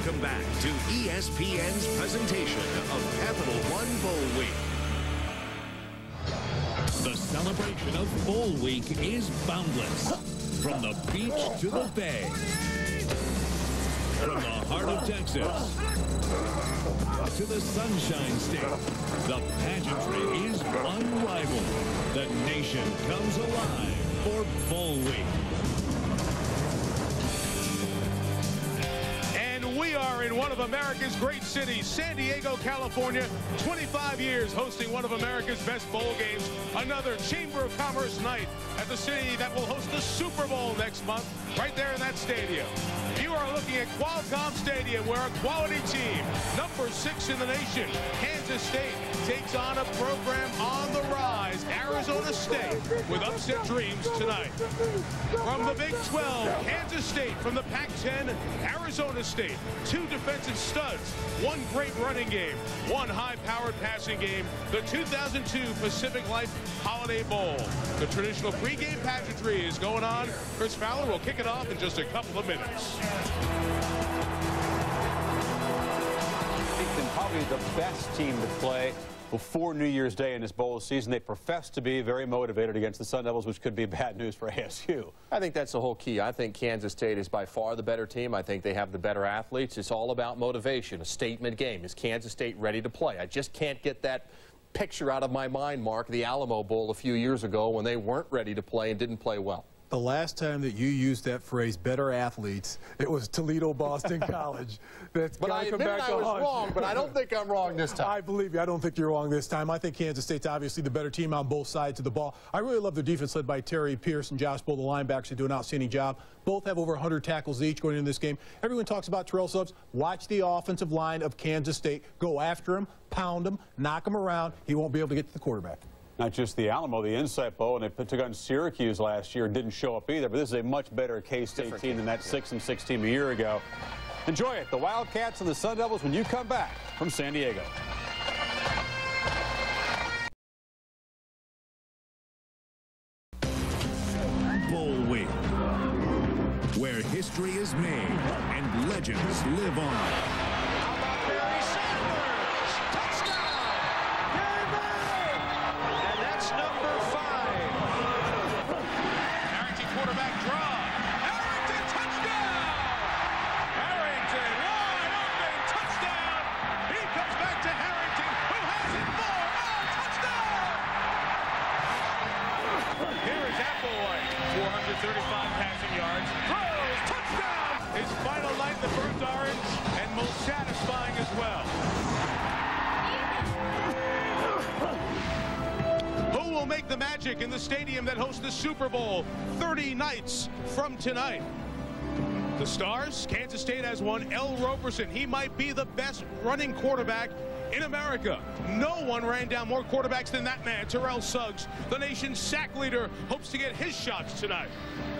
Welcome back to ESPN's presentation of Capital One Bowl Week. The celebration of Bowl Week is boundless. From the beach to the bay. From the heart of Texas to the Sunshine State, the pageantry is unrivaled. The nation comes alive for Bowl Week. We are in one of America's great cities, San Diego, California. 25 years hosting one of America's best bowl games. Another Chamber of Commerce night at the city that will host the Super Bowl next month, right there in that stadium. You are looking at Qualcomm Stadium, where a quality team, number 6 in the nation, Kansas State, takes on a program on the rise, Arizona State, with upset dreams tonight. From the Big 12, Kansas State. From the Pac-10, Arizona State. 2 defensive studs, 1 great running game, 1 high-powered passing game, the 2002 Pacific Life Holiday Bowl. The traditional pregame pageantry is going on. Chris Fowler will kick it off in just a couple of minutes. Probably the best team to play before New Year's Day in this bowl season. They profess to be very motivated against the Sun Devils, which could be bad news for ASU. I think that's the whole key. I think Kansas State is by far the better team. I think they have the better athletes. It's all about motivation, a statement game. Is Kansas State ready to play? I just can't get that picture out of my mind, Mark, the Alamo Bowl a few years ago when they weren't ready to play and didn't play well. The last time that you used that phrase, better athletes, it was Toledo Boston College. But I admit I was wrong, but I don't think I'm wrong this time. I believe you. I don't think you're wrong this time. I think Kansas State's obviously the better team on both sides of the ball. I really love their defense led by Terry Pierce and Josh Bull, the linebackers, who do an outstanding job. Both have over 100 tackles each going into this game. Everyone talks about Terrell Suggs. Watch the offensive line of Kansas State. Go after him, pound him, knock him around. He won't be able to get to the quarterback. Not just the Alamo, the Insight Bowl, and they took on Syracuse last year and didn't show up either. But this is a much better K-State team than that 6-6 team a year ago. Enjoy it, the Wildcats and the Sun Devils, when you come back from San Diego. Bowl Week, where history is made and legends live on. Passing yards, throws, touchdown! His final night in the burnt orange, and most satisfying as well. Who will make the magic in the stadium that hosts the Super Bowl 30 nights from tonight? The Stars, Kansas State has one, L. Roberson. He might be the best running quarterback in America. No one ran down more quarterbacks than that man, Terrell Suggs. The nation's sack leader hopes to get his shots tonight.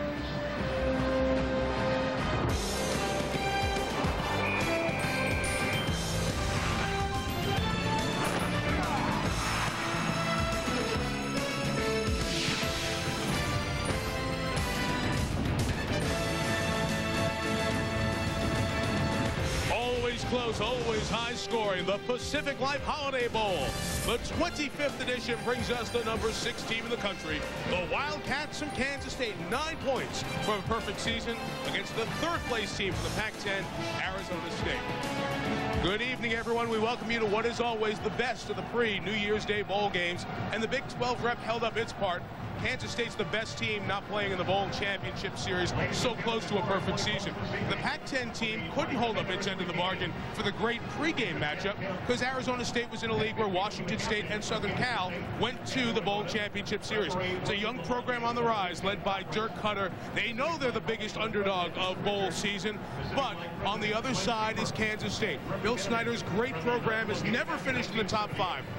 Close, always high scoring, the Pacific Life Holiday Bowl. The 25th edition brings us the number 6 team in the country, the Wildcats from Kansas State. 9 points for a perfect season against the 3rd place team from the Pac-10, Arizona State. Good evening, everyone. We welcome you to what is always the best of the pre-New Year's Day bowl games, and the Big 12 rep held up its part. Kansas State's the best team not playing in the Bowl Championship Series, so close to a perfect season. The Pac-10 team couldn't hold up its end of the bargain for the great pregame matchup because Arizona State was in a league where Washington State and Southern Cal went to the Bowl Championship Series. It's a young program on the rise led by Dirk Cutter. They know they're the biggest underdog of bowl season, but on the other side is Kansas State. Bill Snyder's great program has never finished in the top 5.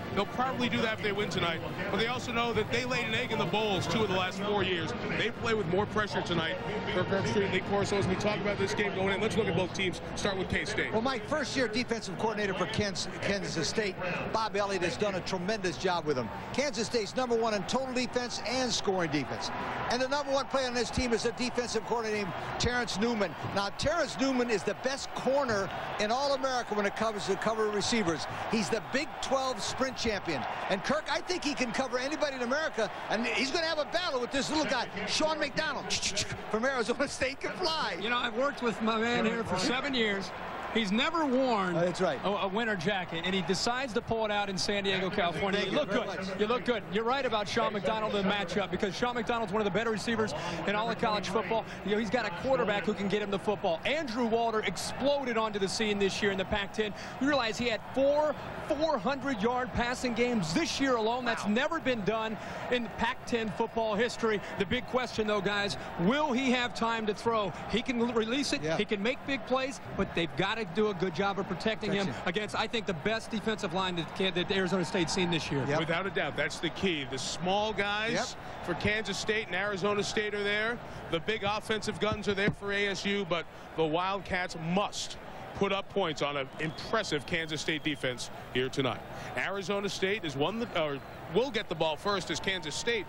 They'll probably do that if they win tonight. But they also know that they laid an egg in the bowls 2 of the last 4 years. They play with more pressure tonight. For Kirk Street and Lee Corso, as we talk about this game going in, let's look at both teams. Start with K-State. Well, Mike, first-year defensive coordinator for Kansas State, Bob Elliott, has done a tremendous job with them. Kansas State's #1 in total defense and scoring defense. And the #1 player on this team is a defensive coordinator named Terrence Newman. Now, Terrence Newman is the best corner in all America when it comes to cover receivers. He's the Big 12 sprint champion. And Kirk, I think he can cover anybody in America, and he's going to have a battle with this little guy, Sean McDonald from Arizona State, can fly. You know, I've worked with my man here for 7 years. He's never worn that's right. a winter jacket, and he decides to pull it out in San Diego, California. You look good. You look good. You're right about Sean McDonald in the matchup, because Sean McDonald's one of the better receivers in all of college football. You know, he's got a quarterback who can get him the football. Andrew Walter exploded onto the scene this year in the Pac-10. You realize he had 4 400-yard passing games this year alone. That's never been done in Pac-10 football history. The big question, though, guys, will he have time to throw? He can release it. Yeah. He can make big plays, but they've got to do a good job of protecting him against, I think, the best defensive line that Arizona State's seen this year. Yep. Without a doubt, that's the key. The small guys for Kansas State and Arizona State are there. The big offensive guns are there for ASU, but the Wildcats must put up points on an impressive Kansas State defense here tonight. Arizona State is will get the ball first as Kansas State.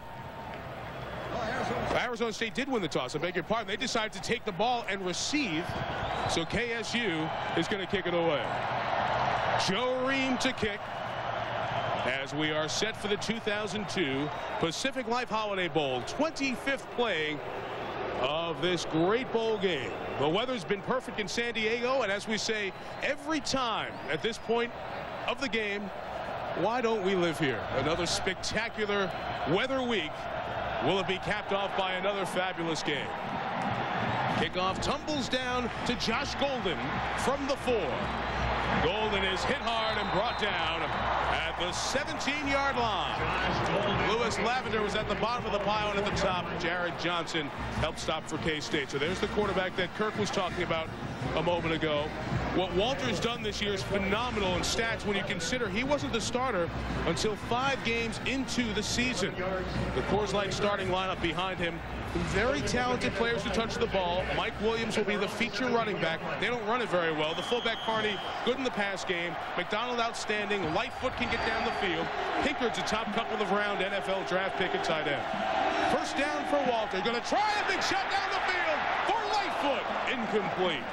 Arizona State did win the toss. I beg your pardon. They decided to take the ball and receive. So KSU is going to kick it away. Joe Ream to kick as we are set for the 2002 Pacific Life Holiday Bowl, 25th play of this great bowl game. The weather's been perfect in San Diego, and as we say every time at this point of the game, why don't we live here? Another spectacular weather week. Will it be capped off by another fabulous game? Kickoff tumbles down to Josh Golden from the 4. Golden is hit hard and brought down at the 17-yard line. Lewis Lavender was at the bottom of the pile, and at the top, Jared Johnson helped stop for K-State. So there's the quarterback that Kirk was talking about a moment ago. What Walter's done this year is phenomenal in stats when you consider he wasn't the starter until 5 games into the season. The Coors Light starting lineup behind him. Very talented players who touch the ball. Mike Williams will be the feature running back. They don't run it very well. The fullback Carney, good in the pass game. McDonald outstanding. Lightfoot can get down the field. Pinkard's a top couple of round NFL draft pick at tight end. First down for Walter. Going to try a big shot down the field for Lightfoot. Incomplete.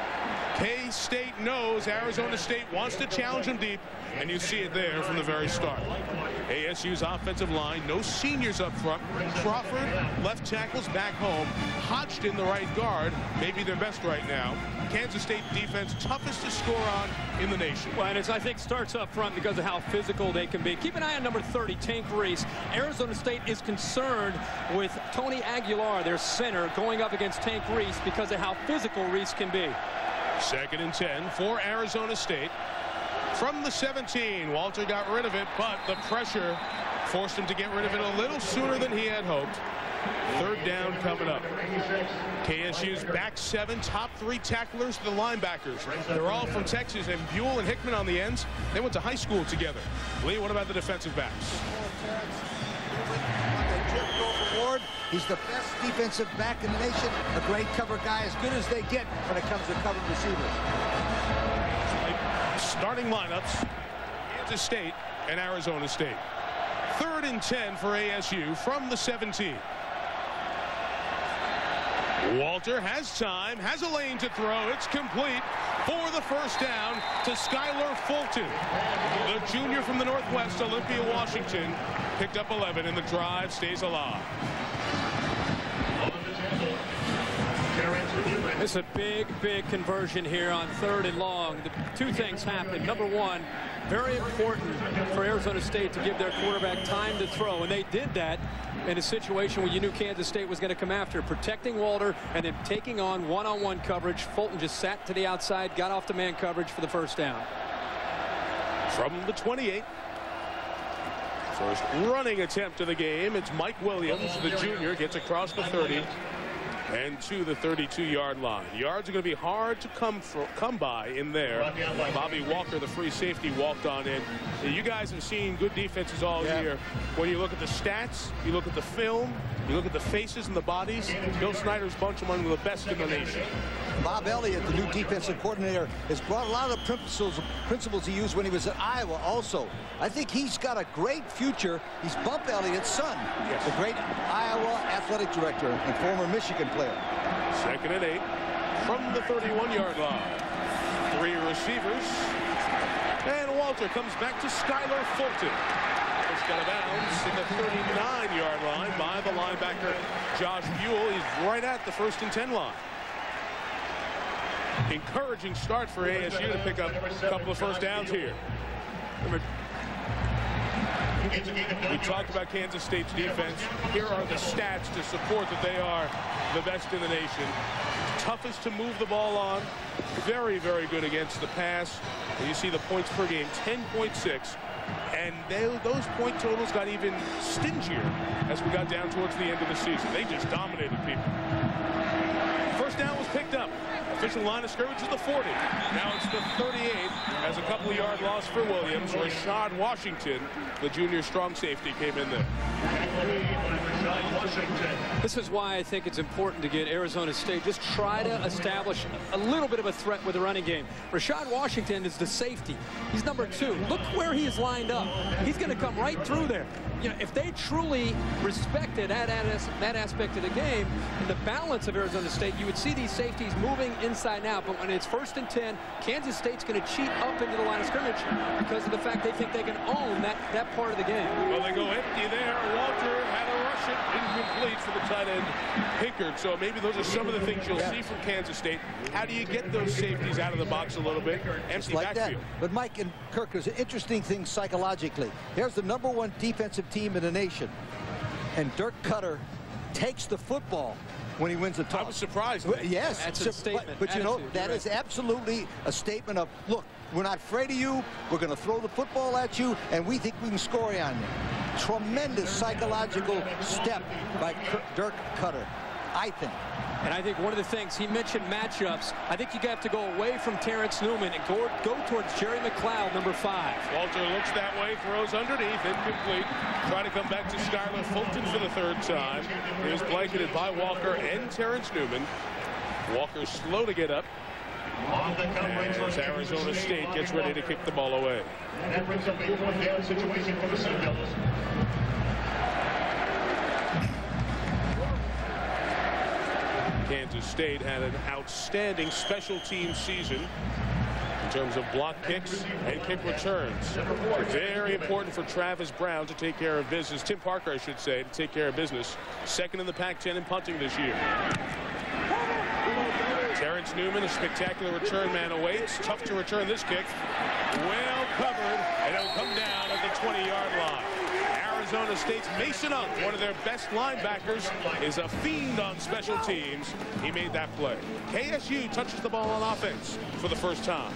K-State knows Arizona State wants to challenge them deep, and you see it there from the very start. ASU's offensive line, no seniors up front. Crawford, left tackles back home. Hodgson, the right guard, maybe their best right now. Kansas State defense, toughest to score on in the nation. Well, and I think starts up front because of how physical they can be. Keep an eye on number 30, Tank Reese. Arizona State is concerned with Tony Aguilar, their center, going up against Tank Reese because of how physical Reese can be. 2nd and 10 for Arizona State. From the 17, Walter got rid of it, but the pressure forced him to get rid of it a little sooner than he had hoped. 3rd down coming up. KSU's back 7, top 3 tacklers to the linebackers. They're all from Texas, and Buell and Hickman on the ends. They went to high school together. Lee, what about the defensive backs? He's the best defensive back in the nation. A great cover guy, as good as they get when it comes to covering receivers. Starting lineups, Kansas State and Arizona State. 3rd and 10 for ASU from the 17. Walter has time, has a lane to throw. It's complete for the first down to Skylar Fulton. The junior from the Northwest, Olympia, Washington, picked up 11, and the drive stays alive. It's a big, big conversion here on 3rd and long. The 2 things happen. Number 1, very important for Arizona State to give their quarterback time to throw, and they did that in a situation where you knew Kansas State was going to come after, protecting Walter and then taking on one-on-one coverage. Fulton just sat to the outside, got off the man coverage for the first down. From the 28. First running attempt of the game. It's Mike Williams, the junior, gets across the 30. and to the 32-yard line. Yards are going to be hard to come by in there. Bobby Walker, the free safety, walked on in. You guys have seen good defenses all year. When you look at the stats, you look at the film, you look at the faces and the bodies, Bill Snyder's bunch among the best in the nation. Bob Elliott, the new defensive coordinator, has brought a lot of the principles he used when he was at Iowa also. I think he's got a great future. He's Bump Elliott's son, the great Iowa athletic director and former Michigan player. 2nd and 8 from the 31-yard line. 3 receivers. And Walter comes back to Skylar Fulton. It's got a bounce in the 39-yard line by the linebacker Josh Buell. He's right at the 1st and 10 line. Encouraging start for ASU to pick up a couple of first downs here. We talked about Kansas State's defense. Here are the stats to support that they are the best in the nation. Toughest to move the ball on. Very, very good against the pass. And you see the points per game, 10.6. And those point totals got even stingier as we got down towards the end of the season. They just dominated people. First down was picked up. Official line of scrimmage is the 40. Now it's the 38 as a couple of yard loss for Williams. Rashad Washington, the junior strong safety, came in there. This is why I think it's important to get Arizona State just try to establish a little bit of a threat with the running game. Rashad Washington is the safety. He's number 2. Look where he is lined up. He's going to come right through there. You know, if they truly respected that aspect of the game and the balance of Arizona State, you would see these safeties moving inside and out. But when it's 1st and 10, Kansas State's going to cheat up into the line of scrimmage because of the fact they think they can own that part of the game. Well, they go empty there. Walter had a rush it, incomplete for the tight end Pinkard. So maybe those are some of the things you'll see from Kansas State. How do you get those safeties out of the box a little bit? Empty like backfield. That. But Mike and Kirk, there's an interesting thing psychologically. Here's the #1 defensive team in the nation, and Dirk Cutter takes the football when he wins the toss. I was surprised. Well, yes, that's a statement. But you know, that is absolutely a statement of, look, we're not afraid of you. We're going to throw the football at you, and we think we can score on you. Tremendous psychological step by Dirk Cutter, I think. And I think one of the things he mentioned matchups, I think you have to go away from Terrence Newman and go towards Jerry McLeod, number 5. Walter looks that way, throws underneath, incomplete. Trying to come back to Skylar Fulton for the 3rd time. He was blanketed by Walker and Terrence Newman. Walker slow to get up. As Arizona State gets ready to kick the ball away. And that brings up the 4th down situation for the Sun Devils. Kansas State had an outstanding special team season in terms of block kicks and kick returns. Very important for Travis Brown to take care of business. Tim Parker, I should say, to take care of business. 2nd in the Pac-10 in punting this year. Terrence Newman, a spectacular return man, awaits. Tough to return this kick. Well covered, and it'll come down at the 20-yard line. Arizona State's Mason Unk, one of their best linebackers, is a fiend on special teams. He made that play. KSU touches the ball on offense for the first time.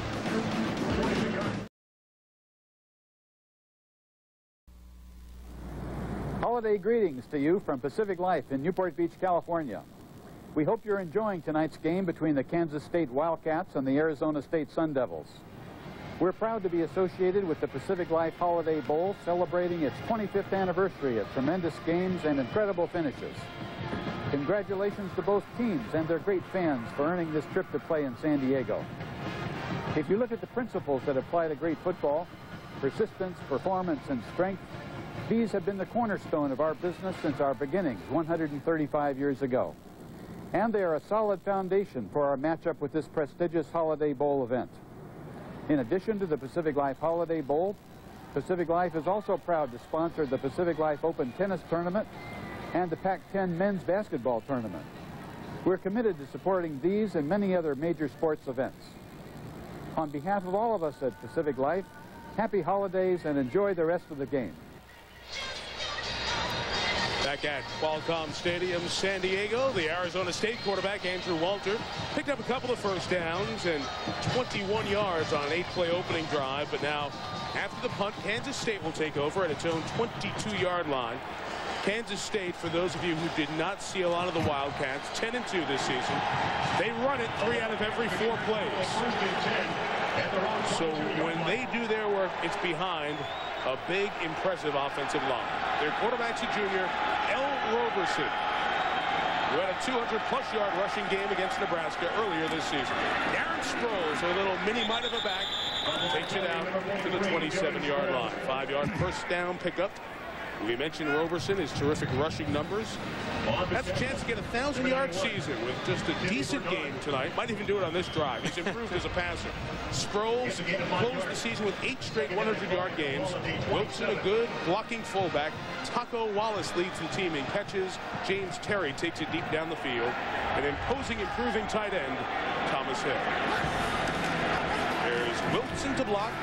Holiday greetings to you from Pacific Life in Newport Beach, California. We hope you're enjoying tonight's game between the Kansas State Wildcats and the Arizona State Sun Devils. We're proud to be associated with the Pacific Life Holiday Bowl, celebrating its 25th anniversary of tremendous games and incredible finishes. Congratulations to both teams and their great fans for earning this trip to play in San Diego. If you look at the principles that apply to great football, persistence, performance, and strength, these have been the cornerstone of our business since our beginnings 135 years ago. And they are a solid foundation for our matchup with this prestigious Holiday Bowl event. In addition to the Pacific Life Holiday Bowl, Pacific Life is also proud to sponsor the Pacific Life Open Tennis Tournament and the Pac-10 Men's Basketball Tournament. We're committed to supporting these and many other major sports events. On behalf of all of us at Pacific Life, happy holidays and enjoy the rest of the game. Back at Qualcomm Stadium, San Diego, the Arizona State quarterback, Andrew Walter, picked up a couple of first downs and 21 yards on an 8-play opening drive. But now, after the punt, Kansas State will take over at its own 22-yard line. Kansas State, for those of you who did not see a lot of the Wildcats, 10-2 this season. They run it 3 out of every 4 plays. So when they do their work, it's behind a big, impressive offensive line. Their quarterback's a junior, L. Roberson, who had a 200-plus yard rushing game against Nebraska earlier this season. Darren Sproles, a little mini-mite of a back, takes it out to the 27-yard line. 5-yard first down pickup. We mentioned Roberson, his terrific rushing numbers. Has a chance to get a 1,000-yard season with just a decent game tonight. Might even do it on this drive. He's improved as a passer. Sproles closed the season with 8 straight 100-yard games. Wilson, a good blocking fullback. Taco Wallace leads the team in catches. James Terry takes it deep down the field. An imposing, improving tight end, Thomas Hill. There's Wilson to block.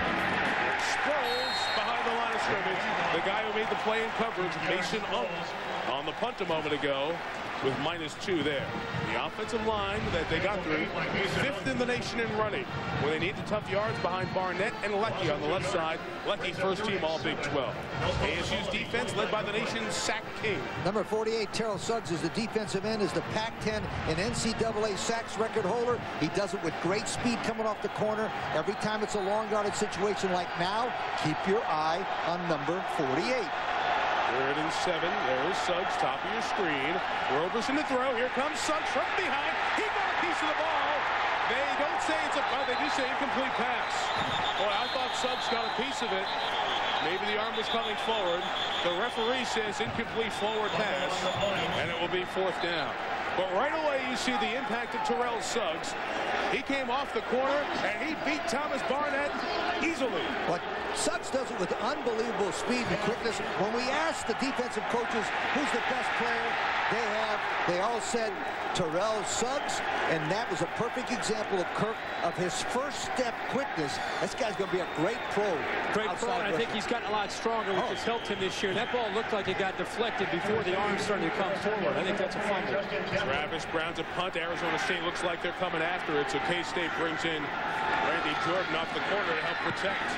Sproles behind the line of scrimmage. The guy who made the play in coverage, Mason on the punt a moment ago, with -2 there. The offensive line that they got through, 5th in the nation in running. When they need the tough yards behind Barnett and Leckie on the left side. Leckie first team all Big 12. ASU's defense led by the nation's sack king. Number 48, Terrell Suggs, is the defensive end, is the Pac-10 and NCAA sacks record holder. He does it with great speed coming off the corner. Every time it's a long yarded situation like now, keep your eye on number 48. 3rd and 7. There's Suggs, top of your screen. Roberson to throw. Here comes Suggs from behind. He got a piece of the ball. They don't say it's a, well, they do say incomplete pass. Boy, I thought Suggs got a piece of it. Maybe the arm was coming forward. The referee says incomplete forward pass, and it will be 4th down. But right away, you see the impact of Terrell Suggs. He came off the corner, and he beat Thomas Barnett easily. But Suggs does it with unbelievable speed and quickness. When we asked the defensive coaches who's the best player, they all said Terrell Suggs, and that was a perfect example of Kirk, of his first step quickness. This guy's going to be a great pro. Great pro, and I think he's gotten a lot stronger, which has helped him this year. That ball looked like it got deflected before the arm started to come forward. I think that's a fumble. Travis Brown's a punt. Arizona State looks like they're coming after it, so K-State brings in Randy Jordan off the corner to help protect.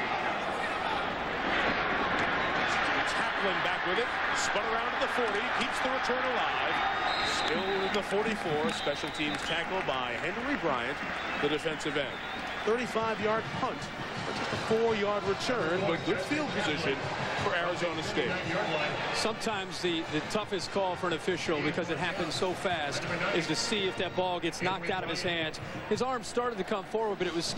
Tackling back with it, spun around to the 40, keeps the return alive. Still in the 44, special teams tackle by Henry Bryant, the defensive end. 35-yard punt. Just a 4-yard return, but good field position for Arizona State. Sometimes the toughest call for an official, because it happens so fast, is to see if that ball gets knocked out of his hands. His arm started to come forward, but it was,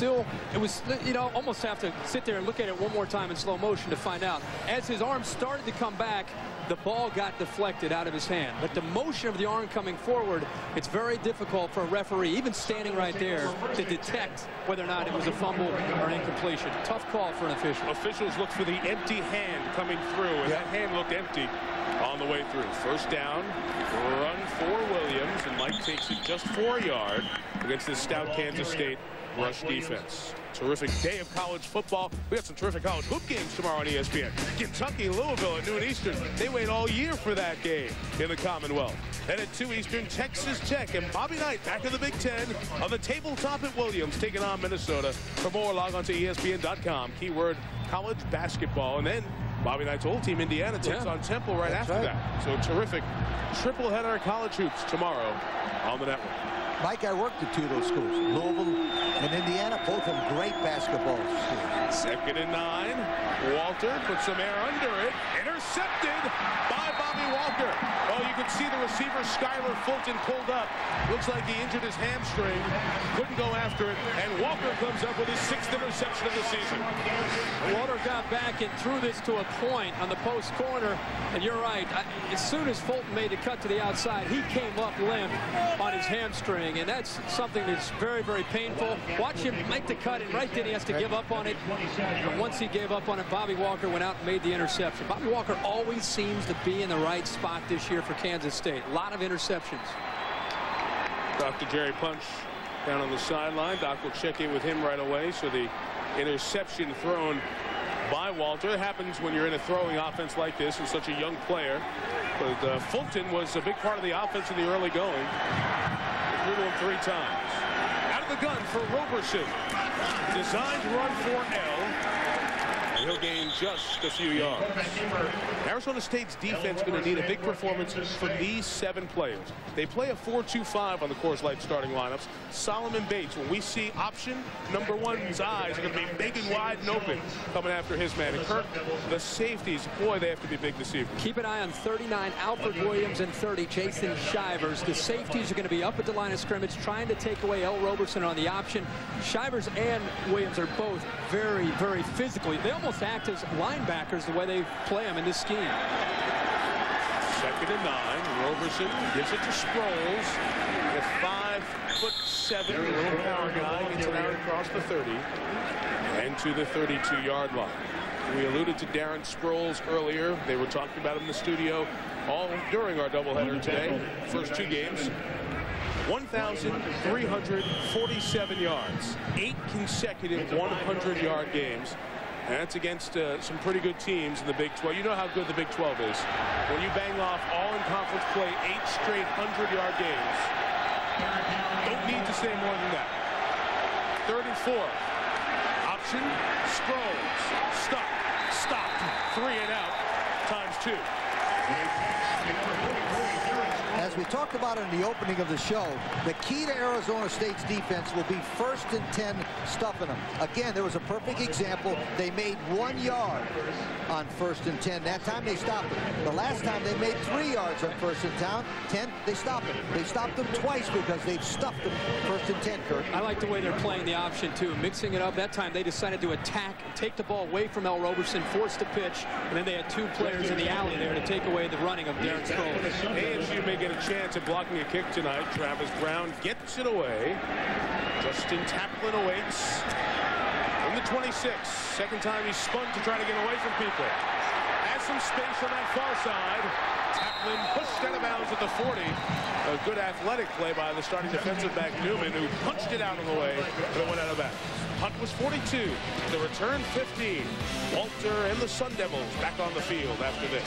you know, almost have to sit there and look at it one more time in slow motion to find out. As his arm started to come back, the ball got deflected out of his hand. But the motion of the arm coming forward, it's very difficult for a referee, even standing right there, to detect whether or not it was a fumble or an incompletion. Tough call for an official. Officials look for the empty hand coming through, and that hand looked empty on the way through. First down, run for Williams, and Mike takes it just 4 yards against the stout Kansas State rush defense. Terrific day of college football. We got some terrific college hoop games tomorrow on ESPN. Kentucky, Louisville at noon Eastern. They wait all year for that game in the Commonwealth. And at 2 Eastern, Texas Tech and Bobby Knight back in the Big Ten on the tabletop at Williams, taking on Minnesota. For more, log on to ESPN.com. Keyword college basketball. And then Bobby Knight's old team, Indiana, takes on Temple right after that. So terrific triple header of college hoops tomorrow on the network. Mike, I worked at 2 of those schools, Louisville and Indiana, both of them great basketball schools. 2nd and 9. Walter puts some air under it. Intercepted by Bobby Walker. Oh, you can see the receiver, Skylar Fulton, pulled up. Looks like he injured his hamstring. Couldn't go after it. And Walker comes up with his 6th interception of the season. Walter got back and threw this to a point on the post corner. And you're right. As soon as Fulton made the cut to the outside, he came up limp on his hamstring. And that's something that's very, very painful. Watch him make the cut, and right then he has to give up on it. And once he gave up on it, Bobby Walker went out and made the interception. Bobby Walker always seems to be in the right spot this year for Kansas State. A lot of interceptions. Dr. Jerry Punch down on the sideline. Doc will check in with him right away. So the interception thrown by Walter happens when you're in a throwing offense like this and such a young player. But Fulton was a big part of the offense in the early going. Threw to him 3 times. Out of the gun for Roberson. Designed run for L. He'll gain just a few yards. Arizona State's defense going to need a big performance from these 7 players. They play a 4-2-5 on the Coors Light starting lineups. Solomon Bates, when we see option, number 1's eyes are going to be big and wide and open coming after his man. And Kirk, the safeties, boy, they have to be big this evening. Keep an eye on 39, Alfred Williams, and 30, Jason Shivers. The safeties are going to be up at the line of scrimmage trying to take away L. Roberson on the option. Shivers and Williams are both very, very physical. They almost act as linebackers the way they play them in this scheme. 2nd and 9. Roberson gives it to Sproles. The 5'7", little power guy gets it out across the 30 and to the 32-yard line. We alluded to Darren Sproles earlier. They were talking about him in the studio all during our doubleheader today. First 2 games. 1,347 yards. 8 consecutive 100-yard games. And that's against some pretty good teams in the Big 12. You know how good the Big 12 is. When you bang off all in conference play, 8 straight 100-yard games. Don't need to say more than that. 3rd and 4. Option. Sproles. Stopped. 3 and out. Times 2. As we talked about in the opening of the show, the key to Arizona State's defense will be 1st and 10 stuffing them. Again, there was a perfect example. They made 1 yard on 1st and 10. That time they stopped them. The last time they made 3 yards on 1st and 10, they stopped them. They stopped them twice because they've stuffed them 1st and 10, Kirk. I like the way they're playing the option, too. Mixing it up. That time they decided to attack and take the ball away from L. Roberson, force the pitch, and then they had 2 players in the alley there to take away the running of Darren Sproles. ASU may get a chance at blocking a kick tonight. Travis Brown gets it away. Justin Taplin awaits from the 26. 2nd time he spun to try to get away from people. Has some space on that far side. Taplin pushed out of bounds at the 40. A good athletic play by the starting defensive back Newman, who punched it out of the way, but it went out of bounds. Punt was 42. The return 15. Walter and the Sun Devils back on the field after this.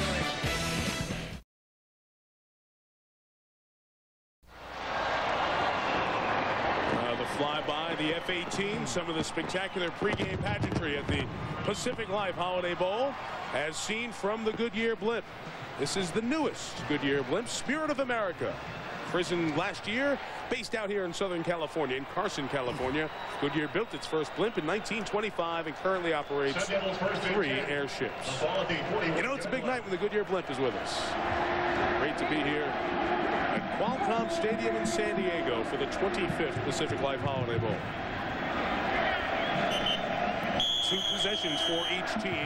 Flyby, the F-18, some of the spectacular pregame pageantry at the Pacific Life Holiday Bowl, as seen from the Goodyear blimp. This is the newest Goodyear blimp, Spirit of America. Christened last year, based out here in Southern California, in Carson, California. Goodyear built its first blimp in 1925 and currently operates 3 airships. You know, it's a big night when the Goodyear blimp is with us. Great to be here at Qualcomm Stadium in San Diego for the 25th Pacific Life Holiday Bowl. 2 possessions for each team.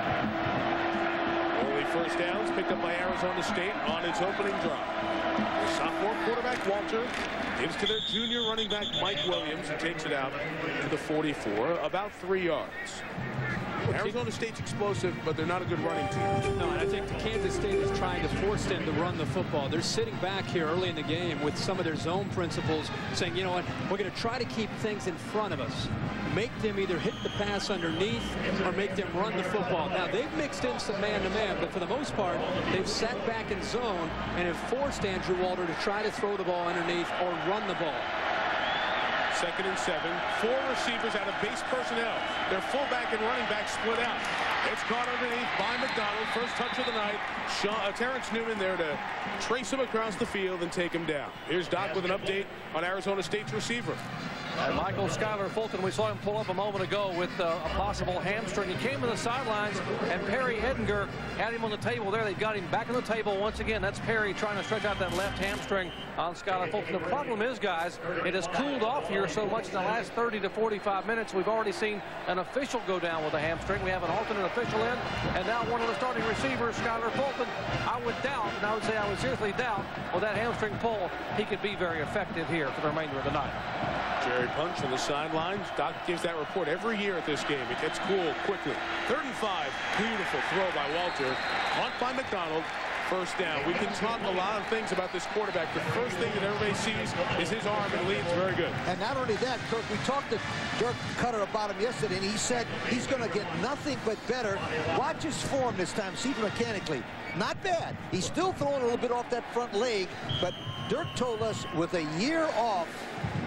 Only first downs picked up by Arizona State on its opening drive. The sophomore quarterback Walter gives to their junior running back Mike Williams, who takes it out to the 44, about 3 yards. Arizona State's explosive, but they're not a good running team. No, and I think Kansas State is trying to force them to run the football. They're sitting back here early in the game with some of their zone principles, saying, you know what, we're going to try to keep things in front of us. Make them either hit the pass underneath or make them run the football. Now, they've mixed in some man-to-man, but for the most part, they've sat back in zone and have forced Andrew Walter to try to throw the ball underneath or run the ball. 2nd and 7. 4 receivers out of base personnel. Their fullback and running back split out. It's caught underneath by McDonald. First touch of the night. Terrence Newman there to trace him across the field and take him down. Here's Doc with an update on Arizona State's receiver. And Michael Skylar Fulton, we saw him pull up a moment ago with a possible hamstring. He came to the sidelines, and Perry Edinger had him on the table there. They got him back on the table once again. That's Perry trying to stretch out that left hamstring on Skylar Fulton. The problem is, guys, it has cooled off here so much in the last 30 to 45 minutes. We've already seen an official go down with a hamstring. We have an alternate official in, and now one of the starting receivers, Skylar Fulton. I would doubt, and I would say I would seriously doubt, with that hamstring pull, he could be very effective here for the remainder of the night. Jerry Punch on the sidelines. Doc gives that report every year at this game. It gets cool quickly. 3rd and 5. Beautiful throw by Walter. Caught by McDonald. First down. We can talk a lot of things about this quarterback. The first thing that everybody sees is his arm and leads very good. And not only that, Kirk, we talked to Dirk Cutter about him yesterday, and he said he's going to get nothing but better. Watch his form this time. See mechanically. Not bad. He's still throwing a little bit off that front leg, but Dirk told us with a year off,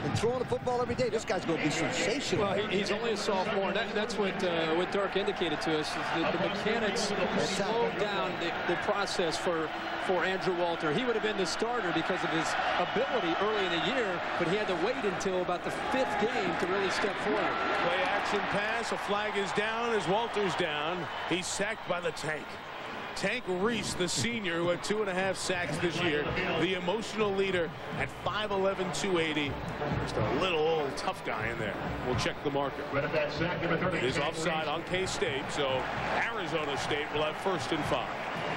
and throwing the football every day. This guy's going to be sensational. Well, he's only a sophomore. That's what Dirk indicated to us. The mechanics slowed down the process for Andrew Walter. He would have been the starter because of his ability early in the year, but he had to wait until about the 5th game to really step forward. Play action pass. A flag is down as Walter's down. He's sacked by the Tank. Tank Reese, the senior, who had 2.5 sacks this year, the emotional leader at 5'11", 280. Just a little old tough guy in there. We'll check the marker. It is offside on K-State, so Arizona State will have 1st and 5.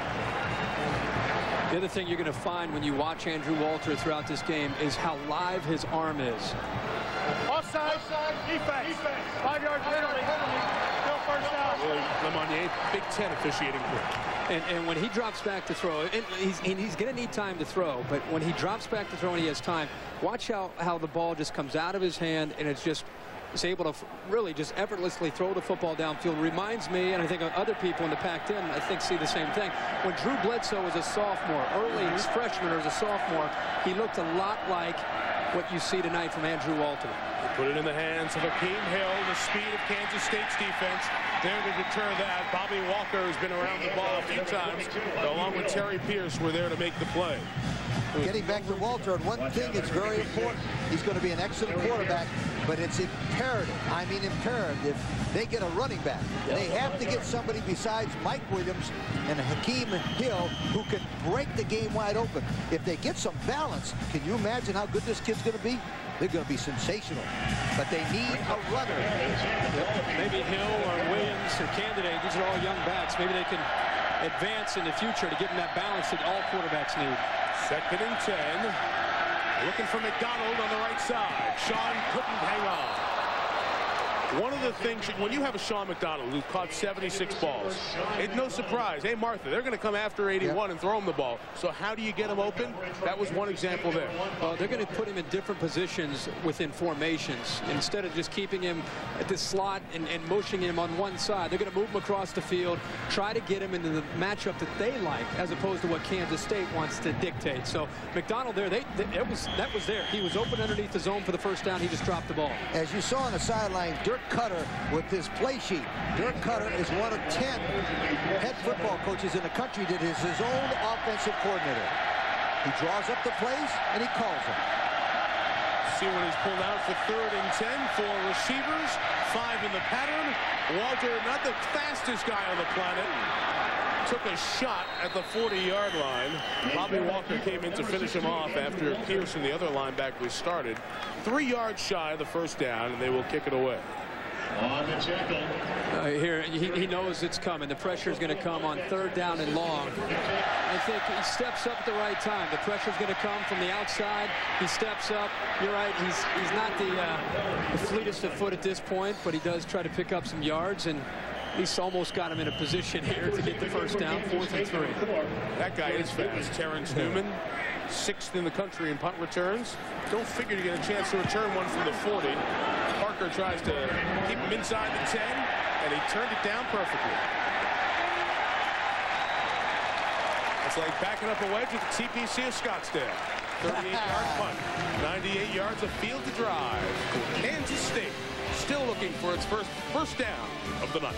The other thing you're going to find when you watch Andrew Walter throughout this game is how live his arm is. Offside, defense. 5-yard penalty. Still first down. Really, Lemonnier, Big Ten officiating here. And when he drops back to throw, and he's going to need time to throw, but when he drops back to throw and he has time, watch how the ball just comes out of his hand and it's able to really just effortlessly throw the football downfield. Reminds me, and I think other people in the Pac-10, I think, see the same thing. When Drew Bledsoe was a sophomore, early in his freshman or as a sophomore, he looked a lot like what you see tonight from Andrew Walter. They put it in the hands of Akeem Hill, the speed of Kansas State's defense. There to deter that. Bobby Walker has been around the ball a few times, along with Terry Pierce, were there to make the play. Getting back to Walter, and one thing is very important. He's going to be an excellent quarterback, but it's imperative, I mean imperative, they get a running back. They have to get somebody besides Mike Williams and Hakeem Hill who can break the game wide open. If they get some balance, can you imagine how good this kid's going to be? They're going to be sensational, but they need a runner. Maybe Hill or Williams or Candidate, these are all young backs. Maybe they can advance in the future to give them that balance that all quarterbacks need. 2nd and 10. Looking for McDonald on the right side. Sean couldn't hang on. One of the things, when you have a Sean McDonald who's caught 76 balls, it's no surprise. Hey, Martha, they're going to come after 81 and throw him the ball. So how do you get him open? That was one example there. They're going to put him in different positions within formations. Instead of just keeping him at the slot and motioning him on one side, they're going to move him across the field, try to get him into the matchup that they like, as opposed to what Kansas State wants to dictate. So McDonald there, that was there. He was open underneath the zone for the 1st down. He just dropped the ball. As you saw on the sideline, Dirk Cutter with this play sheet. Dirk Cutter is one of 10 head football coaches in the country that is his own offensive coordinator. He draws up the plays and he calls them. Seward is pulled out for 3rd and 10 for receivers. 5 in the pattern. Walter, not the fastest guy on the planet, took a shot at the 40-yard line. Bobby Walker came in to finish him off after Pierce and the other linebackers started. 3 yards shy of the 1st down, and they will kick it away. On the tackle. Here, he knows it's coming. The pressure is going to come on 3rd down and long. I think he steps up at the right time. The pressure is going to come from the outside. He steps up. You're right. He's not the fleetest of foot at this point, but he does try to pick up some yards, and he's almost got him in a position here to get the 1st down, 4th and 3. That guy is fast. Terrence Newman, 6th in the country in punt returns. Don't figure to get a chance to return one from the 40. Parker tries to keep him inside the 10, and he turned it down perfectly. It's like backing up a wedge at the TPC of Scottsdale. 38-yard punt, 98 yards of field to drive. Kansas State still looking for its first down of the night.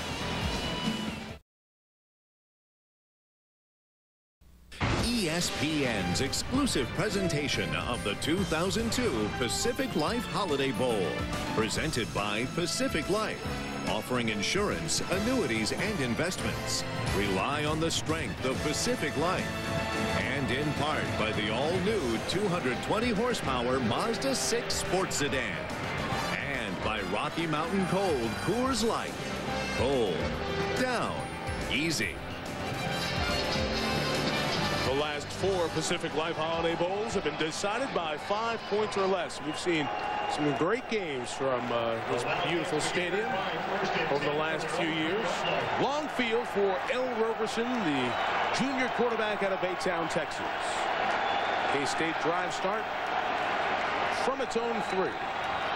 ESPN's exclusive presentation of the 2002 Pacific Life Holiday Bowl, presented by Pacific Life, offering insurance, annuities, and investments. Rely on the strength of Pacific Life, and in part by the all-new 220 horsepower Mazda 6 sports sedan, and by Rocky Mountain Cold Coors Light. Cold down easy. The last 4 Pacific Life Holiday Bowls have been decided by 5 points or less. We've seen some great games from this beautiful stadium over the last few years. Long field for El Roberson, the junior quarterback out of Baytown, Texas. K-State drive start from its own 3.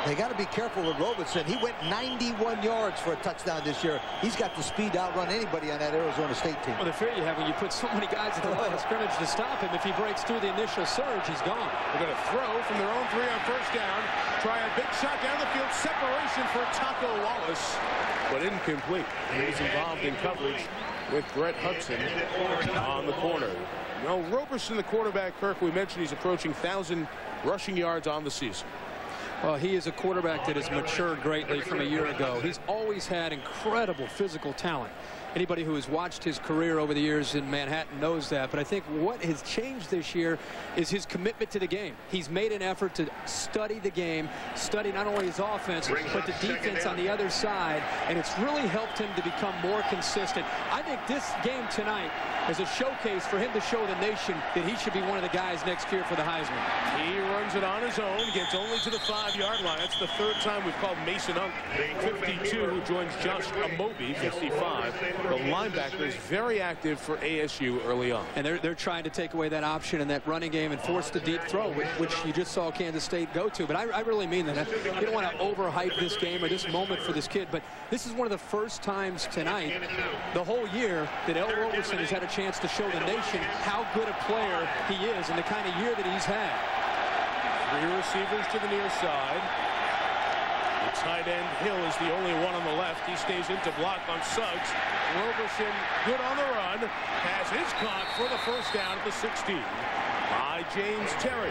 They got to be careful with Robertson. He went 91 yards for a touchdown this year. He's got the speed to outrun anybody on that Arizona State team. Well, the fear you have when you put so many guys at the line of scrimmage to stop him, if he breaks through the initial surge, he's gone. They're going to throw from their own 3 on first down. Try a big shot down the field. Separation for Taco Wallace, but incomplete. He's involved in coverage with Brett Hudson on the corner. Now, Roberson, the quarterback, Kirk, we mentioned he's approaching 1,000 rushing yards on the season. Well, he is a quarterback that has matured greatly from a year ago. He's always had incredible physical talent. Anybody who has watched his career over the years in Manhattan knows that. But I think what has changed this year is his commitment to the game. He's made an effort to study the game, study not only his offense, but the defense on the other side. And it's really helped him to become more consistent. I think this game tonight is a showcase for him to show the nation that he should be one of the guys next year for the Heisman. He runs it on his own, gets only to the 5-yard line. That's the 3rd time we've called Mason Unk, 52, who joins Josh Amobi, 55. The linebacker is very active for ASU early on. And they're trying to take away that option in that running game and force the deep throw, which you just saw Kansas State go to. But I really mean that. You don't want to overhype this game or this moment for this kid, but this is one of the first times tonight, the whole year, that El Roberson has had a chance to show the nation how good a player he is and the kind of year that he's had. 3 receivers to the near side. The tight end Hill is the only one on the left. He stays into block on Suggs. Roberson good on the run. Pass is caught for the first down at the 16 by James Terry.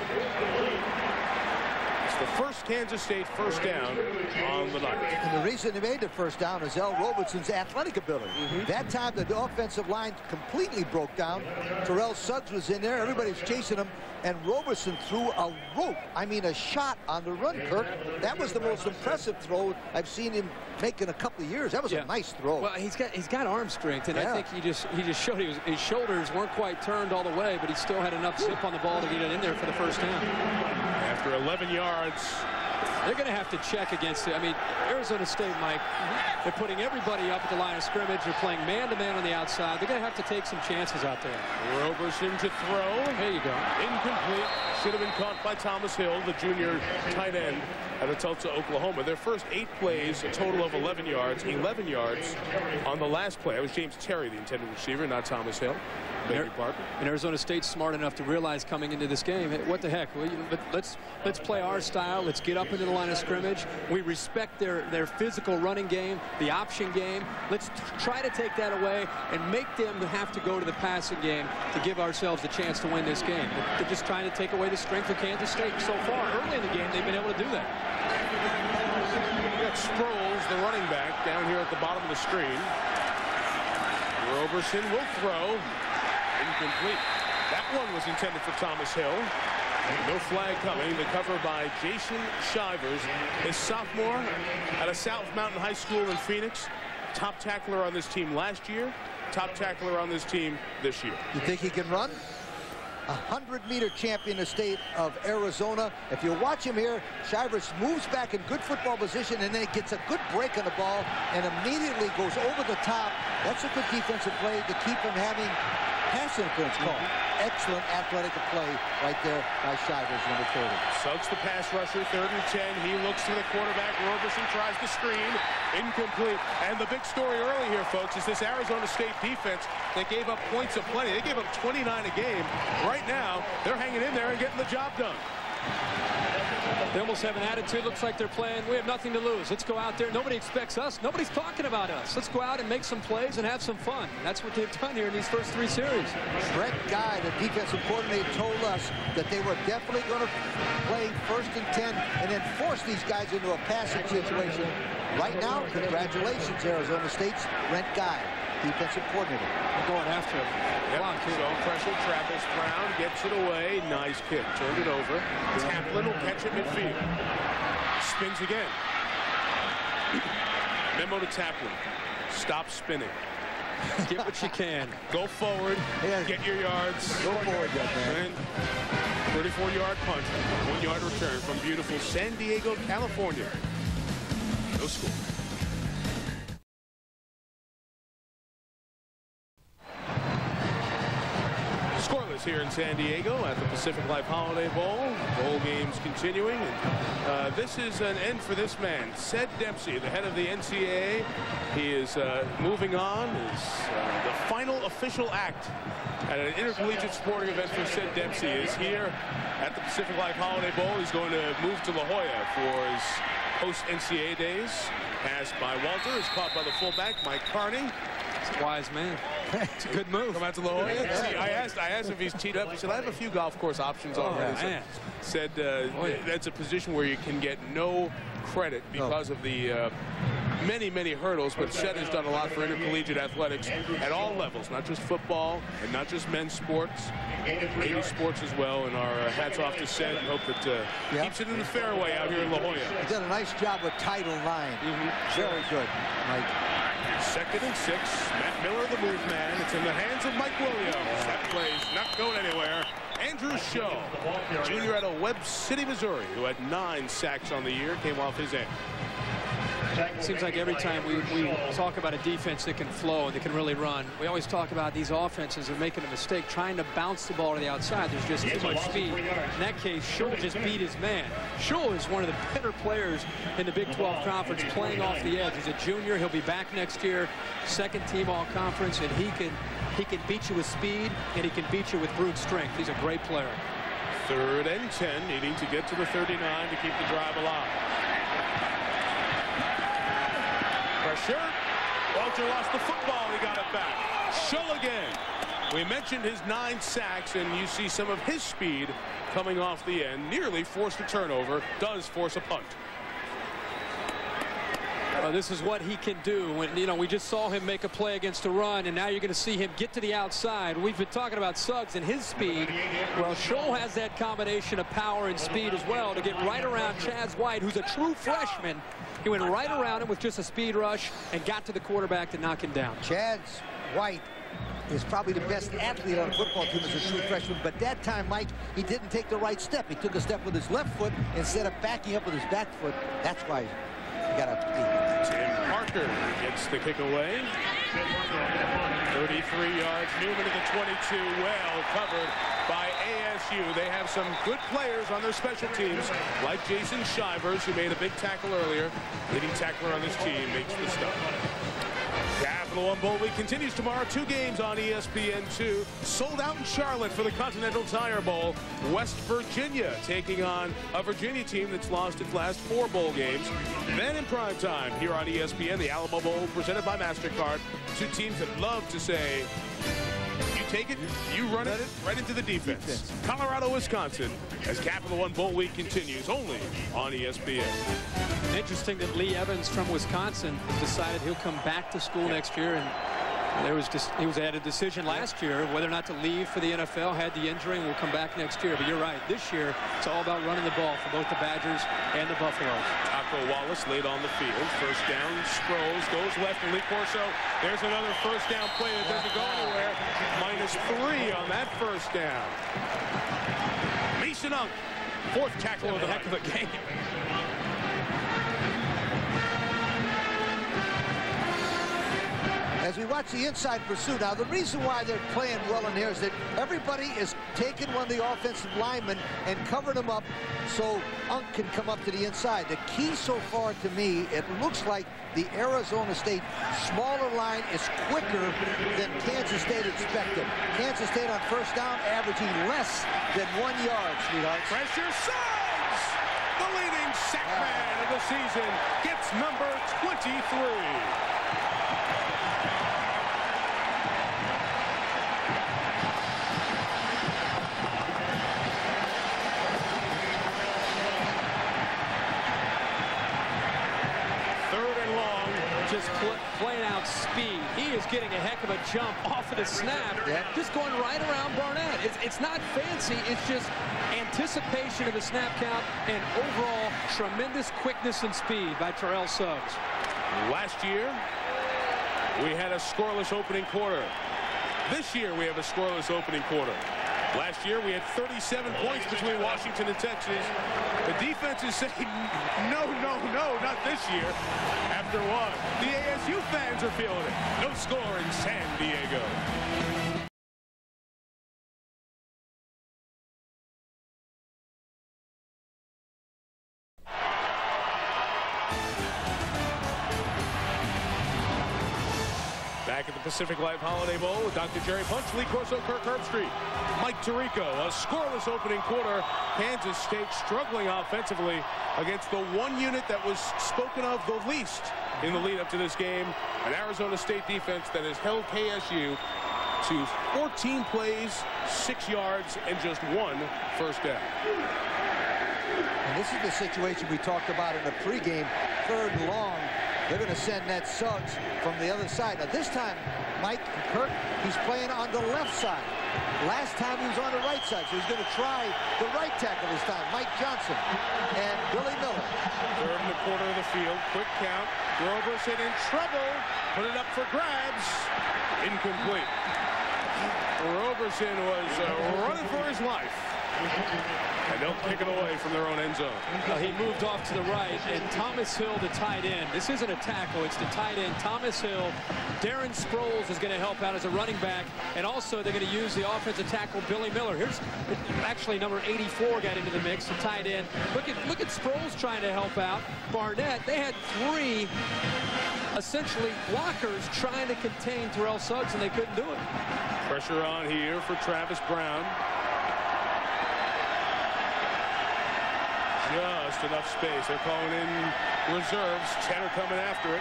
It's the first Kansas State first down on the night. And the reason he made the first down is El Roberson's athletic ability. That time the offensive line completely broke down. Terrell Suggs was in there. Everybody's chasing him. And Roberson threw a rope, I mean a shot on the run, Kirk. That was the most impressive throw I've seen him make in a couple of years. That was a nice throw. Well, he's got arm strength, and I think he just showed his shoulders weren't quite turned all the way, but he still had enough zip on the ball to get it in there for the first down. After 11 yards. They're going to have to check against it. I mean, Arizona State, Mike, they're putting everybody up at the line of scrimmage. They're playing man-to-man on the outside. They're going to have to take some chances out there. Roberson to throw. There you go. Incomplete. Should have been caught by Thomas Hill, the junior tight end out of Tulsa, Oklahoma. Their first 8 plays, a total of 11 yards. 11 yards on the last play. That was James Terry, the intended receiver, not Thomas Hill. And Arizona State's smart enough to realize coming into this game, hey, what the heck? Well, let's play our style. Let's get up into the line of scrimmage. We respect their physical running game, the option game. Let's try to take that away and make them have to go to the passing game to give ourselves a chance to win this game. They're just trying to take away the strength of Kansas State. So far, early in the game, they've been able to do that. We got Sproles, the running back, down here at the bottom of the screen. Roberson will throw. Incomplete. That one was intended for Thomas Hill. No flag coming. The cover by Jason Shivers, a sophomore out of South Mountain High School in Phoenix. Top tackler on this team last year. Top tackler on this team this year. You think he can run? 100-meter champion of state of Arizona. If you watch him here, Shivers moves back in good football position and then gets a good break on the ball and immediately goes over the top. That's a good defensive play to keep him having pass interference call. Excellent athletic play right there by Shivers, number 30. Suggs the pass rusher, 3rd and 10. He looks to the quarterback. Roberson tries the screen. Incomplete. And the big story early here, folks, is this Arizona State defense that gave up points of plenty. They gave up 29 a game. Right now, they're hanging in there and getting the job done. They almost have an attitude. Looks like they're playing, we have nothing to lose. Let's go out there. Nobody expects us. Nobody's talking about us. Let's go out and make some plays and have some fun. That's what they've done here in these first 3 series. Brett Guy, the defensive coordinator, told us that they were definitely going to play 1st and 10 and then force these guys into a passing situation. Right now, congratulations, Arizona State's Brent Guy, defensive coordinator. They're going after him. Zone pressure. Travis Brown gets it away. Nice kick. Turned it over. Taplin will catch it midfield. Spins again. Memo to Taplin. Stop spinning. Get what you can. Go forward. Get your yards. Go forward, man. 34-yard punt. 1-yard return from beautiful San Diego, California. No score. Scoreless here in San Diego at the Pacific Life Holiday Bowl. Bowl games continuing. And, this is an end for this man, Sid Dempsey, the head of the NCAA. He is moving on. Is the final official act at an intercollegiate sporting event for Sid Dempsey is here at the Pacific Life Holiday Bowl. He's going to move to La Jolla for his post-NCAA days. Pass by Walter is caught by the fullback, Mike Carney. It's a wise man. It's a good move. Come out to La Jolla. See, I asked if he's teed up. He said, I have a few golf course options already. Man. Said that's a position where you can get no credit because of the many hurdles, but Seth has done a lot for intercollegiate athletics at all levels, not just football and not just men's sports, ladies sports as well. And our hats off to Seth. Hope that keeps it in the fairway out here in La Jolla. He's done a nice job with Title IX. Very good, Mike. 2nd and 6. Matt Miller, the move man. It's in the hands of Mike Williams. That play's not going anywhere. Andrew Shaw, junior out of Webb City, Missouri, who had 9 sacks on the year, came off his end. It seems like every time we talk about a defense that can flow and that can really run, we always talk about these offenses are making a mistake trying to bounce the ball to the outside. There's just too much speed. In that case, Schull just beat his man. Schull is one of the better players in the Big 12 Conference playing off the edge. He's a junior. He'll be back next year, 2nd team all-conference, and he can beat you with speed and he can beat you with brute strength. He's a great player. 3rd and 10, needing to get to the 39 to keep the drive alive. Pressure. Walter lost the football. He got it back. Schull again. We mentioned his 9 sacks, and you see some of his speed coming off the end. Nearly forced a turnover. Does force a punt. This is what he can do. When we just saw him make a play against a run, and now you're going to see him get to the outside. We've been talking about Suggs and his speed. Well, Schull has that combination of power and speed as well to get right around Chaz White, who's a true freshman. He went right around him with just a speed rush and got to the quarterback to knock him down. Chaz White is probably the best athlete on the football team as a true freshman, but that time, Mike, he didn't take the right step. He took a step with his left foot instead of backing up with his back foot. That's why he got a Tim Parker gets the kick away. 33 yards. Newman to the 22. Well covered by ASU. They have some good players on their special teams, like Jason Shivers, who made a big tackle earlier. Leading tackler on this team makes the stop. Capital One Bowl Week continues tomorrow. 2 games on ESPN2. Sold out in Charlotte for the Continental Tire Bowl. West Virginia taking on a Virginia team that's lost its last 4 bowl games. Then in prime time here on ESPN, the Alamo Bowl presented by MasterCard. 2 teams that love to say, you take it, you run it right into the defense. Colorado, Wisconsin, as Capital One Bowl Week continues only on ESPN. Interesting that Lee Evans from Wisconsin decided he'll come back to school next year, and he was at a decision last year whether or not to leave for the NFL, had the injury, and will come back next year. But you're right, this year it's all about running the ball for both the Badgers and the Buffaloes. Taco Wallace laid on the field. First down, Sproles goes left to Lee Corso. There's another first down play that doesn't go anywhere. -3 on that first down. Mason Unk, 4th tackle of the heck of a game. As we watch the inside pursuit, now the reason why they're playing well in here is that everybody is taking one of the offensive linemen and covering them up so Unk can come up to the inside. The key so far to me, it looks like the Arizona State smaller line is quicker than Kansas State expected. Kansas State on first down averaging less than 1 yard, sweethearts. Pressure, Suggs! The leading sack man of the season gets number 23. Just playing out speed. He is getting a heck of a jump off of the snap. Just going right around Barnett. It's not fancy. It's just anticipation of the snap count and overall tremendous quickness and speed by Terrell Suggs. Last year, we had a scoreless opening quarter. This year, we have a scoreless opening quarter. Last year, we had 37 points between Washington and Texas. The defense is saying, no, not this year. After 1, the ASU fans are feeling it. No score in San Diego. Back at the Pacific Life Holiday Bowl with Dr. Jerry Punch, Lee Corso, Kirk Herbstreit, Mike Tirico. A scoreless opening quarter. Kansas State struggling offensively against the one unit that was spoken of the least in the lead up to this game. An Arizona State defense that has held KSU to 14 plays, 6 yards, and just 1 first down. And this is the situation we talked about in the pregame. 3rd and long. They're going to send that Suggs from the other side. Now this time, Mike Kirk, he's playing on the left side. Last time he was on the right side, so he's going to try the right tackle this time, Mike Johnson and Billy Miller. 3rd and a quarter of the field, quick count. Roberson in trouble, put it up for grabs, incomplete. Roberson was running for his life. And they'll kick it away from their own end zone. He moved off to the right, and Thomas Hill, the tight end. This isn't a tackle, it's the tight end. Thomas Hill, Darren Sproles is going to help out as a running back, and also they're going to use the offensive tackle, Billy Miller. Here's actually number 84 got into the mix, the tight end. Look at Sproles trying to help out. Barnett, they had 3 essentially blockers trying to contain Terrell Suggs, and they couldn't do it. Pressure on here for Travis Brown. Just enough space. They're calling in reserves. 10 are coming after it.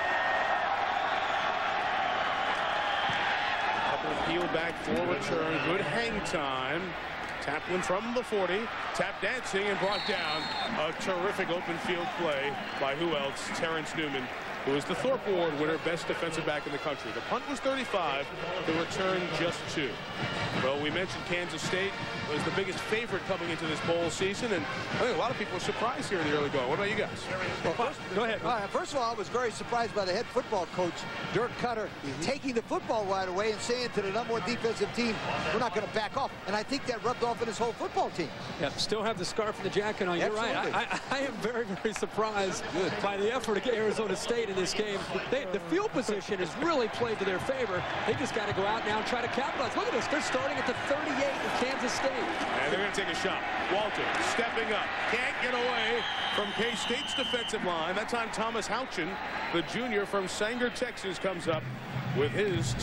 Couple peeled back for return. Good hang time. Taplin from the 40. Tap dancing and brought down. A terrific open field play by who else? Terrence Newman, who is the Thorpe Award winner, best defensive back in the country. The punt was 35, the return just 2. Well, we mentioned Kansas State was the biggest favorite coming into this bowl season, and I think a lot of people are surprised here in the early going. What about you guys? Well, go ahead. First of all, I was very surprised by the head football coach, Dirk Cutter, taking the football right away and saying to the #1 defensive team, we're not going to back off. And I think that rubbed off in his whole football team. Yeah, still have the scarf and the jacket on. You're right. I am very, very surprised by the effort of Arizona State in this game. The field position has really played to their favor. They just got to go out now and try to capitalize. Look at this. They're starting at the 38 with Kansas State. And they're going to take a shot. Walter stepping up. Can't get away from K-State's defensive line. That time Thomas Houchin, the junior from Sanger, Texas, comes up with his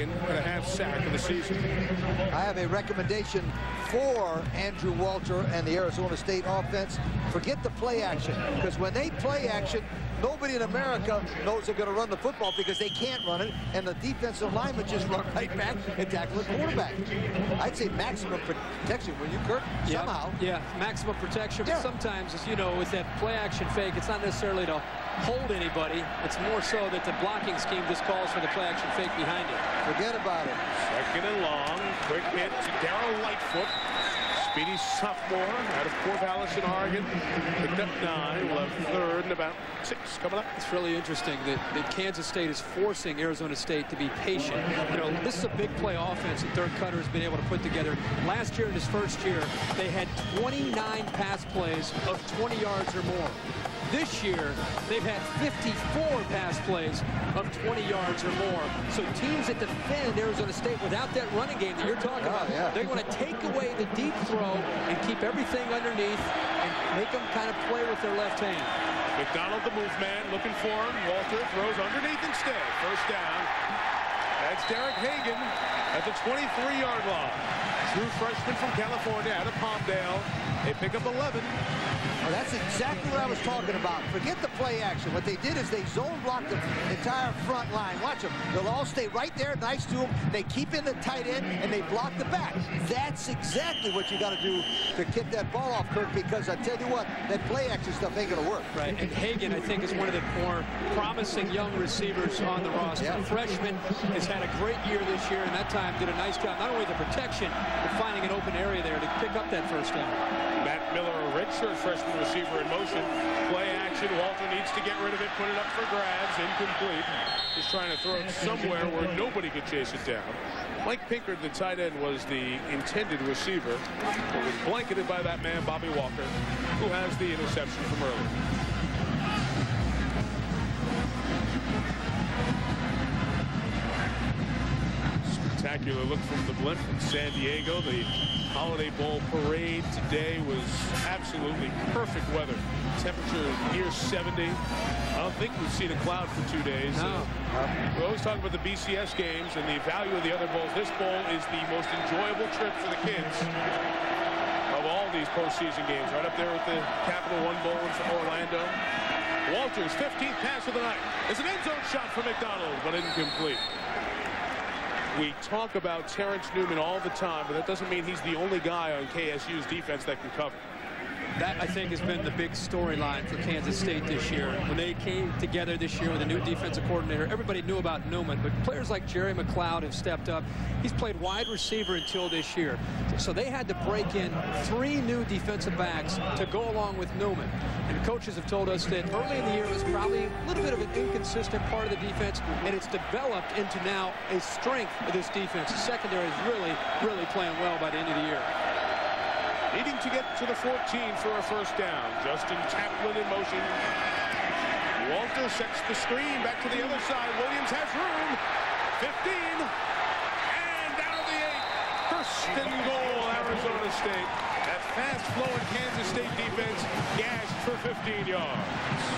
2.5 sack of the season. I have a recommendation for Andrew Walter and the Arizona State offense. Forget the play action, because when they play action, nobody in America knows they're going to run the football because they can't run it, and the defensive linemen just run right back and tackle the quarterback. I'd say maximum protection. Will you, Kirk? Somehow. Yeah, maximum protection. But sometimes, as you know, with that play action fake, it's not necessarily to hold anybody. It's more so that the blocking scheme just calls for the play action fake behind it. Forget about it. 2nd and long. Quick hit to Darrell Lightfoot. Speedy sophomore out of Corvallis in Oregon. Picked up 9. We'll have 3rd and about 6 coming up. It's really interesting that Kansas State is forcing Arizona State to be patient. You know, this is a big play offense that Dirk Cutter has been able to put together. Last year, in his first year, they had 29 pass plays of 20 yards or more. This year, they've had 54 pass plays of 20 yards or more. So teams that defend Arizona State without that running game that you're talking about, they're going to take away the deep throw and keep everything underneath and make them kind of play with their left hand. McDonald, the move man, looking for him. Walter throws underneath instead. First down. That's Derek Hagan at the 23-yard line. True freshman from California out of Palmdale. They pick up 11. Oh, that's exactly what I was talking about. Forget the play action. What they did is they zone blocked the entire front line. Watch them. They'll all stay right there, nice to them. They keep in the tight end, and they block the back. That's exactly what you got to do to kick that ball off, Kirk, because I tell you what, that play action stuff ain't going to work. Right, and Hagan, I think, is one of the more promising young receivers on the roster. The freshman has had a great year this year, and that time did a nice job, not only the protection, but finding an open area there to pick up that first down. Matt Miller, a redshirt freshman receiver in motion. Play action. Walter needs to get rid of it, put it up for grabs. Incomplete. Just trying to throw it somewhere where nobody could chase it down. Mike Pinkard, the tight end, was the intended receiver, but was blanketed by that man, Bobby Walker, who has the interception from earlier. Spectacular look from the blimp from San Diego. The Holiday Bowl parade today was absolutely perfect weather. Temperature near 70. I don't think we've seen a cloud for 2 days. No. We always talk about the BCS games and the value of the other bowls. This bowl is the most enjoyable trip for the kids of all these postseason games. Right up there with the Capital One Bowl in Orlando. Walters' 15th pass of the night. It's an end zone shot for McDonald, but incomplete. We talk about Terrence Newman all the time, but that doesn't mean he's the only guy on KSU's defense that can cover. That, I think, has been the big storyline for Kansas State this year. When they came together this year with a new defensive coordinator, everybody knew about Newman, but players like Jerry McLeod have stepped up. He's played wide receiver until this year. So they had to break in 3 new defensive backs to go along with Newman. And coaches have told us that early in the year it was probably a little bit of an inconsistent part of the defense, and it's developed into now a strength of this defense. The secondary is really playing well by the end of the year. Needing to get to the 14 for a first down. Justin Taplin in motion. Walter sets the screen back to the other side. Williams has room. 15. And down to the 8. First and goal, Arizona State. That fast-flowing Kansas State defense gashed for 15 yards.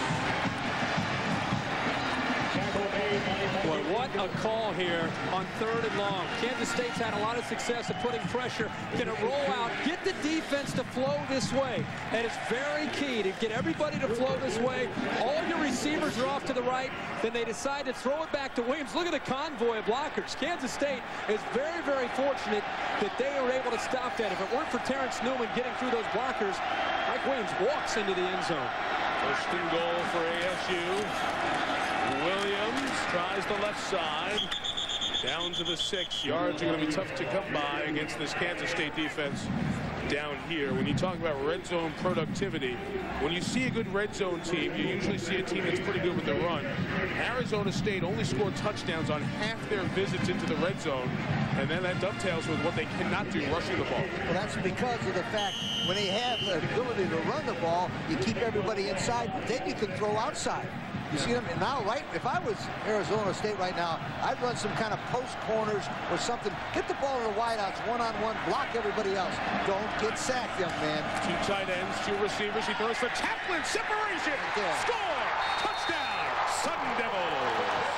Boy, what a call here on 3rd and long. Kansas State's had a lot of success at putting pressure. Gonna roll out, get the defense to flow this way. And it's very key to get everybody to flow this way. All your receivers are off to the right. Then they decide to throw it back to Williams. Look at the convoy of blockers. Kansas State is very fortunate that they were able to stop that. If it weren't for Terrence Newman getting through those blockers, Mike Williams walks into the end zone. First and goal for ASU. Williams tries the left side. Down to the 6. Yards are going to be tough to come by against this Kansas State defense down here. When you talk about red zone productivity, when you see a good red zone team, you usually see a team that's pretty good with the run. Arizona State only scored touchdowns on half their visits into the red zone, and then that dovetails with what they cannot do rushing the ball. Well, that's because of the fact when they have the ability to run the ball, you keep everybody inside, then you can throw outside. You see them now, right? If I was Arizona State right now, I'd run some kind of post corners or something. Get the ball to the wideouts, one-on-one, block everybody else. Don't get sacked, young man. 2 tight ends, 2 receivers. He throws for Taplin. Separation. Score. Touchdown. Sun Devils.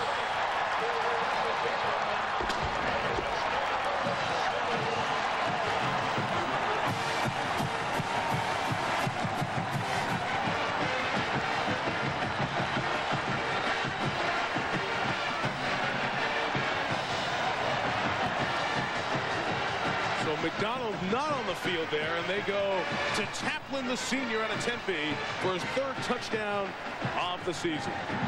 McDonald not on the field there, and they go to Taplin, the senior, out of Tempe, for his 3rd touchdown of the season.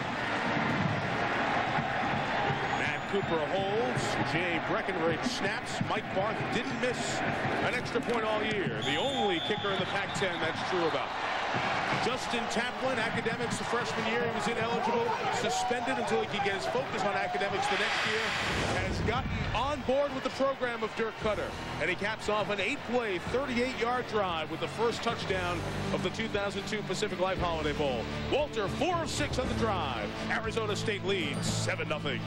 Matt Cooper holds. Jay Breckenridge snaps. Mike Barth didn't miss an extra point all year. The only kicker in the Pac-10 that's true about. Justin Taplin, academics the freshman year, he was ineligible, suspended until he could get his focus on academics the next year, has gotten on board with the program of Dirk Cutter, and he caps off an 8-play, 38-yard drive with the first touchdown of the 2002 Pacific Life Holiday Bowl. Walter, 4 of 6 on the drive. Arizona State leads 7-0.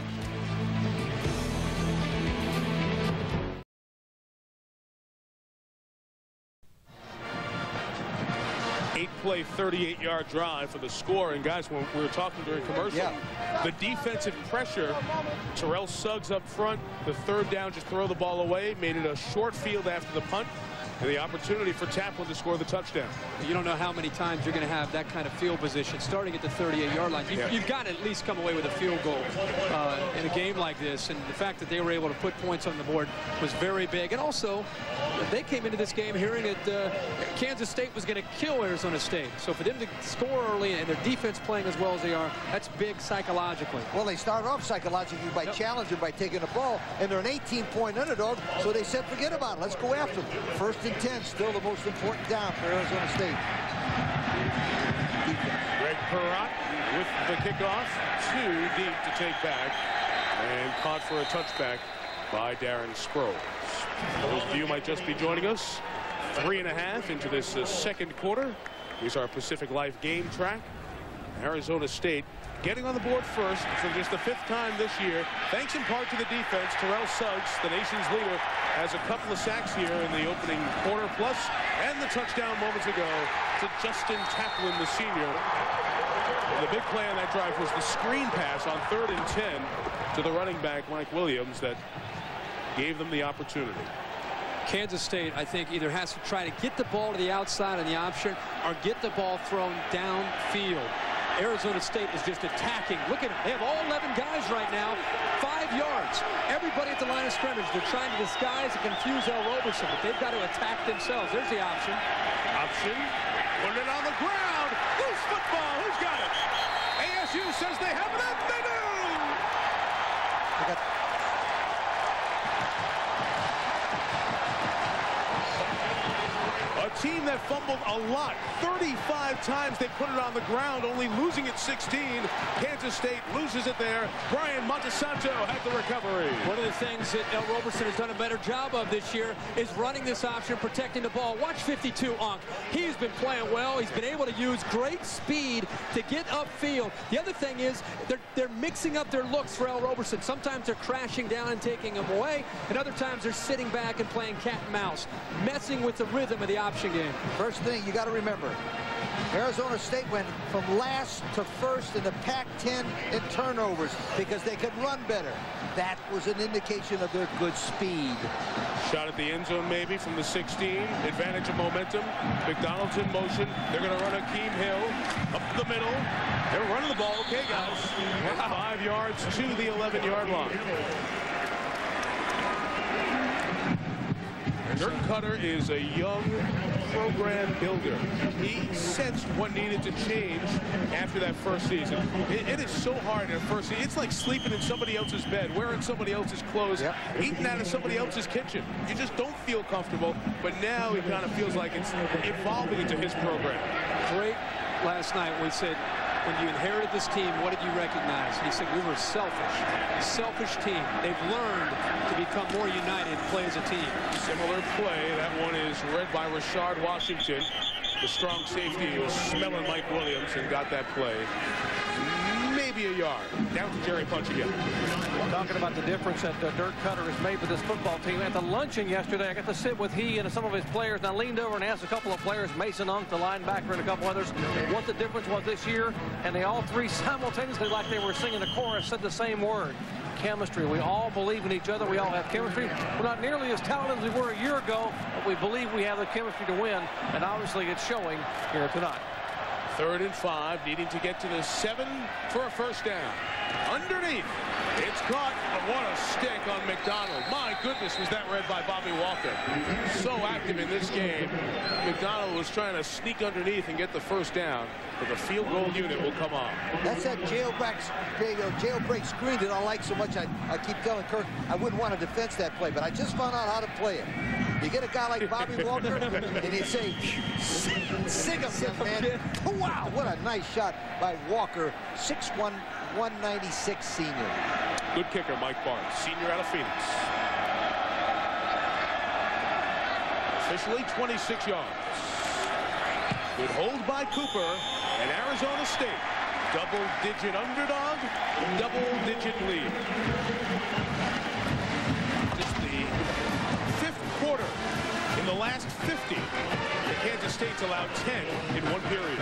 8-play, 38-yard drive for the score. And guys, when we were talking during commercial, the defensive pressure, Terrell Suggs up front, the 3rd down, just throw the ball away, made it a short field after the punt. And the opportunity for Taplin to score the touchdown. You don't know how many times you're going to have that kind of field position starting at the 38-yard line. You've got to at least come away with a field goal in a game like this. And the fact that they were able to put points on the board was very big. And also, they came into this game hearing that Kansas State was going to kill Arizona State. So for them to score early and their defense playing as well as they are, that's big psychologically. Well, they started off psychologically by challenging, by taking the ball, and they're an 18-point underdog, so they said, forget about it. Let's go after them. 1st and 10, still the most important down for Arizona State. Greg Perrott with the kickoff, too deep to take back, and caught for a touchback by Darren Sproles. Those of you might just be joining us, 3.5 into this 2nd quarter. Here's our Pacific Life game track. Arizona State getting on the board first for just the 5th time this year, thanks in part to the defense. Terrell Suggs, the nation's leader, has a couple of sacks here in the opening quarter, plus and the touchdown moments ago to Justin Taplin, the senior. And the big play on that drive was the screen pass on 3rd and 10 to the running back Mike Williams that gave them the opportunity. Kansas State, I think, either has to try to get the ball to the outside on the option or get the ball thrown downfield. Arizona State is just attacking. Look at it. They have all 11 guys right now, 5 yards. Everybody at the line of scrimmage. They're trying to disguise and confuse L. Roberson, but they've got to attack themselves. There's the option. Put it on the ground. Loose football. Who's got it? ASU says they have it. They do. A team that fumbled a lot. 35 times they put it on the ground, only losing it 16. Kansas State loses it there. Brian Montesanto had the recovery. One of the things that L. Roberson has done a better job of this year is running this option, protecting the ball. Watch 52, Unk. He's been playing well. He's been able to use great speed to get upfield. The other thing is they're mixing up their looks for L. Roberson. Sometimes they're crashing down and taking him away, and other times they're sitting back and playing cat and mouse, messing with the rhythm of the option game. First thing you got to remember, Arizona State went from last to first in the Pac-10 in turnovers because they could run better. That was an indication of their good speed. Shot at the end zone maybe from the 16. Advantage of momentum. McDonald's in motion. They're going to run Akeem Hill up the middle. They're running the ball. Okay, guys. 5 yards to the 11-yard line. Dirk Cutter is a young program builder. He sensed what needed to change after that first season. It is so hard in a first season. It's like sleeping in somebody else's bed, wearing somebody else's clothes, eating out of somebody else's kitchen. You just don't feel comfortable, but now it kind of feels like it's evolving into his program. Great last night we said, when you inherited this team, what did you recognize? He said, we were selfish. A selfish team. They've learned to become more united, play as a team. Similar play. That one is read by Rashard Washington. The strong safety was smelling Mike Williams and got that play. Maybe a yard. Down to Jerry Punch again. Talking about the difference that Dirk Cutter has made with this football team. At the luncheon yesterday, I got to sit with he and some of his players, and I leaned over and asked a couple of players, Mason Unk, the linebacker, and a couple others, what the difference was this year, and they all three simultaneously, like they were singing the chorus, said the same word. Chemistry. We all believe in each other. We all have chemistry. We're not nearly as talented as we were a year ago, but we believe we have the chemistry to win, and obviously it's showing here tonight. 3rd and 5, needing to get to the 7 for a first down. Underneath. It's caught, but what a stick on McDonald. My goodness, was that read by Bobby Walker. So active in this game. McDonald was trying to sneak underneath and get the first down, but the field goal unit will come on. That's that jailbreak screen that I like so much. I keep telling Kirk I wouldn't want to defense that play, but I just found out how to play it. You get a guy like Bobby Walker, and you say, sing him, young man. Wow, what a nice shot by Walker, 6'1", 196 senior. Good kicker, Mike Barnes, senior out of Phoenix. Officially 26 yards. Good hold by Cooper, and Arizona State, double-digit underdog, double-digit lead. Just the 5th quarter in the last 50. The Kansas State's allowed 10 in one period.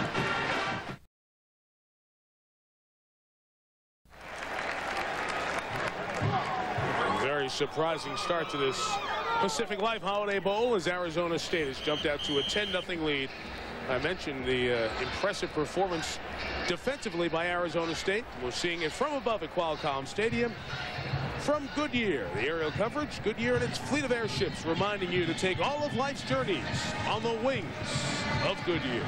Very surprising start to this Pacific Life Holiday Bowl as Arizona State has jumped out to a 10-0 lead. I mentioned the impressive performance defensively by Arizona State. We're seeing it from above at Qualcomm Stadium. From Goodyear, the aerial coverage, Goodyear and its fleet of airships, reminding you to take all of life's journeys on the wings of Goodyear.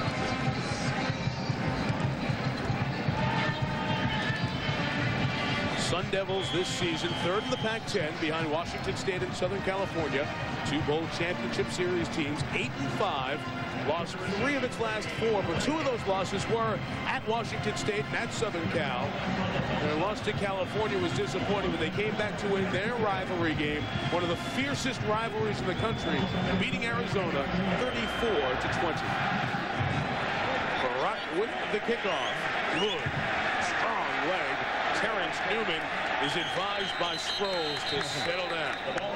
Sun Devils this season 3rd in the Pac-10 behind Washington State and Southern California. 2 bowl championship series teams, 8-5. Lost 3 of its last 4, but 2 of those losses were at Washington State and at Southern Cal. Their loss to California was disappointing, but they came back to win their rivalry game, one of the fiercest rivalries in the country, beating Arizona 34-20. Barack start of the kickoff. Good, strong leg. Terrence Newman is advised by Sproles to settle down.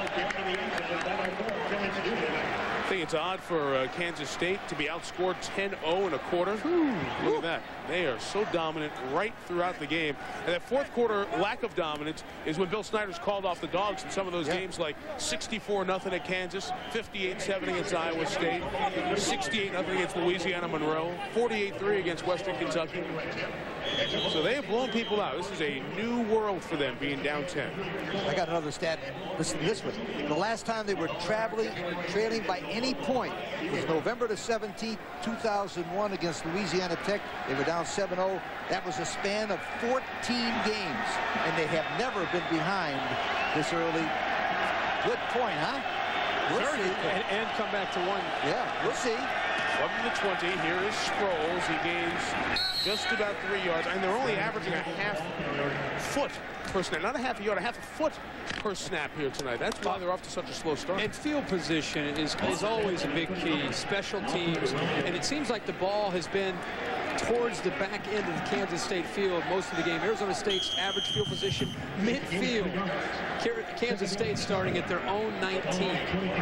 I think it's odd for Kansas State to be outscored 10-0 in a quarter. Look at that. They are so dominant right throughout the game. And that fourth quarter lack of dominance is when Bill Snyder's called off the dogs in some of those games, like 64-0 at Kansas, 58-7 against Iowa State, 68-0 against Louisiana Monroe, 48-3 against Western Kentucky. So they have blown people out. This is a new world for them, being down 10. I got another stat. Listen to this one. The last time they were trailing by any point was November the 17th, 2001 against Louisiana Tech. They were down 7-0. That was a span of 14 games, and they have never been behind this early. Good point, huh? We'll see. And come back to one. Yeah, we'll see. From the 20, here is Sproles. He gains just about 3 yards, and they're only averaging a half foot per snap. Not a half a yard, a half a foot per snap here tonight. That's why they're off to such a slow start. And field position is always a big key. Special teams, and it seems like the ball has been towards the back end of the Kansas State field most of the game. Arizona State's average field position midfield. Kansas State starting at their own 19.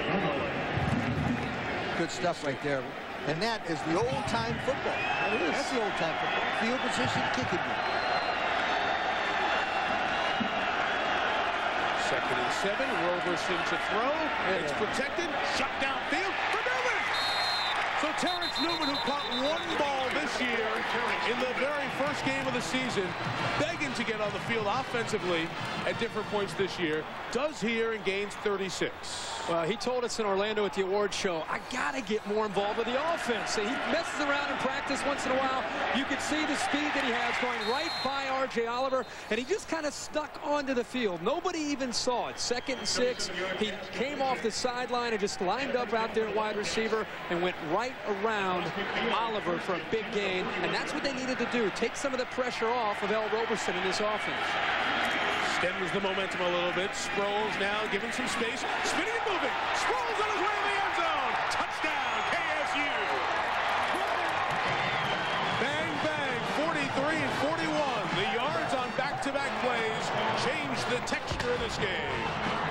Good stuff right there. And that is the old-time football. That's the old-time football. Field position, kicking you. 2nd and 7. Roberson to throw. It's protected. Shot downfield for Newman. So Terrence Newman, who caught one ball this year in the very first game of the season, begging to get on the field offensively at different points this year, does here and gains 36. Well, he told us in Orlando at the awards show, I got to get more involved with the offense. He messes around in practice once in a while. You could see the speed that he has going right by R.J. Oliver, and he just kind of stuck onto the field. Nobody even saw it. 2nd and 6. He came off the sideline and just lined up out there at wide receiver and went right around Oliver for a big gain, and that's what they needed to do, take some of the pressure off of L. Roberson in this offense. Stems the momentum a little bit. Sproles now giving some space, spinning and moving. Sproles on his way to the end zone. Touchdown, KSU. Bang, bang, 43 and 41. The yards on back-to-back plays changed the texture of this game.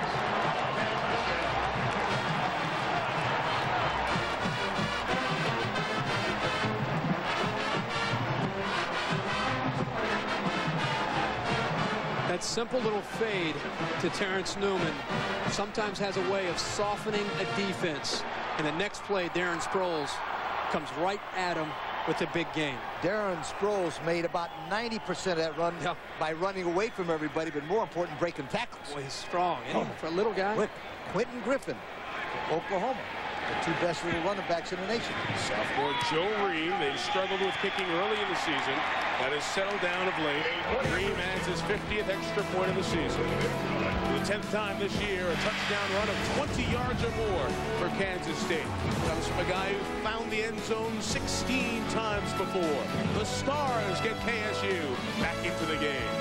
That simple little fade to Terrence Newman sometimes has a way of softening a defense. And the next play, Darren Sproles comes right at him with a big gain. Darren Sproles made about 90% of that run by running away from everybody, but more important, breaking tackles. Boy, he's strong, isn't he, for a little guy? Quentin Griffin, Oklahoma. The two best little running backs in the nation. Sophomore Joe Ream. They struggled with kicking early in the season. That has settled down of late. Ream adds his 50th extra point of the season. For the 10th time this year, a touchdown run of 20 yards or more for Kansas State. Comes from a guy who found the end zone 16 times before. The Stars get KSU back into the game.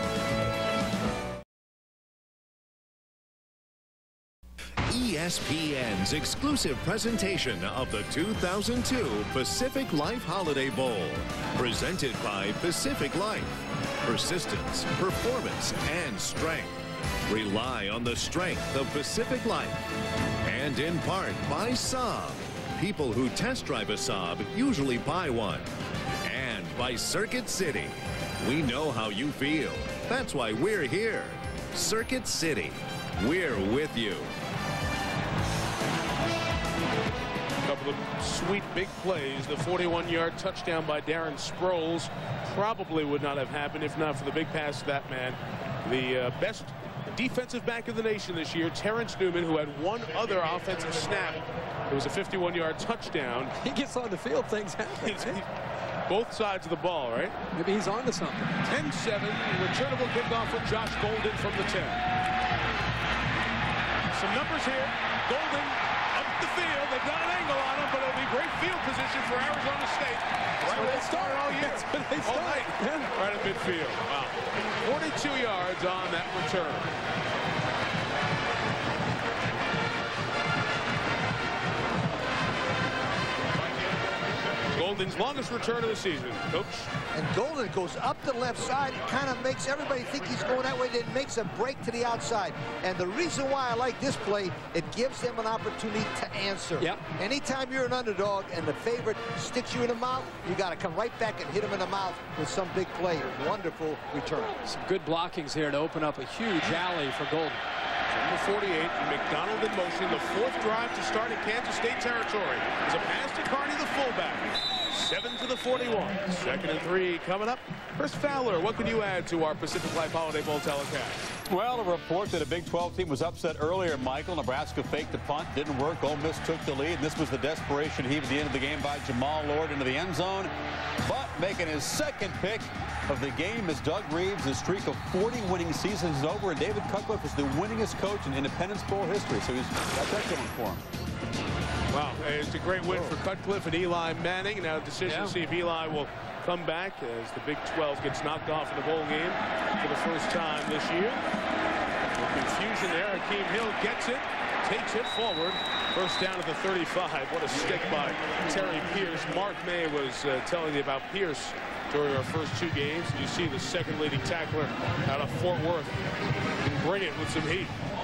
ESPN's exclusive presentation of the 2002 Pacific Life Holiday Bowl. Presented by Pacific Life. Persistence, performance, and strength. Rely on the strength of Pacific Life. And in part by Saab. People who test drive a Saab usually buy one. And by Circuit City. We know how you feel. That's why we're here. Circuit City. We're with you. Couple of sweet big plays. The 41-yard touchdown by Darren Sproles probably would not have happened if not for the big pass to that man. The best defensive back in the nation this year, Terrence Newman, who had one other offensive snap. It was a 51-yard touchdown. He gets on the field, things happen. Both sides of the ball, right? Maybe he's on to something. 10-7, returnable kickoff for Josh Golden from the 10. Some numbers here. Golden up the field. They've got an angle on him, but it'll be great field position for Arizona State. That's where they start all year. That's where they start. All night. Right at midfield. Wow. 42 yards on that return. Golden's longest return of the season, Coach. And Golden goes up the left side. It kind of makes everybody think he's going that way. Then makes a break to the outside. And the reason why I like this play, it gives them an opportunity to answer. Yep. Anytime you're an underdog and the favorite sticks you in the mouth, you got to come right back and hit him in the mouth with some big play. Wonderful return. Some good blockings here to open up a huge alley for Golden. Number 48, McDonald in motion. The fourth drive to start in Kansas State territory. It's a pass to Carney, the fullback. 7 to the 41. 2nd and 3 coming up. Chris Fowler, what can you add to our Pacific Life Holiday Bowl telecast? Well, a report that a Big 12 team was upset earlier, Michael. Nebraska faked the punt, didn't work. Ole Miss took the lead, and this was the desperation heave at the end of the game by Jamal Lord into the end zone. But making his second pick of the game is Doug Reeves. His streak of 40 winning seasons is over, and David Cutcliffe is the winningest coach in Independence Bowl history. So he's got that going for him. Wow, it's a great win for Cutcliffe and Eli Manning. Now a decision to see if Eli will come back as the Big 12 gets knocked off in the bowl game for the first time this year. No confusion there. Hakeem Hill gets it, takes it forward. First down at the 35. What a stick by Terry Pierce. Mark May was telling you about Pierce during our first two games. You see the second leading tackler out of Fort Worth can bring it with some heat.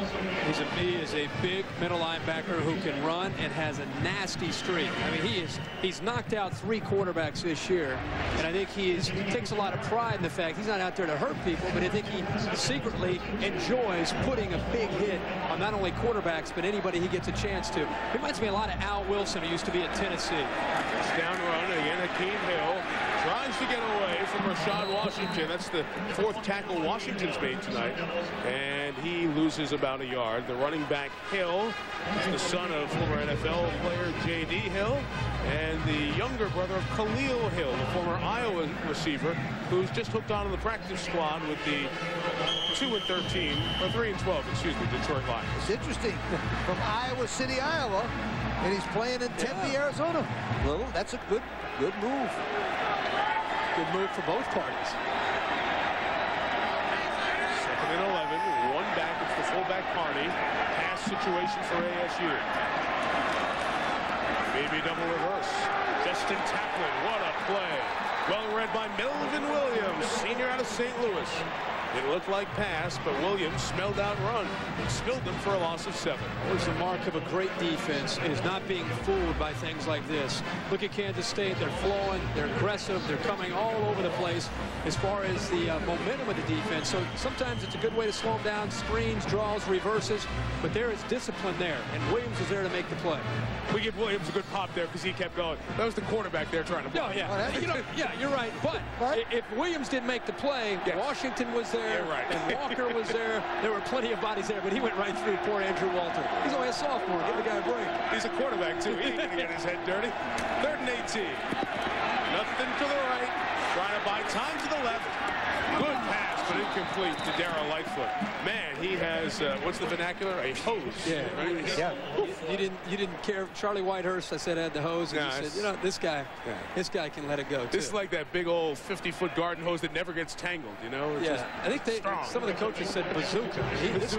He is a big middle linebacker who can run and has a nasty streak. I mean, he's knocked out 3 quarterbacks this year, and I think he takes a lot of pride in the fact he's not out there to hurt people, but I think he secretly enjoys putting a big hit on not only quarterbacks but anybody he gets a chance to. He reminds me a lot of Al Wilson, who used to be at Tennessee. Down run again. Hakeem Hill tries to get away from Rashad Washington. That's the 4th tackle Washington's made tonight, and he loses about a yard. The running back Hill is the son of former NFL player J.D. Hill and the younger brother of Khalil Hill, the former Iowa receiver, who's just hooked onto the practice squad with the 2-13 or 3-12, excuse me, Detroit Lions. It's interesting, from Iowa City, Iowa, and he's playing in Tempe, Arizona. Well, that's a good move. Good move for both parties. 2nd and 11, one back. It's the fullback Carney. Pass situation for ASU. Maybe double reverse. Justin Taplin, what a play. Well read by Melvin Williams, senior out of St. Louis. It looked like pass, but Williams smelled out run and spilled them for a loss of 7. There's the mark of a great defense, is not being fooled by things like this. Look at Kansas State. They're flowing, they're aggressive, they're coming all over the place as far as the momentum of the defense. So sometimes it's a good way to slow them down, screens, draws, reverses, but there is discipline there, and Williams is there to make the play. We give Williams a good pop there because he kept going. That was the quarterback there trying to block. Oh, yeah. Yeah, you're right. But if Williams didn't make the play, Washington was there, and Walker was there. There were plenty of bodies there, but he went right through poor Andrew Walter. He's only a sophomore. Give the guy a break. He's a quarterback, too. He ain't going to get his head dirty. 3rd and 18. Nothing to the right. Trying to buy time to the left. Good pass, but incomplete to Darrell Lightfoot. Man, he has, what's the vernacular? A hose. Yeah. Right? Yeah. You didn't care. Charlie Whitehurst, I said, had the hose, and he said, you know, this guy can let it go, too. This is like that big old 50-foot garden hose that never gets tangled, you know? It's just I think some of the coaches said bazooka.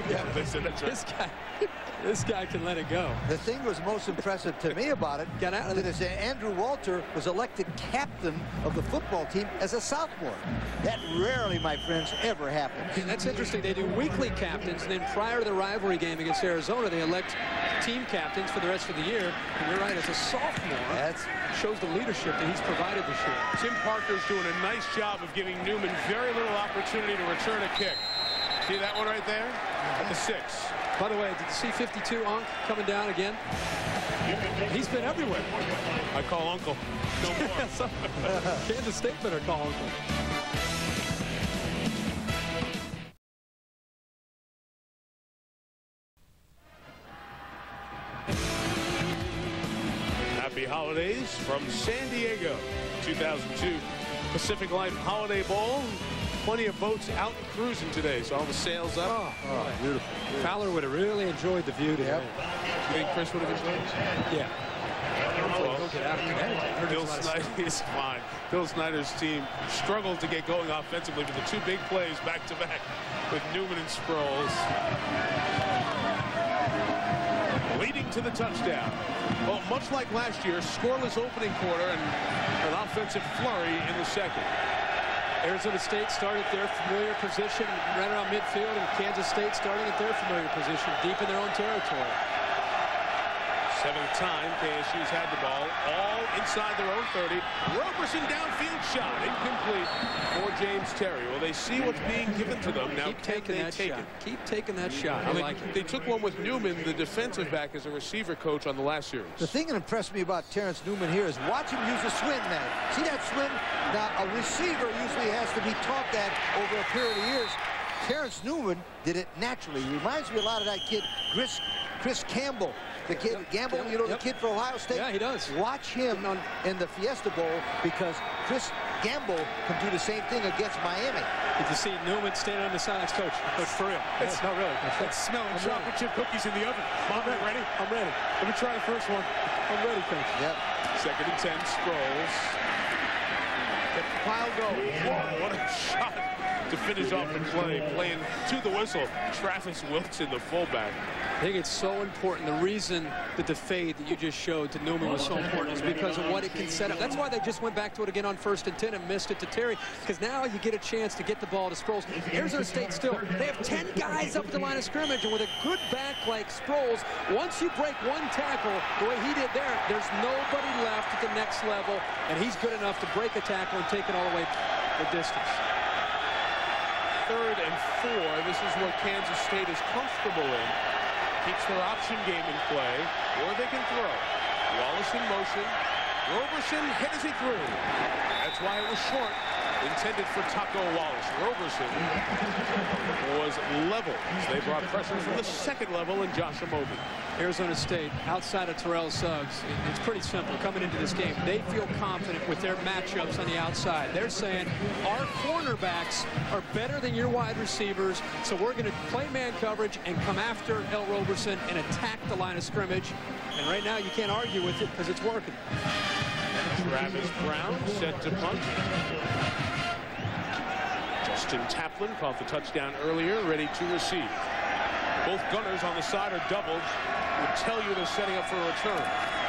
This guy can let it go. The thing was most impressive to me about it is that Andrew Walter was elected captain of the football team as a sophomore. That rarely, my friends, ever happens. That's interesting. They do weekly captains, and then prior to the rivalry game against Arizona, they elect team captains for the rest of the year. And you're right, as a sophomore, that shows the leadership that he's provided this year. Tim Parker's doing a nice job of giving Newman very little opportunity to return a kick. See that one right there? At the 6. By the way, did you see 52 Unc coming down again? He's been everywhere. I call Uncle. No more. Kansas State better call Uncle. Happy holidays from San Diego. 2002 Pacific Life Holiday Bowl. Plenty of boats out cruising today, so all the sails up. Oh, beautiful. Fowler would have really enjoyed the view today. You think Chris would have enjoyed it? Yeah. He'll get out of Connecticut. Bill Snyder is fine. Bill Snyder's team struggled to get going offensively with the 2 big plays back-to-back with Newman and Sproles. Leading to the touchdown. Well, much like last year, scoreless opening quarter, and offensive flurry in the second. Arizona State started their familiar position right around midfield, and Kansas State starting at their familiar position deep in their own territory. Seventh time KSU's had the ball, all inside their own 30. Roberson downfield shot, incomplete for James Terry. Well, they see what's being given to them. Now, keep taking that shot. Keep taking that shot. I like it. They took one with Newman, the defensive back, as a receiver coach on the last series. The thing that impressed me about Terrence Newman here is watch him use a swing now. See that swing? Now, a receiver usually has to be taught that over a period of years. Terrence Newman did it naturally. He reminds me a lot of that kid, Chris Campbell. The kid, Gamble, you know, the kid for Ohio State? Yeah, he does. Watch him in the Fiesta Bowl because Chris Gamble can do the same thing against Miami. Did you see Newman standing on the sidelines, Coach? Coach, for real. It's not really. It's smelling chocolate chip cookies in the oven. I'm ready. I'm ready. Let me try the first one. I'm ready, Coach. Yep. Second and 10, Sproles. The pile goes. Whoa, what a shot to finish off the play. Playing to the whistle. Travis Wilson, the fullback. I think it's so important. The reason that the fade that you just showed to Newman was so important is because of what it can set up. That's why they just went back to it again on 1st and 10 and missed it to Terry, because now you get a chance to get the ball to Sproles. Arizona State still, they have 10 guys up at the line of scrimmage, and with a good back like Sproles, once you break one tackle the way he did there, there's nobody left at the next level, and he's good enough to break a tackle and take it all the way the distance. 3rd and 4. This is what Kansas State is comfortable in. Keeps their option game in play, or they can throw. Wallace in motion. Roberson hit as he threw. That's why it was short. Intended for Taco Wallace. Roberson was level. They brought pressure from the second level in Josh Amobi. Arizona State, outside of Terrell Suggs, it's pretty simple coming into this game. They feel confident with their matchups on the outside. They're saying our cornerbacks are better than your wide receivers, so we're going to play man coverage and come after El Roberson and attack the line of scrimmage. And right now you can't argue with it because it's working. Travis Brown set to punt. Justin Taplin caught the touchdown earlier, ready to receive. Both gunners on the side are doubled. Would tell you they're setting up for a return.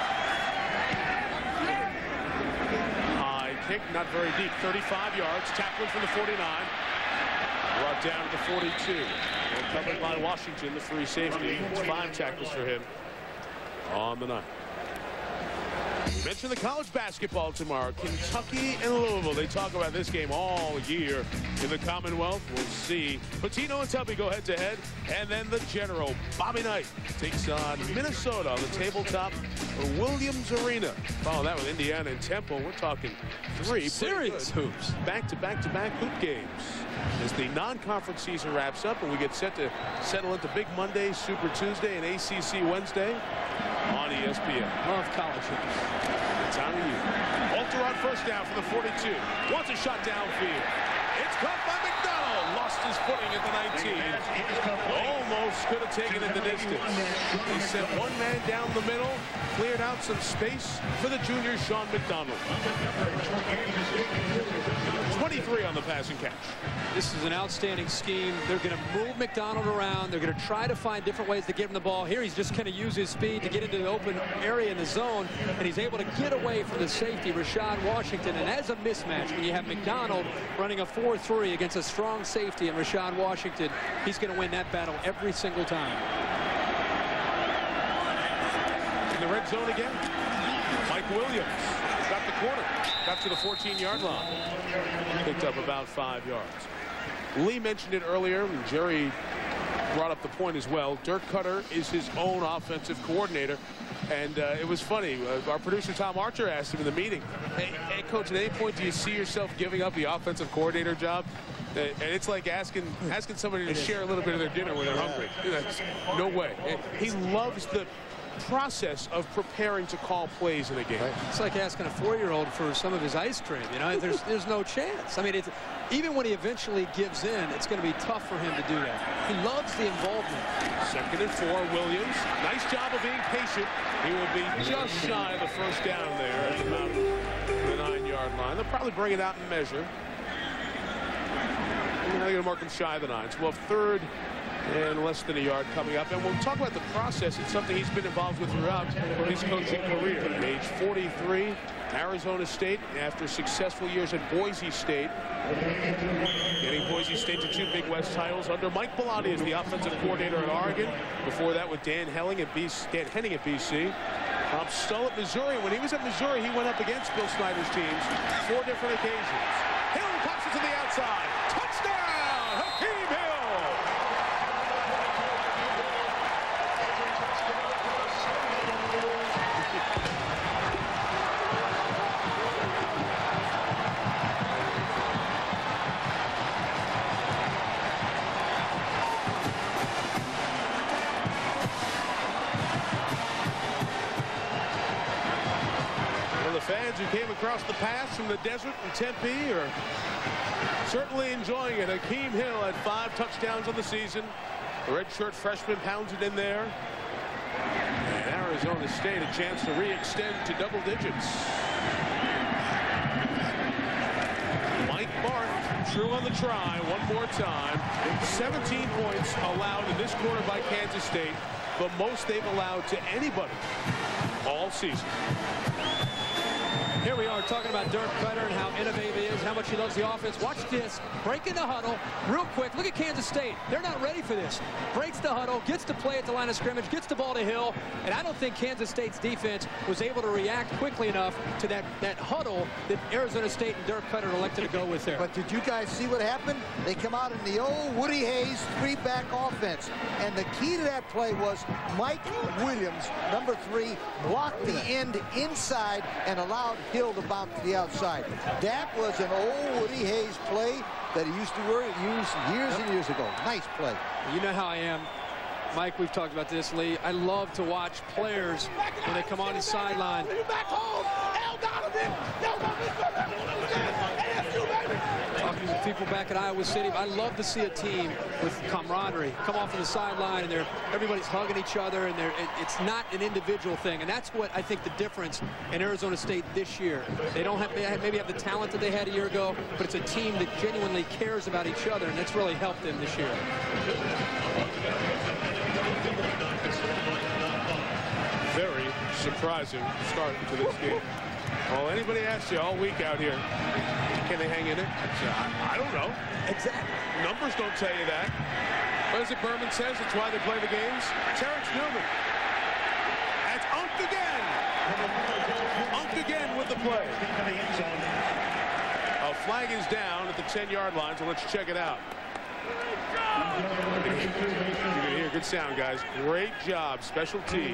High kick, not very deep. 35 yards. Taplin from the 49. Brought down to the 42. Well, covered by Washington, the free safety. It's 5 tackles for him on the night. We mentioned the college basketball tomorrow. Kentucky and Louisville. They talk about this game all year in the Commonwealth. We'll see. Patino and Tubby go head-to-head. And then the general, Bobby Knight, takes on Minnesota on the tabletop for Williams Arena. Follow that with Indiana and Temple. We're talking 3 serious hoops. Back-to-back-to-back hoop games. As the non-conference season wraps up and we get set to settle into Big Monday, Super Tuesday, and ACC Wednesday on ESPN. Love college hoops. Time of year. Walter on first down for the 42. Wants a shot downfield. It's caught by McDonald. Lost his footing at the 19. Almost could have taken it the distance. He sent one man down the middle, cleared out some space for the junior Sean McDonald. 23 on the passing catch. This is an outstanding scheme. They're going to move McDonald around. They're going to try to find different ways to get him the ball. Here he's just going to use his speed to get into the open area in the zone, and he's able to get away from the safety, Rashad Washington. And as a mismatch, when you have McDonald running a 4-3 against a strong safety and Rashad Washington, he's going to win that battle every single time. In the red zone again, Mike Williams got the corner, got to the 14-yard line, picked up about 5 yards. Lee mentioned it earlier, and Jerry brought up the point as well. Dirk Cutter is his own offensive coordinator. And it was funny. Our producer, Tom Archer, asked him in the meeting, hey, Coach, at any point do you see yourself giving up the offensive coordinator job? And it's like asking somebody to share a little bit of their dinner when they're hungry. No way. He loves the process of preparing to call plays in a game. It's like asking a 4-year-old for some of his ice cream. You know, there's no chance. I mean, even when he eventually gives in, it's going to be tough for him to do that. He loves the involvement. 2nd and 4, Williams. Nice job of being patient. He will be just shy of the first down there at about the 9-yard line. They'll probably bring it out and measure. They're going to mark him shy of the 9. So we'll have 3rd and less than a yard coming up. And we'll talk about the process. It's something he's been involved with throughout his coaching career. Age 43, Arizona State, after successful years at Boise State, getting Boise State to 2 Big West titles under Mike Bellotti as the offensive coordinator at Oregon. Before that with Dan Henning at BC. Bob Stull at Missouri. When he was at Missouri, he went up against Bill Snyder's teams 4 different occasions. Hill pops it to the outside. Touchdown, Hakeem Hill. Fans who came across the pass from the desert in Tempe are certainly enjoying it. Hakeem Hill had 5 touchdowns on the season. The redshirt freshman pounds it in there. And Arizona State a chance to re-extend to double digits. Mike Barth true on the try one more time. 17 points allowed in this quarter by Kansas State, the most they've allowed to anybody all season. Here we are talking about Dirk Koetter and how innovative he is, how much he loves the offense. Watch this. Breaking the huddle real quick. Look at Kansas State. They're not ready for this. Breaks the huddle, gets to play at the line of scrimmage, gets the ball to Hill. And I don't think Kansas State's defense was able to react quickly enough to that huddle that Arizona State and Dirk Koetter elected to go with there. But did you guys see what happened? They come out in the old Woody Hayes 3-back offense. And the key to that play was Mike Williams, number 3, blocked the end inside and allowed Hill to bounce to the outside. That was an old Woody Hayes play that he used to use years and years ago. Nice play. You know how I am, Mike. We've talked about this, Lee. I love to watch players when they come on the sideline. Talking to people back at Iowa City, I love to see a team with camaraderie come off of the sideline and everybody's hugging each other, and it's not an individual thing, and that's what I think the difference in Arizona State this year. They don't have maybe have the talent that they had a year ago, but it's a team that genuinely cares about each other, and that's really helped them this year. Very surprising start to this game. Well, anybody asks you all week out here, can they hang in it? I don't know. Exactly. Numbers don't tell you that. What is it Berman says? It's why they play the games. Terrence Newman. That's Unk again. Unk again with the play. A flag is down at the 10-yard line, so let's check it out. You can hear good sound, guys. Great job, special teams.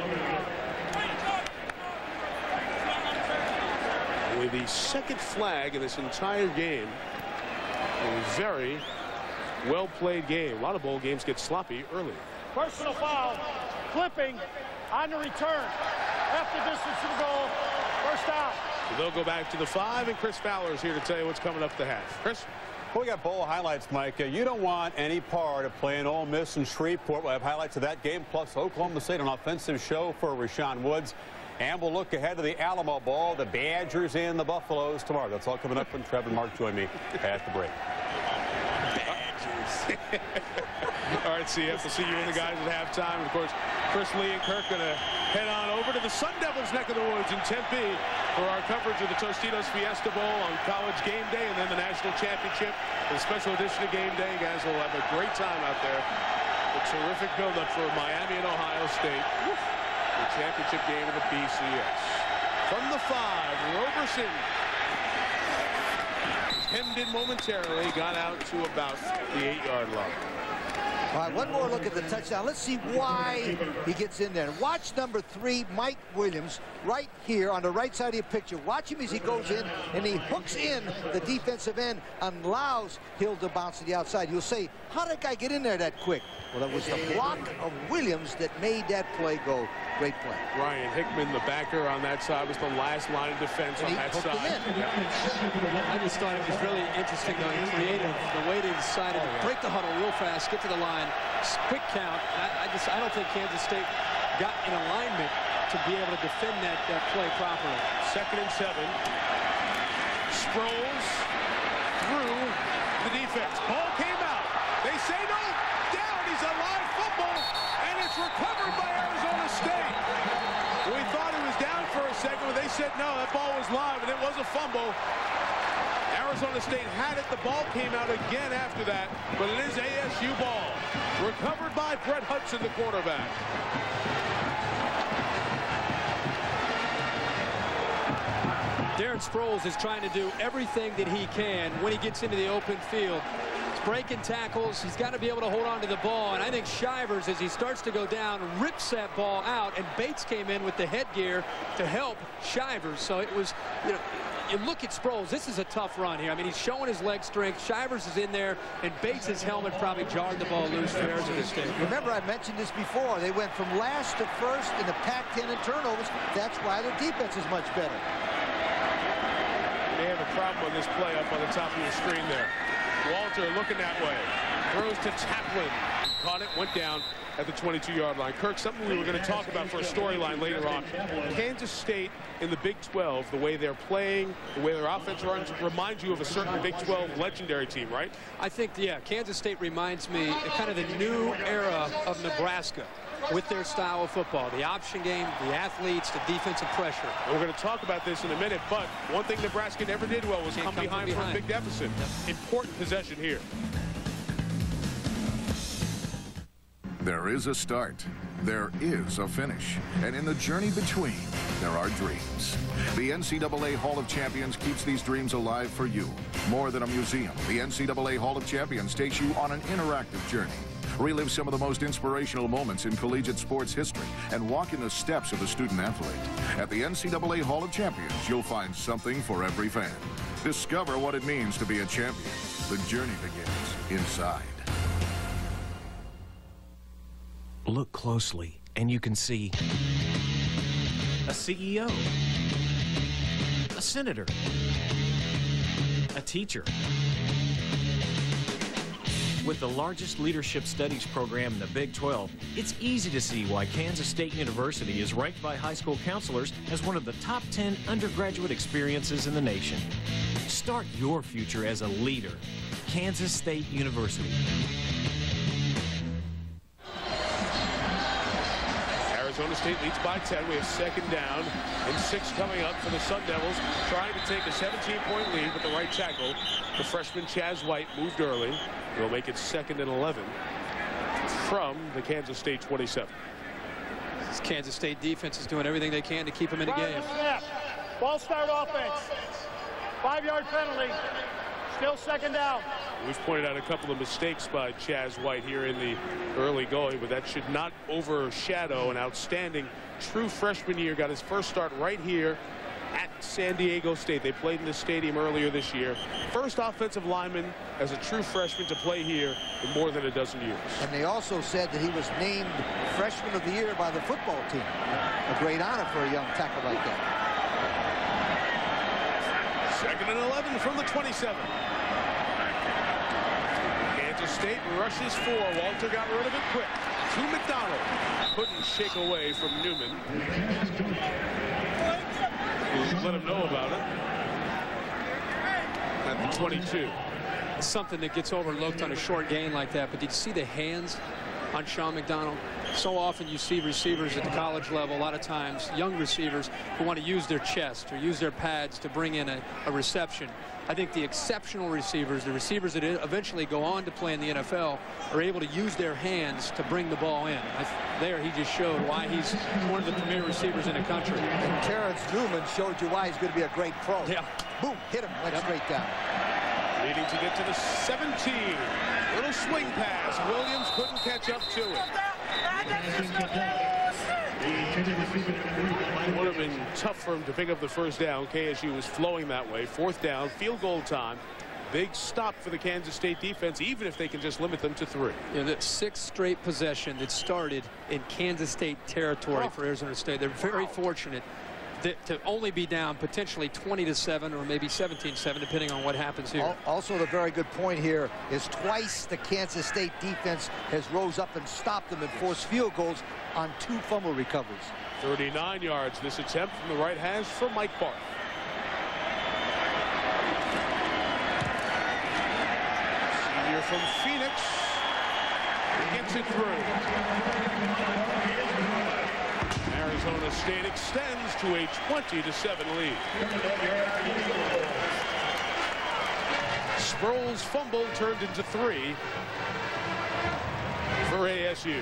With the second flag in this entire game. A very well-played game. A lot of bowl games get sloppy early. Personal foul, flipping on the return. After distance to the goal, first down. So they'll go back to the 5, and Chris Fowler is here to tell you what's coming up the half. Chris? Well, we got bowl highlights, Mike. You don't want any part of playing Ole Miss and Shreveport. We'll have highlights of that game, plus Oklahoma State, an offensive show for Rashawn Woods. And we'll look ahead to the Alamo Bowl, the Badgers and the Buffaloes tomorrow. That's all coming up when Trevor and Mark join me at the break. Badgers. All right, CF, we'll see you and the guys at halftime. And of course, Chris, Lee, and Kirk going to head on over to the Sun Devils neck of the woods in Tempe for our coverage of the Tostitos Fiesta Bowl on College Game Day and then the National Championship. The special edition of Game Day. You guys will have a great time out there. A terrific build-up for Miami and Ohio State. The championship game of the BCS. From the 5, Roberson hemmed in momentarily, got out to about the 8-yard line. All right, one more look at the touchdown. Let's see why he gets in there. Watch number 3, Mike Williams, right here on the right side of your picture. Watch him as he goes in, and he hooks in the defensive end and allows Hill to bounce to the outside. You'll say, how did that guy get in there that quick? Well, it was the block of Williams that made that play go. Great play. Ryan Hickman, the backer on that side, was the last line of defense on that side. I just thought it was really interesting, though, and creative, the way they decided to break the huddle real fast, get to the line, quick count. I don't think Kansas State got in alignment to be able to defend that play properly. 2nd and 7. Sproles through the defense. Ball came out. They say no. Down. He's a live football, and it's recovered by Arizona State. We thought he was down for a second when they said no, that ball was live, and it was a fumble. Arizona State had it. The ball came out again after that, but it is ASU ball. Recovered by Brett Hudson, the quarterback. Darren Sproles is trying to do everything that he can when he gets into the open field. He's breaking tackles. He's got to be able to hold on to the ball. And I think Shivers, as he starts to go down, rips that ball out. And Bates came in with the headgear to help Shivers. So it was, you look at Sproles, this is a tough run here. I mean, he's showing his leg strength. Shivers is in there, and Bates' helmet probably jarred the ball loose for Arizona State. Remember, I mentioned this before. They went from last to first in the Pac-10 in turnovers. That's why their defense is much better. They have a problem on this play up on the top of your screen there. Walter looking that way. Throws to Taplin. Caught it, went down at the 22-yard line. Kirk, something we were going to talk about for a storyline later on. Kansas State in the Big 12, the way they're playing, the way their offense runs, reminds you of a certain Big 12 legendary team, right? I think, yeah, Kansas State reminds me of kind of the new era of Nebraska with their style of football. The option game, the athletes, the defensive pressure. And we're going to talk about this in a minute, but one thing Nebraska never did well was come behind for a big deficit. Important possession here. There is a start, there is a finish, and in the journey between, there are dreams. The NCAA Hall of Champions keeps these dreams alive for you. More than a museum, the NCAA Hall of Champions takes you on an interactive journey. Relive some of the most inspirational moments in collegiate sports history and walk in the steps of the student athlete. At the NCAA Hall of Champions, you'll find something for every fan. Discover what it means to be a champion. The journey begins inside. Look closely, and you can see a CEO, a senator, a teacher. With the largest leadership studies program in the Big 12, it's easy to see why Kansas State University is ranked by high school counselors as one of the top 10 undergraduate experiences in the nation. Start your future as a leader. Kansas State University. Arizona State leads by 10. We have second down and 6 coming up for the Sun Devils, trying to take a 17-point lead with the right tackle. The freshman Chaz White moved early. They'll make it 2nd and 11 from the Kansas State 27. This Kansas State defense is doing everything they can to keep them in the game. Snap. Ball start offense. 5-yard penalty. Still second down. We've pointed out a couple of mistakes by Chaz White here in the early going, but that should not overshadow an outstanding true freshman year. Got his first start right here at San Diego State. They played in the stadium earlier this year. First offensive lineman as a true freshman to play here in more than a dozen years. And they also said that he was named Freshman of the Year by the football team. A great honor for a young tackle like that. 2nd and 11 from the 27. Kansas State rushes 4. Walter got rid of it quick. To McDonald. Couldn't shake away from Newman. Let him know about it. At the 22. It's something that gets overlooked on a short gain like that, but did you see the hands on Sean McDonald? So often you see receivers at the college level, a lot of times young receivers who want to use their chest or use their pads to bring in a reception. I think the exceptional receivers, the receivers that eventually go on to play in the NFL, are able to use their hands to bring the ball in. There he just showed why he's one of the premier receivers in the country. And Terrence Newman showed you why he's going to be a great pro. Yeah. Boom, hit him, went straight down. Leading to get to the 17. Little swing pass. Williams couldn't catch up to it. It would have been tough for him to pick up the first down. KSU was flowing that way. 4th down, field goal time. Big stop for the Kansas State defense, even if they can just limit them to 3. You know, that 6th straight possession that started in Kansas State territory for Arizona State. They're very fortunate to only be down potentially 20-7 or maybe 17-7, depending on what happens here. Also, the very good point here is twice the Kansas State defense has rose up and stopped them and forced field goals on 2 fumble recoveries. 39 yards this attempt from the right hash for Mike Barth. Senior from Phoenix. He gets it through. Arizona State extends to a 20-7 lead. Sproul's fumble turned into 3 for ASU.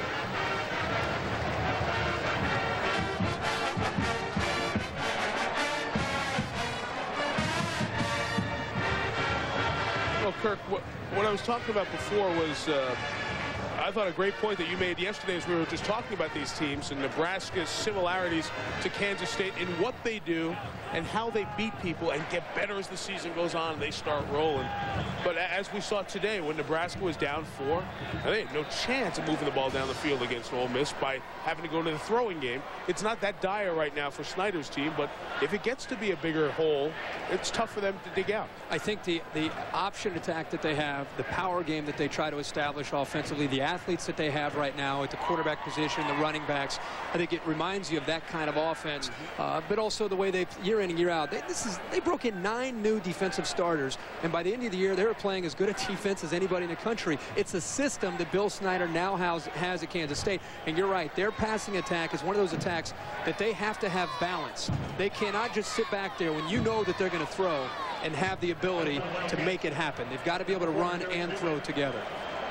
Well, Kirk, what I was talking about before was I thought a great point that you made yesterday as we were just talking about these teams and Nebraska's similarities to Kansas State in what they do and how they beat people and get better as the season goes on and they start rolling. But as we saw today, when Nebraska was down 4, they had no chance of moving the ball down the field against Ole Miss by having to go to the throwing game. It's not that dire right now for Snyder's team, but if it gets to be a bigger hole, it's tough for them to dig out. I think the option attack that they have, the power game that they try to establish offensively, the athletes that they have right now at the quarterback position, the running backs, I think it reminds you of that kind of offense. But also the way they year in and year out, they broke in 9 new defensive starters, and by the end of the year they were playing as good a defense as anybody in the country. It's a system that Bill Snyder now has at Kansas State, and you're right, their passing attack is one of those attacks that they have to have balance. They cannot just sit back there when you know that they're going to throw and have the ability to make it happen. They've got to be able to run and throw together.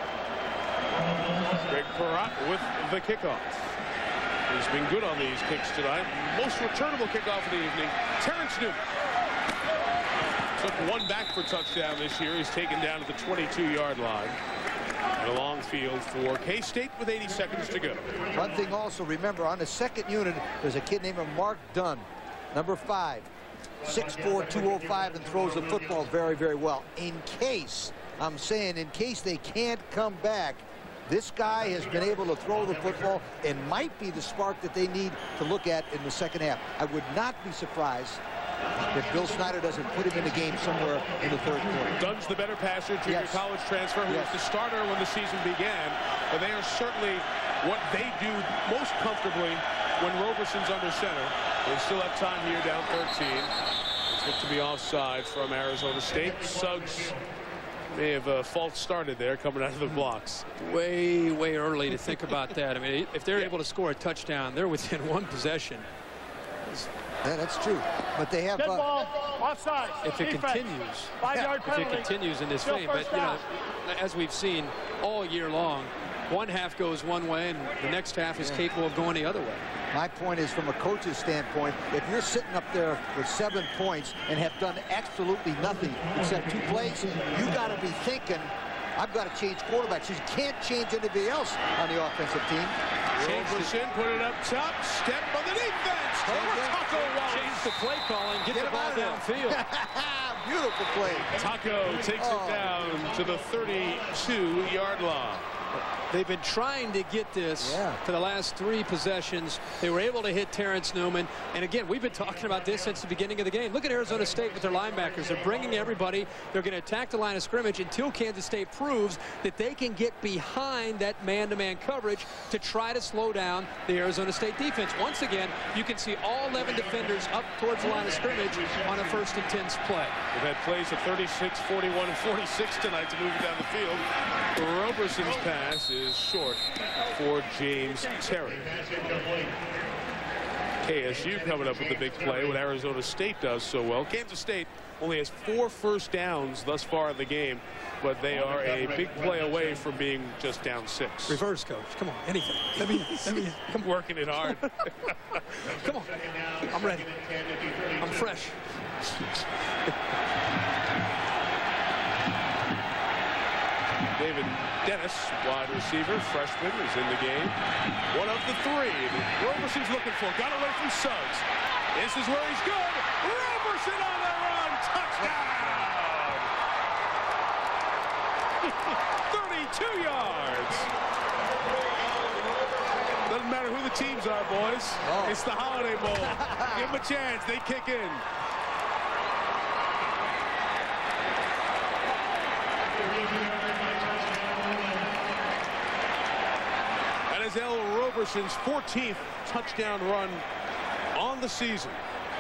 Greg Perrott with the kickoff. He's been good on these kicks tonight. Most returnable kickoff of the evening. Terrence Newman took 1 back for touchdown this year. He's taken down to the 22-yard line. And a long field for K-State with 80 seconds to go. One thing also, remember, on the second unit, there's a kid named Mark Dunn, number 5, 6'4", 205, and throws the football very, very well. In case, I'm saying, in case they can't come back, this guy has been able to throw the football and might be the spark that they need to look at in the second half. I would not be surprised if Bill Snyder doesn't put him in the game somewhere in the third quarter. Dunn's the better passer, junior college transfer, who was the starter when the season began. But they are certainly what they do most comfortably when Roberson's under center. They still have time here, down 13. It's looked to be offside from Arizona State. Suggs may have false started there coming out of the blocks. Way early to think about that. I mean, if they're able to score a touchdown, they're within 1 possession. Yeah, that's true. But they have ball, offside. If it continues, 5-yard penalty. If it continues in this vein, but you know, as we've seen all year long, one half goes one way and the next half is capable of going the other way. My point is, from a coach's standpoint, if you're sitting up there with 7 points and have done absolutely nothing except 2 plays, you got to be thinking, I've got to change quarterbacks. You can't change anybody else on the offensive team. Roberson put it up top, step on the defense. Change the play calling, get the ball downfield. Beautiful play. Taco takes it down to the 32-yard line. They've been trying to get this for the last 3 possessions. They were able to hit Terrence Newman. And again, we've been talking about this since the beginning of the game. Look at Arizona State with their linebackers. They're bringing everybody. They're going to attack the line of scrimmage until Kansas State proves that they can get behind that man-to-man coverage to try to slow down the Arizona State defense. Once again, you can see all 11 defenders up towards the line of scrimmage on a 1st and 10 play. We've had plays of 36, 41, and 46 tonight to move it down the field. Roberson's pass is short for James Terry. KSU coming up with the big play, what Arizona State does so well. Kansas State only has 4 first downs thus far in the game, but they are a big play away from being just down 6. Reverse, coach. Come on, anything. Let me I'm working it hard. Come on. I'm ready. I'm fresh. David Dennis, wide receiver, freshman, is in the game. One of the 3 that Roberson's looking for. Got away from Suggs. This is where he's good. Roberson on the run. Touchdown. 32 yards. Doesn't matter who the teams are, boys. It's the Holiday Bowl. Give them a chance. They kick in. L. Roberson's 14th touchdown run on the season.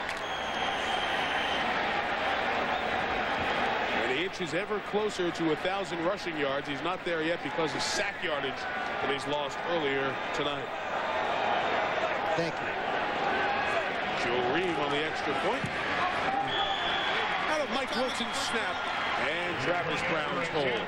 And he inches ever closer to 1,000 rushing yards. He's not there yet because of sack yardage that he's lost earlier tonight. Thank you. Joe Reeve on the extra point. Out of Mike Wilson's snap. And Travis Brown's hold.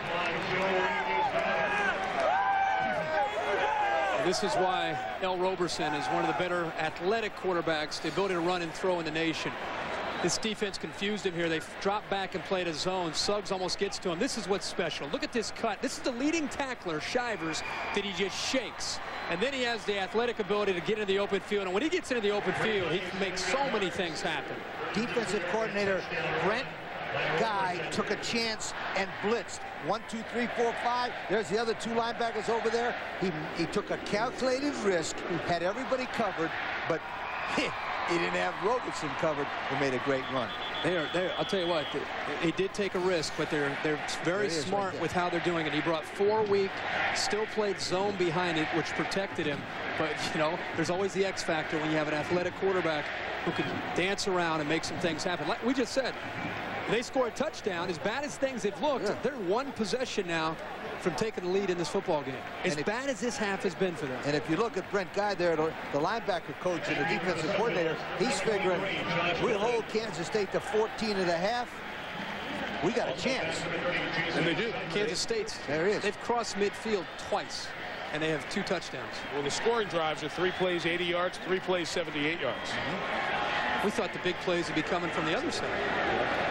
This is why L. Roberson is one of the better athletic quarterbacks, the ability to run and throw in the nation. This defense confused him here. They dropped back and played a zone. Suggs almost gets to him. This is what's special. Look at this cut. This is the leading tackler, Shivers, that he just shakes. And then he has the athletic ability to get into the open field. And when he gets into the open field, he can make so many things happen. Defensive coordinator Brent Guy took a chance and blitzed. 1, 2, 3, 4, 5. There's the other 2 linebackers over there. He took a calculated risk, had everybody covered, but he didn't have Roberson covered, who made a great run. I'll tell you what, they did take a risk, but they're very smart with how they're doing it. He brought 4 weak, still played zone behind it, which protected him. But, you know, there's always the X factor when you have an athletic quarterback who can dance around and make some things happen. Like we just said, they score a touchdown. As bad as things have looked, they're 1 possession now from taking the lead in this football game. As bad as this half has been for them. And if you look at Brent Guy there, the linebacker coach and the defensive coordinator, he's figuring we'll hold Kansas State to 14.5. We got a chance. And they do. Kansas State's. There is. They've crossed midfield twice, and they have 2 touchdowns. Well, the scoring drives are 3 plays, 80 yards, 3 plays, 78 yards. We thought the big plays would be coming from the other side.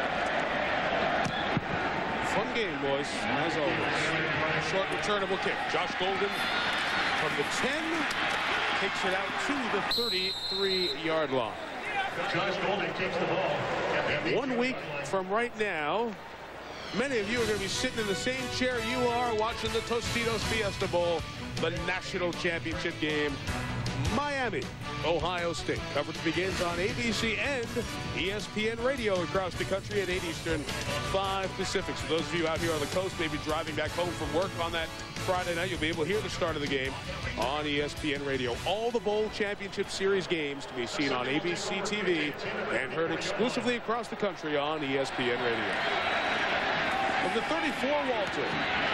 Fun game, boys, as always. Short returnable kick. Josh Golden from the 10 kicks it out to the 33-yard line. Josh Golden takes the ball. 1 week from right now, many of you are going to be sitting in the same chair you are watching the Tostitos Fiesta Bowl, the national championship game. Miami, Ohio State. Coverage begins on ABC and ESPN Radio across the country at 8 Eastern, 5 Pacific. So those of you out here on the coast, maybe driving back home from work on that Friday night, you'll be able to hear the start of the game on ESPN Radio. All the Bowl Championship Series games to be seen on ABC TV and heard exclusively across the country on ESPN Radio. From the 34, Walter.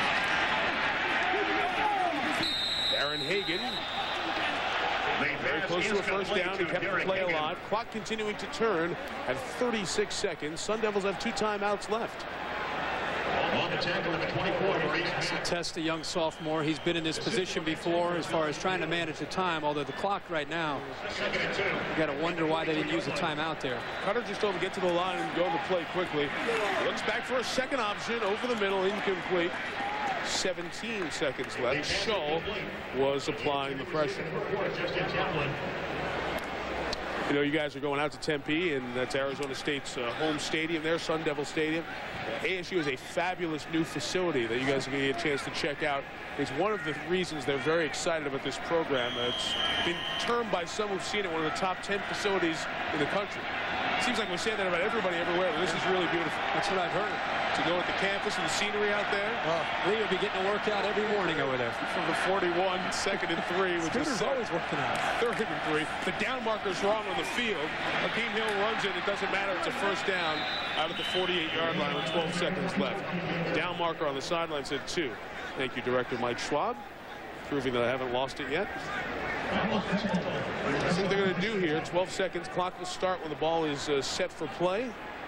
Darren Hagan. Very close to a first down. He kept the play alive. Clock continuing to turn at 36 seconds. Sun Devils have 2 timeouts left. On the tackle at the 24. It's a test, a young sophomore. He's been in this position before as far as trying to manage the time, although the clock right now, you got to wonder why they didn't use a timeout there. Cutter just told him to get to the line and go to play quickly. Looks back for a second option. Over the middle, incomplete. 17 seconds left. Shull was applying the pressure. You know, you guys are going out to Tempe, and that's Arizona State's home stadium there, Sun Devil Stadium. ASU is a fabulous new facility that you guys are going to get a chance to check out. It's one of the reasons they're very excited about this program. It's been termed by some who've seen it one of the top 10 facilities in the country. It seems like we say that about everybody everywhere, but this is really beautiful. That's what I've heard. To go with the campus and the scenery out there. Lee will be getting a workout every morning over there. From the 41, 2nd and 3. Which is always working out. 3rd and 3. The down marker's wrong on the field. Hakeem Hill runs it. It doesn't matter. It's a first down out at the 48-yard line with 12 seconds left. Down marker on the sideline said 2. Thank you, Director Mike Schwab, proving that I haven't lost it yet. I think they're going to do here. 12 seconds. Clock will start when the ball is set for play.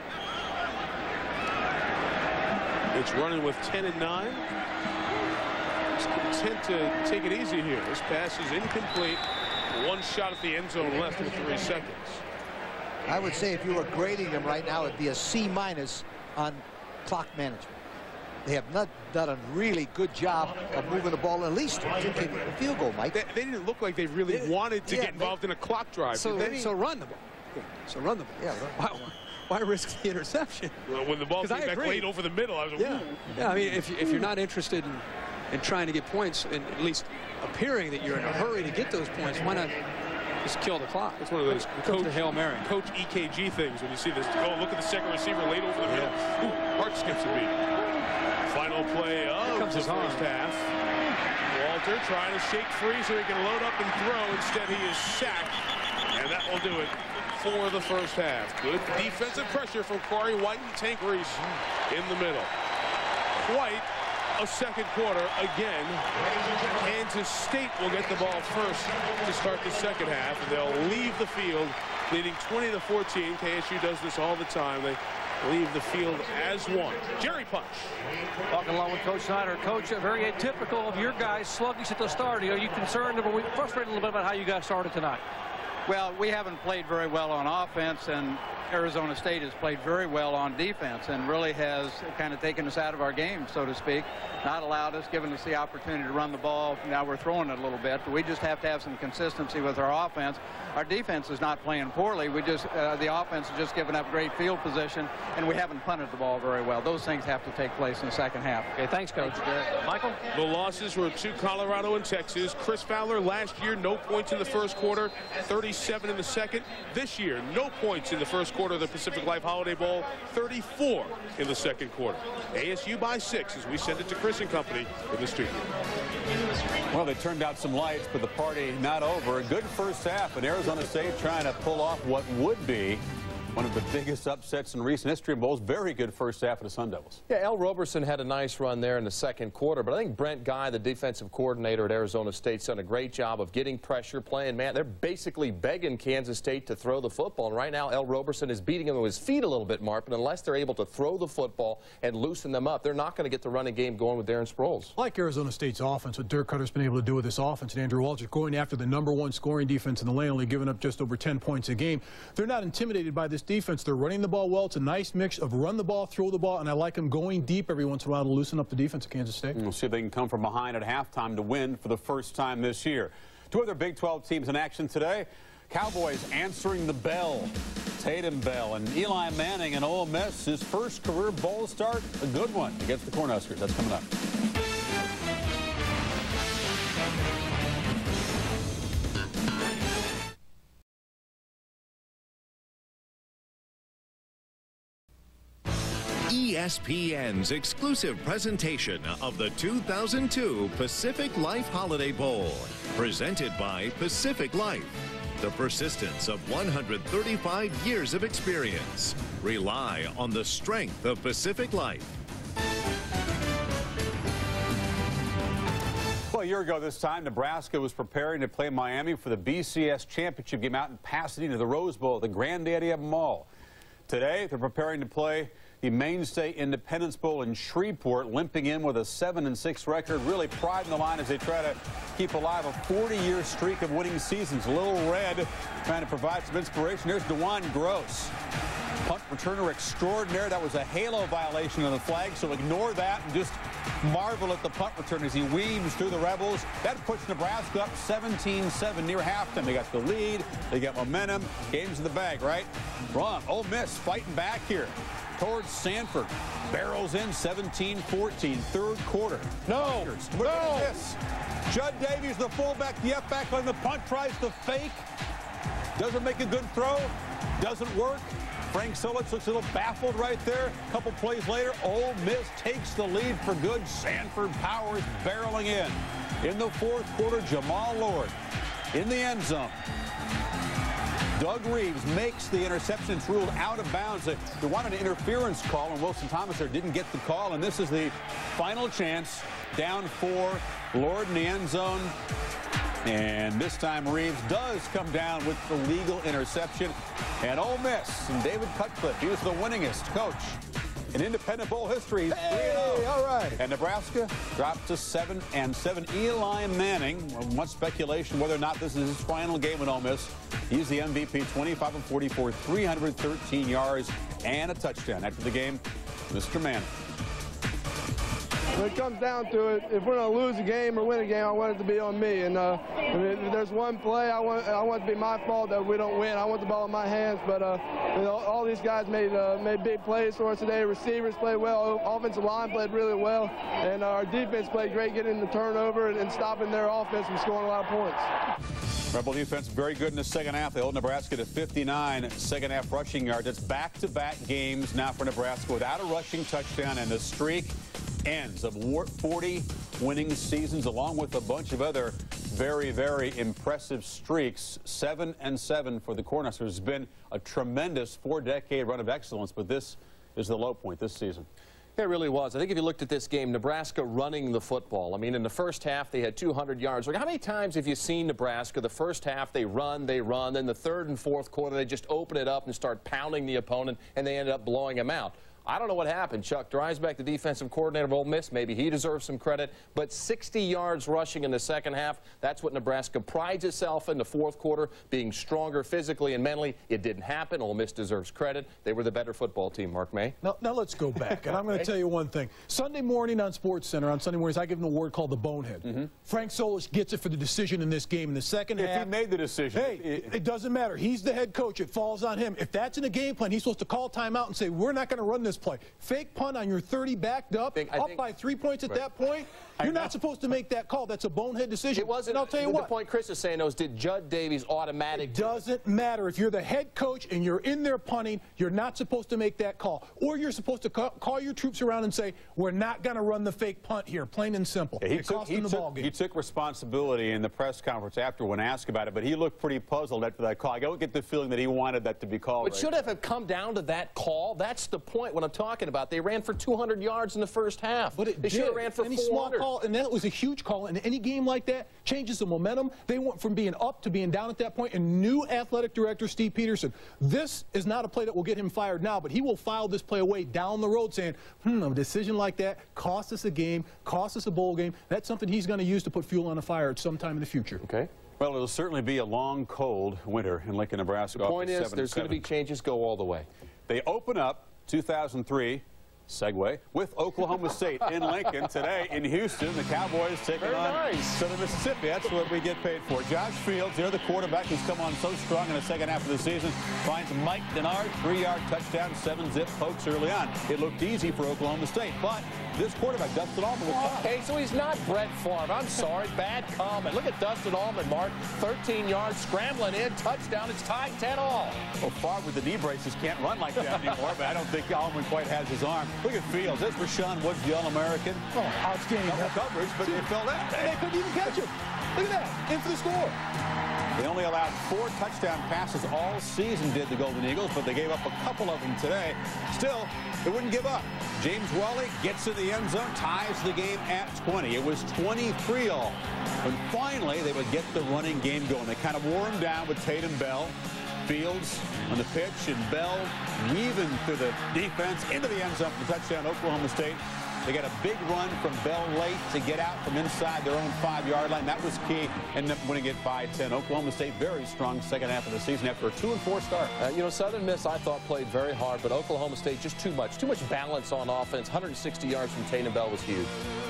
It's running with 10 and 9. It's content to take it easy here. This pass is incomplete. 1 shot at the end zone left with 3 seconds. I would say if you were grading them right now, it'd be a C- on clock management. They have not done a really good job of moving the ball, at least to kick the field goal, Mike. They didn't look like they really wanted to get involved in a clock drive. So run the ball. So run the ball. Yeah. Wow. Why risk the interception? Well, when the ball came back late over the middle, I was like, yeah. I mean, if you're not interested in trying to get points, and at least appearing that you're in a hurry to get those points, why not just kill the clock? It's one of those Hail Mary. Coach EKG things when you see this. Oh, look at the second receiver late over the middle. Ooh, heart skips a beat. Final play of the first half. Walter trying to shake free so he can load up and throw. Instead, he is sacked, and that will do it for the first half. Good defensive pressure from Corey White and Tank Reese in the middle. White a second quarter again. Kansas State will get the ball first to start the second half, and they'll leave the field leading 20-14. KSU does this all the time. They leave the field as one. Jerry Punch. Talking along with Coach Snyder. Coach, very atypical of your guys sluggish at the start. Are you concerned or frustrated a little bit about how you guys started tonight? Well, we haven't played very well on offense, and Arizona State has played very well on defense and really has kind of taken us out of our game, so to speak. Not allowed us, given us the opportunity to run the ball. Now we're throwing it a little bit, but we just have to have some consistency with our offense. Our defense is not playing poorly. We just the offense has just given up great field position, and we haven't punted the ball very well. Those things have to take place in the second half. Okay, thanks, Coach. Michael? The losses were to Colorado and Texas. Chris Fowler last year, no points in the first quarter, 37 in the second. This year, no points in the first quarter of the Pacific Life Holiday Bowl, 34 in the second quarter. ASU by 6 as we send it to Chris and company in the studio. Well, they turned out some lights, but the party not over. A good first half, and Arizona State trying to pull off what would be one of the biggest upsets in recent history in bowls. Very good first half of the Sun Devils. Yeah, El Roberson had a nice run there in the second quarter, but I think Brent Guy, the defensive coordinator at Arizona State, done a great job of getting pressure, playing man. They're basically begging Kansas State to throw the football, and right now El Roberson is beating them with his feet a little bit, Mark, but unless they're able to throw the football and loosen them up, they're not going to get the running game going with Darren Sproles. Like Arizona State's offense, what Dirk Cutter's been able to do with this offense, and Andrew Walsh going after the #1 scoring defense in the land, only giving up just over 10 points a game. They're not intimidated by this defense. They're running the ball well. It's a nice mix of run the ball, throw the ball, and I like them going deep every once in a while to loosen up the defense of Kansas State. We'll see if they can come from behind at halftime to win for the first time this year. Two other Big 12 teams in action today. Cowboys answering the bell. Tatum Bell and Eli Manning and Ole Miss. His first career bowl start, a good one against the Cornhuskers. That's coming up. ESPN's exclusive presentation of the 2002 Pacific Life Holiday Bowl, presented by Pacific Life. The persistence of 135 years of experience. Rely on the strength of Pacific Life. Well, a year ago this time, Nebraska was preparing to play Miami for the BCS championship game out in Pasadena, the Rose Bowl, the granddaddy of them all. Today, they're preparing to play the Mainstay Independence Bowl in Shreveport, limping in with a 7-6 record, really pride in the line as they try to keep alive a 40-year streak of winning seasons. Little Red trying to provide some inspiration. Here's DeJuan Gross, punt returner extraordinaire. That was a halo violation of the flag, so ignore that and just marvel at the punt return as he weaves through the Rebels. That puts Nebraska up 17-7 near halftime. They got the lead. They got momentum. Game's in the bag, right? Wrong. Ole Miss fighting back here towards Sanford. Barrels in 17-14. Third quarter. No. Look at this. Judd Davies, the fullback, the F-back on the punt, tries to fake. Doesn't make a good throw. Doesn't work. Frank Solitz looks a little baffled right there. A couple plays later, Ole Miss takes the lead for good. Sanford Powers barreling in. In the fourth quarter, Jamal Lord in the end zone. Doug Reeves makes the interception. It's ruled out of bounds. They wanted an interference call, and Wilson Thomas there didn't get the call. And this is the final chance. Down 4, Lord in the end zone. And this time Reeves does come down with the legal interception. And Ole Miss and David Cutcliffe, he was the winningest coach in Independent Bowl history. He's 3-0. All right. And Nebraska dropped to 7-7. Eli Manning, much speculation whether or not this is his final game at Ole Miss. He's the MVP, 25 of 44, 313 yards and a touchdown. After the game, Mr. Manning. When it comes down to it, if we're going to lose a game or win a game, I want it to be on me. And if there's one play, I want it to be my fault that we don't win. I want the ball in my hands. But you know, all these guys made big plays for us today. Receivers played well. Offensive line played really well. And our defense played great getting the turnover and stopping their offense from scoring a lot of points. Rebel defense very good in the second half. They hold Nebraska to 59 second half rushing yards. It's back-to-back games now for Nebraska without a rushing touchdown, and the streak ends of 40 winning seasons, along with a bunch of other very, very impressive streaks. 7-7 for the Cornhuskers. It's been a tremendous 4-decade run of excellence, but this is the low point this season. It really was. I think if you looked at this game, Nebraska running the football. I mean, in the first half, they had 200 yards. How many times have you seen Nebraska? The first half, they run. Then the third and fourth quarter, they just open it up and start pounding the opponent, and they ended up blowing them out. I don't know what happened. Chuck Dreisbeck, the defensive coordinator of Ole Miss, maybe he deserves some credit, but 60 yards rushing in the second half, that's what Nebraska prides itself in the fourth quarter, being stronger physically and mentally. It didn't happen. Ole Miss deserves credit. They were the better football team, Mark May. Now let's go back, and I'm going to tell you one thing. Sunday morning on SportsCenter, on Sunday mornings, I give him an award called the Bonehead. Frank Solich gets it for the decision in this game in the second half. If he made the decision. Hey, it doesn't matter. He's the head coach. It falls on him. If that's in a game plan, he's supposed to call timeout and say, we're not going to run this play. Fake punt on your 30 backed up, up by 3 points at that point. You're not supposed to make that call. That's a bonehead decision. It wasn't. And I'll tell you what. The point Chris is saying, though, is did Judd Davies automatic? It doesn't matter. If you're the head coach and you're in there punting, you're not supposed to make that call. Or you're supposed to call your troops around and say, we're not going to run the fake punt here, plain and simple. Yeah, it cost him the ball game. He took responsibility in the press conference after when asked about it, but he looked pretty puzzled after that call. I don't get the feeling that he wanted that to be called. But should have come down to that call. That's the point what I'm talking about. They ran for 200 yards in the first half. But they should have ran for 400. Small call, and that was a huge call, and any game like that changes the momentum. They went from being up to being down at that point, and new athletic director Steve Peterson, this is not a play that will get him fired now, but he will file this play away down the road saying, a decision like that cost us a game, cost us a bowl game. That's something he's going to use to put fuel on a fire at some time in the future. Okay. Well, it'll certainly be a long, cold winter in Lincoln, Nebraska. The point is, there's going to be changes, go all the way. They open up 2003. Segue with Oklahoma State in Lincoln today in Houston. The Cowboys taking on Southern Mississippi. That's what we get paid for. Josh Fields, the quarterback who's come on so strong in the second half of the season, finds Mike Denard, 3-yard touchdown, 7-zip pokes early on. It looked easy for Oklahoma State, but this quarterback, Dustin Allman, was tough. Okay, so he's not Brett Favre. I'm sorry, bad comment. Look at Dustin Allman, Mark, 13 yards, scrambling in, touchdown. It's tied 10-all. Well, Favre with the knee braces can't run like that anymore, but I don't think Allman quite has his arm. Look at Fields. There's Rashawn Woods, the All-American. Oh, outstanding. Coverage, but they fell that way. They couldn't even catch him. Look at that. In for the score. They only allowed 4 touchdown passes all season, did the Golden Eagles, but they gave up a couple of them today. Still, they wouldn't give up. James Wally gets in the end zone, ties the game at 20. It was 23-all. And finally, they would get the running game going. They kind of wore him down with Tatum Bell. Fields on the pitch, and Bell weaving through the defense into the end zone for the touchdown, Oklahoma State. They got a big run from Bell late to get out from inside their own 5-yard line. That was key. Ended up winning it by 10. Oklahoma State very strong second half of the season after a 2-4 start. You know, Southern Miss, I thought, played very hard, but Oklahoma State just too much balance on offense. 160 yards from Tatum Bell was huge.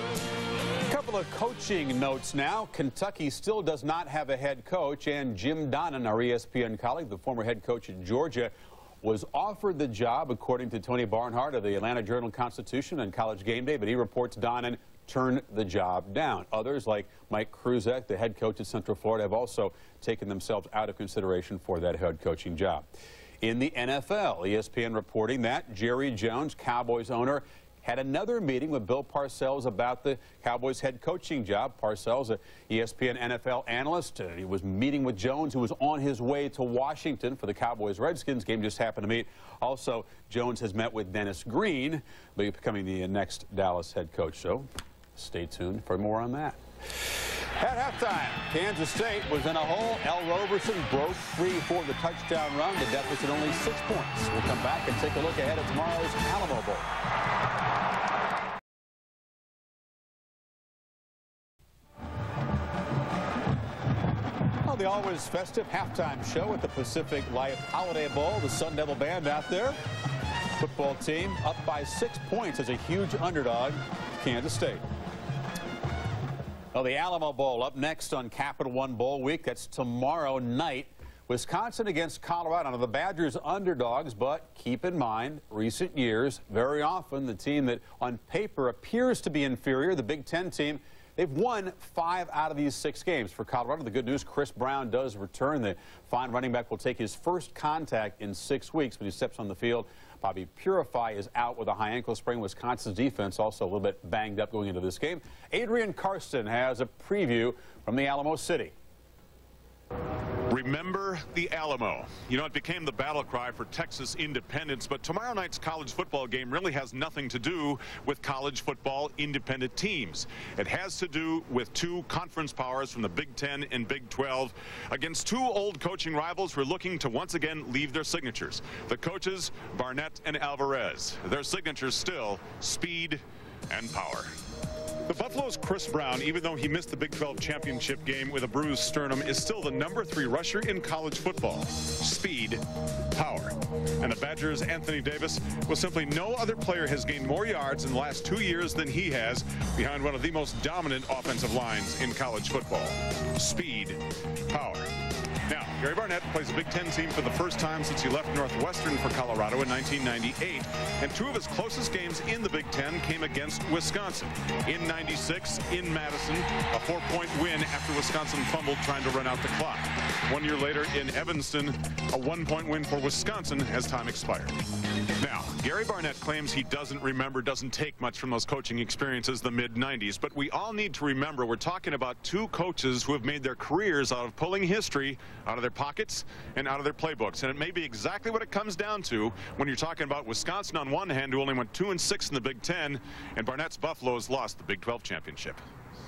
A couple of coaching notes now. Kentucky still does not have a head coach, and Jim Donnan, our ESPN colleague, the former head coach at Georgia, was offered the job, according to Tony Barnhart of the Atlanta Journal-Constitution and College Game Day, but he reports Donnan turned the job down. Others, like Mike Kruzek, the head coach at Central Florida, have also taken themselves out of consideration for that head coaching job. In the NFL, ESPN reporting that Jerry Jones, Cowboys owner, had another meeting with Bill Parcells about the Cowboys head coaching job. Parcells, an ESPN NFL analyst, he was meeting with Jones, who was on his way to Washington for the Cowboys-Redskins game, just happened to meet. Also, Jones has met with Dennis Green, becoming the next Dallas head coach. So stay tuned for more on that. At halftime, Kansas State was in a hole. L. Roberson broke free for the touchdown run. The deficit only 6 points. We'll come back and take a look ahead at tomorrow's Alamo Bowl. The always festive halftime show at the Pacific Life Holiday Bowl. The Sun Devil Band out there. Football team up by 6 points as a huge underdog, Kansas State. Well, the Alamo Bowl up next on Capital One Bowl Week. That's tomorrow night. Wisconsin against Colorado. Now, the Badgers underdogs, but keep in mind, recent years, very often the team that on paper appears to be inferior, the Big Ten team, they've won 5 out of these 6 games. For Colorado, the good news, Chris Brown does return. The fine running back will take his first contact in 6 weeks when he steps on the field. Bobby Purify is out with a high ankle sprain. Wisconsin's defense also a little bit banged up going into this game. Adrian Karsten has a preview from the Alamo City. Remember the Alamo. You know, it became the battle cry for Texas independence, but tomorrow night's college football game really has nothing to do with college football independent teams. It has to do with two conference powers from the Big Ten and Big 12 against two old coaching rivals who are looking to once again leave their signatures. The coaches, Barnett and Alvarez. Their signatures still speed and power. The Buffalo's Chris Brown, even though he missed the Big 12 championship game with a bruised sternum, is still the #3 rusher in college football. Speed, power. And the Badgers' Anthony Davis, well, simply no other player has gained more yards in the last 2 years than he has behind one of the most dominant offensive lines in college football. Speed, power. Now, Gary Barnett plays a Big Ten team for the first time since he left Northwestern for Colorado in 1998, and two of his closest games in the Big Ten came against Wisconsin. In '96, in Madison, a 4-point win after Wisconsin fumbled trying to run out the clock. 1 year later in Evanston, a 1-point win for Wisconsin as time expired. Now, Gary Barnett claims he doesn't take much from those coaching experiences the mid-'90s, but we all need to remember we're talking about two coaches who have made their careers out of pulling history out of their pockets and out of their playbooks. And it may be exactly what it comes down to when you're talking about Wisconsin on one hand, who only went 2-6 in the Big Ten, and Barnett's Buffaloes lost the Big 12 championship.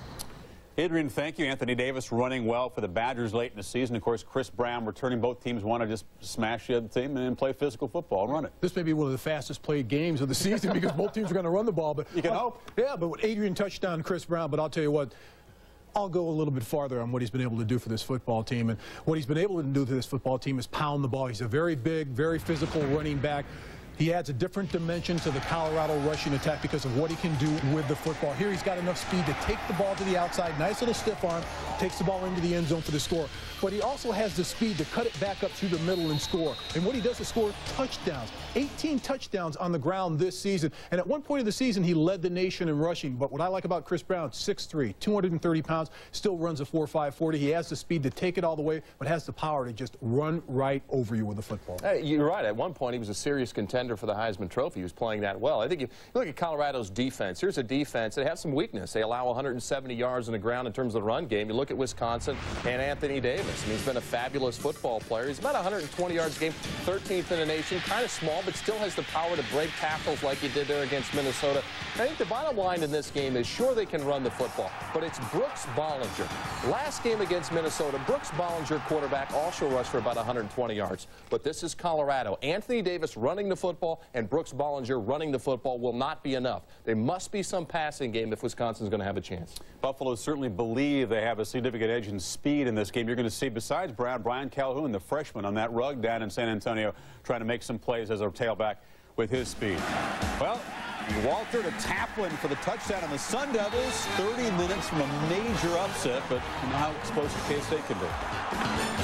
Adrian, thank you. Anthony Davis running well for the Badgers late in the season. Of course, Chris Brown returning. Both teams want to just smash the other team and play physical football and run it. This may be one of the fastest played games of the season because both teams are going to run the ball. But you can hope. Yeah, but Adrian touched on Chris Brown, but I'll tell you what, I'll go a little bit farther on what he's been able to do for this football team. And what he's been able to do to this football team is pound the ball. He's a very big, very physical running back. He adds a different dimension to the Colorado rushing attack because of what he can do with the football. Here he's got enough speed to take the ball to the outside, nice little stiff arm, takes the ball into the end zone for the score. But he also has the speed to cut it back up through the middle and score. And what he does is score touchdowns. 18 touchdowns on the ground this season. And at one point of the season, he led the nation in rushing. But what I like about Chris Brown, 6'3", 230 pounds, still runs a 4.5 40. He has the speed to take it all the way, but has the power to just run right over you with the football. Hey, you're right. At one point, he was a serious contender for the Heisman Trophy. He was playing that well. I think if you look at Colorado's defense, here's a defense that has some weakness. They allow 170 yards on the ground in terms of the run game. You look at Wisconsin and Anthony Davis. I mean, he's been a fabulous football player. He's about 120 yards a game, 13th in the nation, kind of small, but still has the power to break tackles like he did there against Minnesota. I think the bottom line in this game is sure they can run the football, but it's Brooks Bollinger. Last game against Minnesota, Brooks Bollinger, quarterback, also rushed for about 120 yards. But this is Colorado. Anthony Davis running the football and Brooks Bollinger running the football will not be enough. There must be some passing game if Wisconsin's going to have a chance. Buffalo certainly believe they have a significant edge in speed in this game. You're going to see, besides Brown, Brian Calhoun, the freshman on that rug down in San Antonio, trying to make some plays as a tailback with his speed. Well, Walter to Taplin for the touchdown on the Sun Devils. 30 minutes from a major upset, but you know how explosive K-State can be.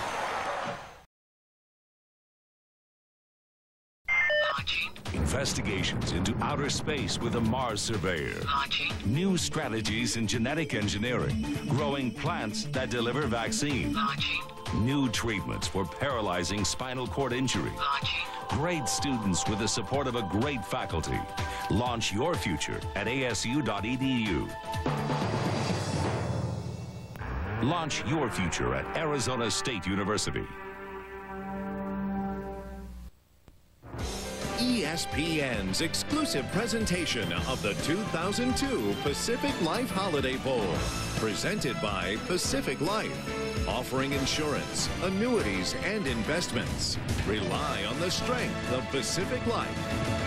Investigations into outer space with a Mars surveyor. New strategies in genetic engineering. Growing plants that deliver vaccine. New treatments for paralyzing spinal cord injury. Great students with the support of a great faculty. Launch your future at asu.edu. Launch your future at Arizona State University. ESPN's exclusive presentation of the 2002 Pacific Life Holiday Bowl, presented by Pacific Life, offering insurance, annuities, and investments. Rely on the strength of Pacific Life.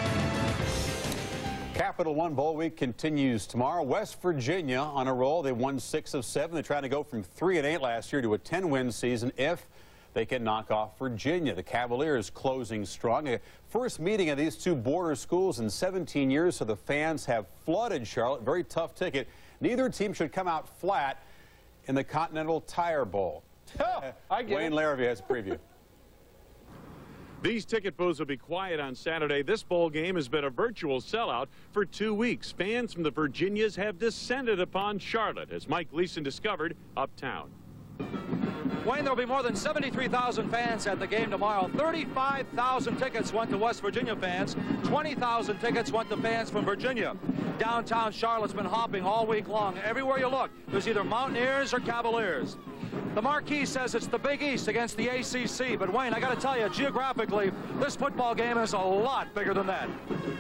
Capital One Bowl week continues tomorrow. West Virginia on a roll. They won 6 of 7. They're trying to go from 3-8 last year to a 10-win season if they can knock off Virginia. The Cavaliers closing strong. A first meeting of these two border schools in 17 years, so the fans have flooded Charlotte. Very tough ticket. Neither team should come out flat in the Continental Tire Bowl. I get Wayne Larrabee has a preview. These ticket booths will be quiet on Saturday. This bowl game has been a virtual sellout for 2 weeks. Fans from the Virginias have descended upon Charlotte, as Mike Leeson discovered uptown. Wayne, there will be more than 73,000 fans at the game tomorrow. 35,000 tickets went to West Virginia fans. 20,000 tickets went to fans from Virginia. Downtown Charlotte's been hopping all week long. Everywhere you look, there's either Mountaineers or Cavaliers. The marquee says it's the Big East against the ACC, but Wayne, I got to tell you, geographically, this football game is a lot bigger than that.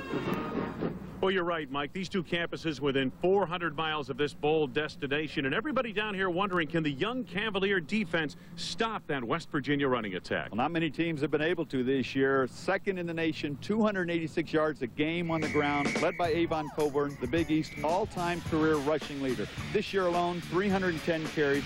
Well, you're right, Mike. These two campuses within 400 miles of this bowl destination, and everybody down here wondering, can the young Cavalier defense stop that West Virginia running attack? Well, not many teams have been able to this year. Second in the nation, 286 yards a game on the ground, led by Avon Coburn, the Big East all-time career rushing leader. This year alone, 310 carries,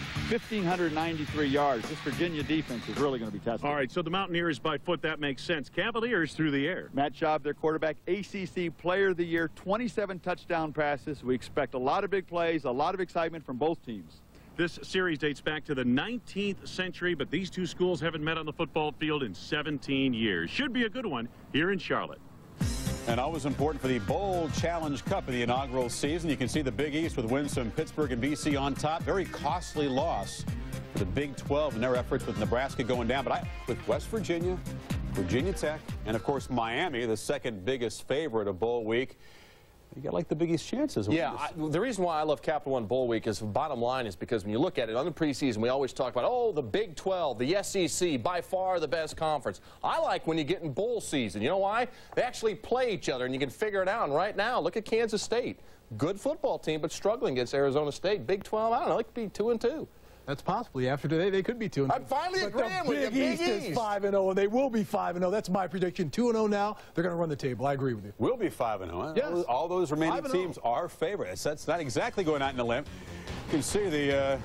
1,593 yards. This Virginia defense is really going to be tested. All right, so the Mountaineers by foot, that makes sense. Cavaliers through the air. Matt Schaub, their quarterback, ACC Player of the Year, 27 touchdown passes. We expect a lot of big plays, a lot of excitement from both teams. This series dates back to the 19th century, but these two schools haven't met on the football field in 17 years. Should be a good one here in Charlotte. And always important for the Bowl Challenge Cup in the inaugural season. You can see the Big East with wins from Pittsburgh and BC on top. Very costly loss for the Big 12 in their efforts with Nebraska going down. But with West Virginia, Virginia Tech, and of course Miami, the second biggest favorite of Bowl Week, you got like the Big East chances. Yeah, the reason why I love Capital One Bowl Week is, bottom line, is because when you look at it on the preseason, we always talk about, oh, the Big 12, the SEC, by far the best conference. I like when you get in bowl season. You know why? They actually play each other, and you can figure it out. And right now, look at Kansas State. Good football team, but struggling against Arizona State. Big 12, I don't know, it could be 2-2. That's possibly. After today, they could be 2-2. I'm finally agreeing with you. Big East is 5-0, and they will be 5-0. That's my prediction. 2-0 now. They're going to run the table. I agree with you. We'll be 5-0. Yes. All those remaining teams are favorites. That's not exactly going out in a limb. You can see the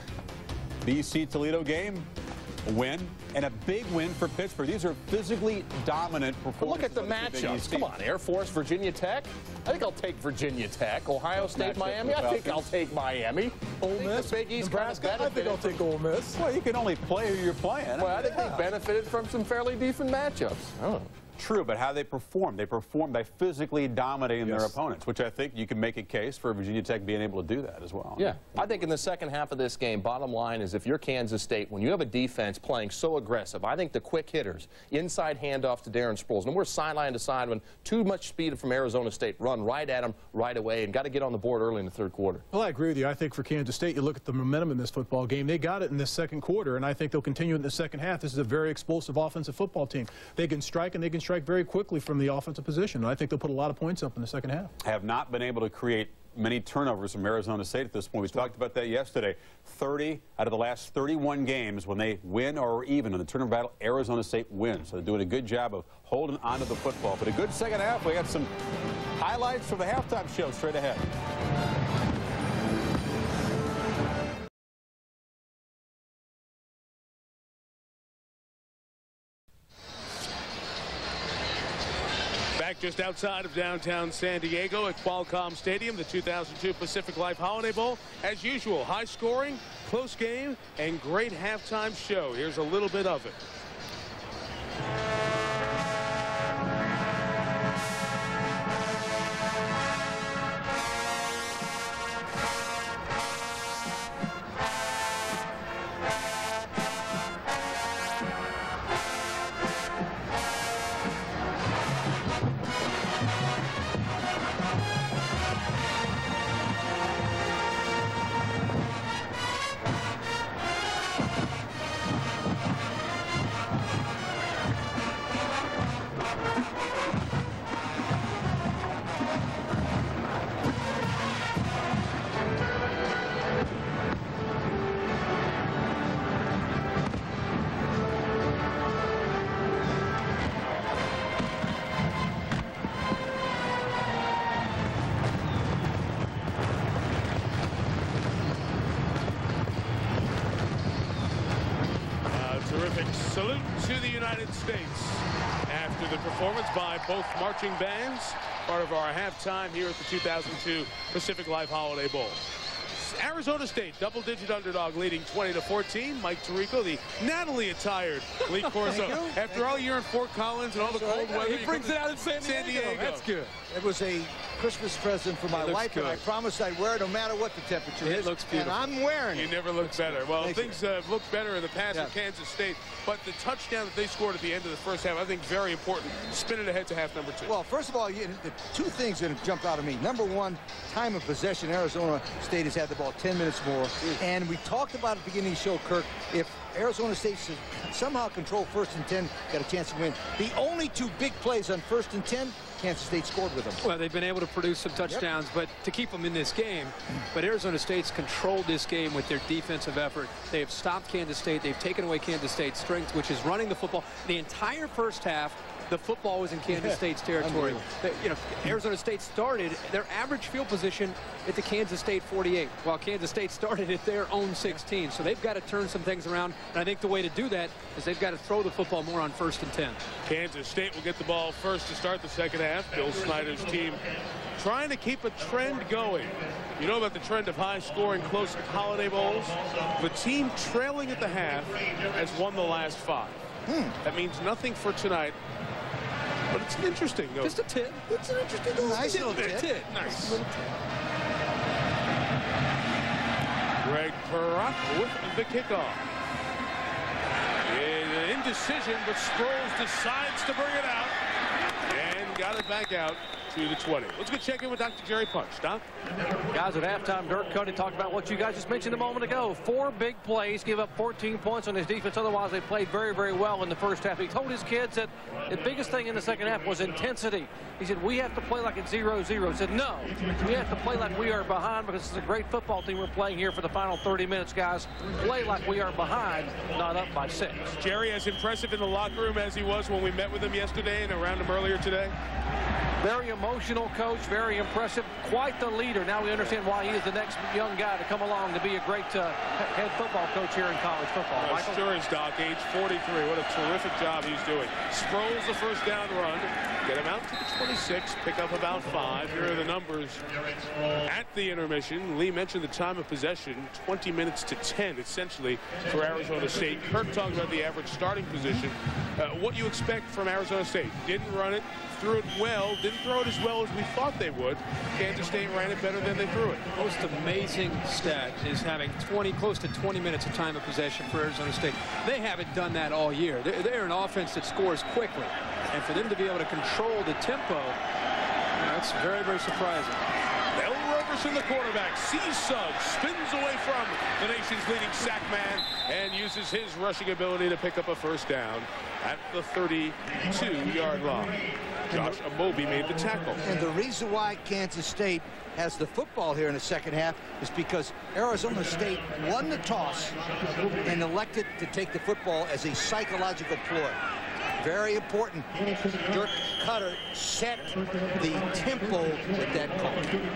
BC-Toledo game, a win, and a big win for Pittsburgh. These are physically dominant performances. Look at the matchups. Come on, Air Force, Virginia Tech. I think I'll take Virginia Tech. Ohio State, Miami. I think I'll take Miami. Ole Miss, Big East, Nebraska. I think I'll take Ole Miss. Well, you can only play who you're playing. Well, I think they benefited from some fairly decent matchups. I don't know. True, but how they perform by physically dominating their opponents, which I think you can make a case for Virginia Tech being able to do that as well. Yeah, I think in the second half of this game, bottom line is if you're Kansas State, when you have a defense playing so aggressive, I think the quick hitters, inside handoff to Darren Sproles, and we're sideline to sideline, too much speed from Arizona State, run right at them right away, and got to get on the board early in the third quarter. Well, I agree with you. I think for Kansas State, you look at the momentum in this football game. They got it in the second quarter, and I think they'll continue in the second half. This is a very explosive offensive football team. They can strike, and they can strike very quickly from the offensive position. I think they'll put a lot of points up in the second half. Have not been able to create many turnovers from Arizona State at this point. We talked about that yesterday. 30 out of the last 31 games, when they win or are even in the turnover battle, Arizona State wins. So they're doing a good job of holding onto the football. But a good second half. We got some highlights from the halftime show straight ahead. Back just outside of downtown San Diego at Qualcomm Stadium, the 2002 Pacific Life Holiday Bowl. As usual, high scoring, close game, and great halftime show. Here's a little bit of it. Salute to the United States after the performance by both marching bands, part of our halftime here at the 2002 Pacific Life Holiday Bowl. Arizona State, double-digit underdog, leading 20-14. Mike Tirico, the Natalie-attired Lee Corso. After all year in Fort Collins and all the cold weather, he brings it out in San Diego. That's good. It was a Christmas present for my wife, and I promised I'd wear it no matter what the temperature is. It looks beautiful. And I'm wearing it. You never looked better. Well, things have looked better in the past Yeah. in Kansas State, but the touchdown that they scored at the end of the first half, I think very important. Spin it ahead to half number 2. Well, first of all, the two things that have jumped out at me. Number one, time of possession. Arizona State has had the ball 10 minutes more. And we talked about at the beginning of the show, Kirk, if Arizona State should somehow control 1st and 10, got a chance to win. The only 2 big plays on 1st and 10, Kansas State scored with them. Well, they've been able to produce some touchdowns, but to keep them in this game. But Arizona State's controlled this game with their defensive effort. They have stopped Kansas State. They've taken away Kansas State's strength, which is running the football. The entire first half, the football was in Kansas State's territory. Arizona State started their average field position at the Kansas State 48, while Kansas State started at their own 16. So they've got to turn some things around, and I think the way to do that is they've got to throw the football more on 1st and 10. Kansas State will get the ball first to start the second half. Bill Snyder's team trying to keep a trend going. You know about the trend of high-scoring, close holiday bowls? The team trailing at the half has won the last 5. That means nothing for tonight. But it's interesting, though. Just a tip. It's an interesting nice little tip. Nice. Greg Perrock with the kickoff. An indecision, but Sproles decides to bring it out and got it back out to the 20. Let's go check in with Dr. Jerry Punch. Doc? Guys, at halftime, Dirk Cuddy talked about what you guys just mentioned a moment ago. 4 big plays, give up 14 points on his defense. Otherwise, they played very, very well in the first half. He told his kids that the biggest thing in the second half was intensity. He said, we have to play like it's 0-0. He said, no, we have to play like we are behind because this is a great football team we're playing here for the final 30 minutes, guys. Play like we are behind, not up by 6. Jerry, as impressive in the locker room as he was when we met with him yesterday and around him earlier today? Very emotional coach, very impressive, quite the leader. Now we understand why he is the next young guy to come along to be a great head football coach here in college football. Michael? Sure is, Doc, age 43. What a terrific job he's doing. Sproles the first down run. Get him out to the 26, pick up about 5. Here are the numbers at the intermission. Lee mentioned the time of possession, 20 minutes to 10, essentially, for Arizona State. Kirk talked about the average starting position. What you expect from Arizona State? Didn't run it, threw it well, didn't throw it as well as we thought they would. Kansas State ran it better than they threw it. Most amazing stat is having close to 20 minutes of time of possession for Arizona State. They haven't done that all year. They're an offense that scores quickly. And for them to be able to control the tempo, that's very, very surprising. Mel Roberson, the quarterback, sees Suggs, spins away from the nation's leading sack man, and uses his rushing ability to pick up a first down at the 32-yard line. Josh Amobi made the tackle. And the reason why Kansas State has the football here in the second half is because Arizona State won the toss and elected to take the football as a psychological ploy. Very important. Dirk Cutter set the tempo with that call.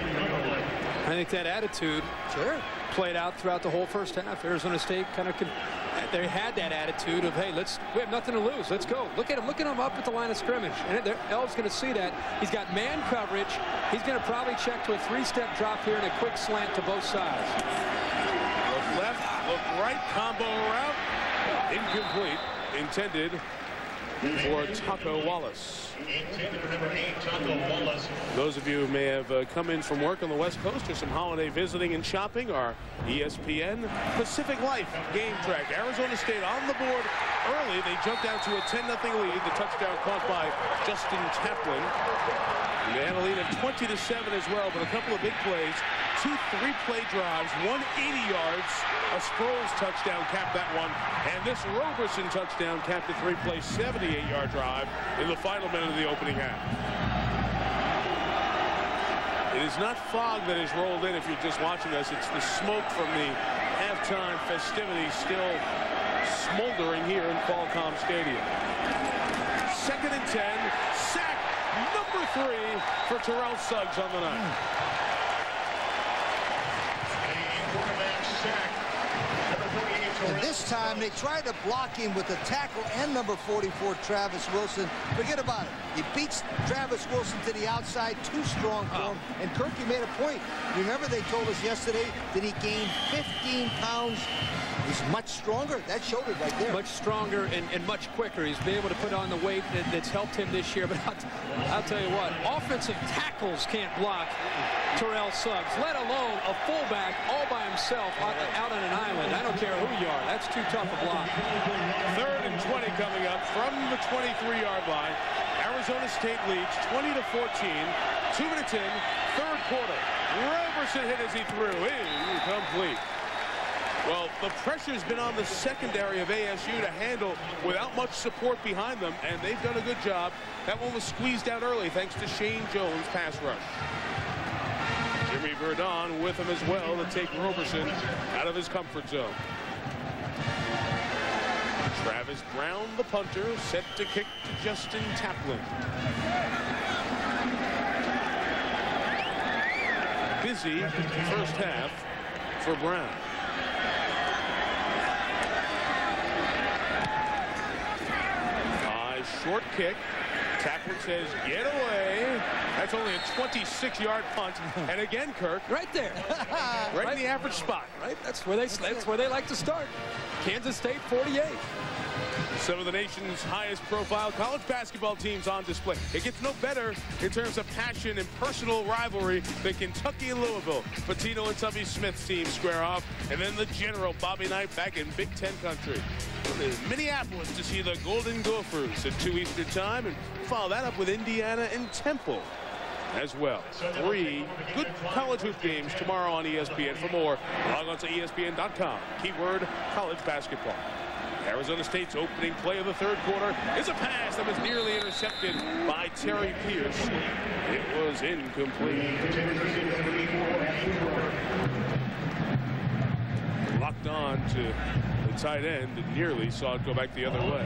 I think that attitude played out throughout the whole first half. Arizona State they had that attitude of, hey, we have nothing to lose. Let's go. Look at him up at the line of scrimmage. And El's going to see that. He's got man coverage. He's going to probably check to a 3-step drop here and a quick slant to both sides. Look left, look right, combo route. Incomplete. Intended for Taco Wallace. Those of you who may have come in from work on the West Coast or some holiday visiting and shopping, our ESPN Pacific Life game track. Arizona State on the board early. They jumped out to a 10-0 lead. The touchdown caught by Justin Taplin. And they had a lead of 20-7 as well, but a couple of big plays. 2 3-play drives, 180 yards. A Sproles touchdown capped that one. And this Roberson touchdown capped a 3-play 78-yard drive in the final minute of the opening half. It is not fog that has rolled in if you're just watching us. It's the smoke from the halftime festivities still smoldering here in Qualcomm Stadium. 2nd and 10. Sack number 3 for Terrell Suggs on the night. And this time they tried to block him with the tackle and number 44, Travis Wilson. Forget about it. He beats Travis Wilson to the outside, too strong for him. And Kirky made a point. Remember they told us yesterday that he gained 15 pounds. He's much stronger. That showed it right there. Much stronger and much quicker. He's been able to put on the weight that's helped him this year. But I'll tell you what, offensive tackles can't block Terrell Suggs, let alone a fullback all by himself out on an island. I don't care who you are. That's too tough a block. 3rd and 20 coming up from the 23-yard line. Arizona State leads 20-14. 2 minutes in, 3rd quarter. Roberson hit as he threw. Incomplete. Well, the pressure's been on the secondary of ASU to handle without much support behind them, and they've done a good job. That one was squeezed out early thanks to Shane Jones' pass rush. Jimmy Verdon with him as well to take Roberson out of his comfort zone. Travis Brown, the punter, set to kick to Justin Taplin. Busy first half for Brown. Short kick. Taplin says, get away. That's only a 26-yard punt. And again, Kirk. Right there. right in the average spot. Right. That's where they like to start. Kansas State 48. Some of the nation's highest profile college basketball teams on display. It gets no better in terms of passion and personal rivalry than Kentucky and Louisville. Patino and Tubby Smith's team square off, and then the general Bobby Knight back in Big Ten country. Minneapolis to see the Golden Gophers at 2 Eastern time, and follow that up with Indiana and Temple as well. 3 good college hoop games tomorrow on ESPN. For more, log on to ESPN.com. Keyword college basketball. Arizona State's opening play of the 3rd quarter is a pass that was nearly intercepted by Terry Pierce. It was incomplete. Locked on to the tight end and nearly saw it go back the other way.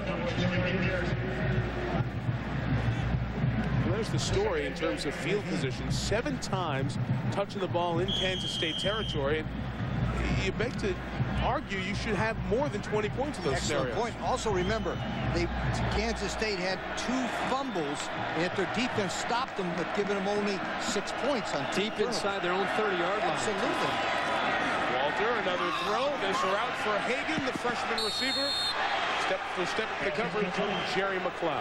Well, there's the story in terms of field position. 7 times touching the ball in Kansas State territory. And you beg to argue you should have more than 20 points in those scenarios. Excellent point. Also remember, Kansas State had 2 fumbles, and their defense stopped them, but giving them only 6 points on deep inside their own 30-yard line. Absolutely. Walter, another throw. This route for Hagan, the freshman receiver. Step for step the coverage from Jerry McLeod.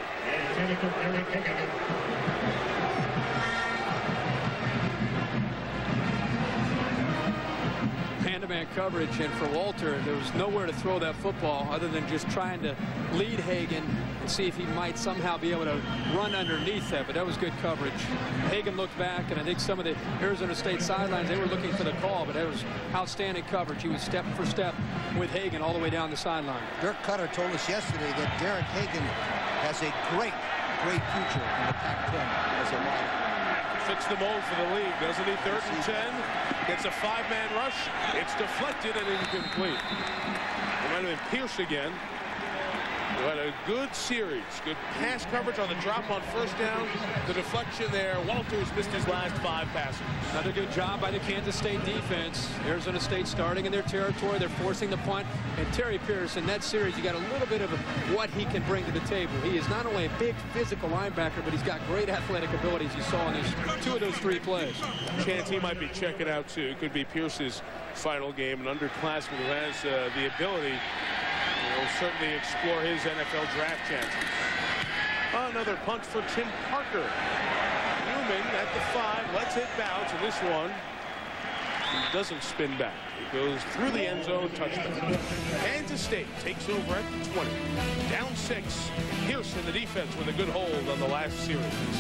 Man-to-man coverage, and for Walter, there was nowhere to throw that football other than just trying to lead Hagan and see if he might somehow be able to run underneath that, but that was good coverage. Hagan looked back, and I think some of the Arizona State sidelines, they were looking for the call, but that was outstanding coverage. He was step for step with Hagan all the way down the sideline. Dirk Cutter told us yesterday that Derek Hagan has a great future in the Pac-10 as a wide. Fits the mold for the league, doesn't he? 3rd and 10. Gets a 5-man rush. It's deflected and incomplete. It might have been Pierce again. Who had a good series. Good pass coverage on the drop on 1st down. The deflection there. Walters missed his last 5 passes. Another good job by the Kansas State defense. Arizona State starting in their territory. They're forcing the punt. And Terry Pierce, in that series, you got a little bit of what he can bring to the table. He is not only a big physical linebacker, but he's got great athletic abilities you saw in those 2 of those 3 plays. Chance he might be checking out, too. It could be Pierce's final game. An underclassman who has the ability will certainly explore his NFL draft chances. Another punt for Tim Parker. Newman at the 5, lets it bounce, and this one doesn't spin back. It goes through the end zone, touchdown. Kansas State takes over at the 20. Down 6. Pierce in the defense with a good hold on the last series.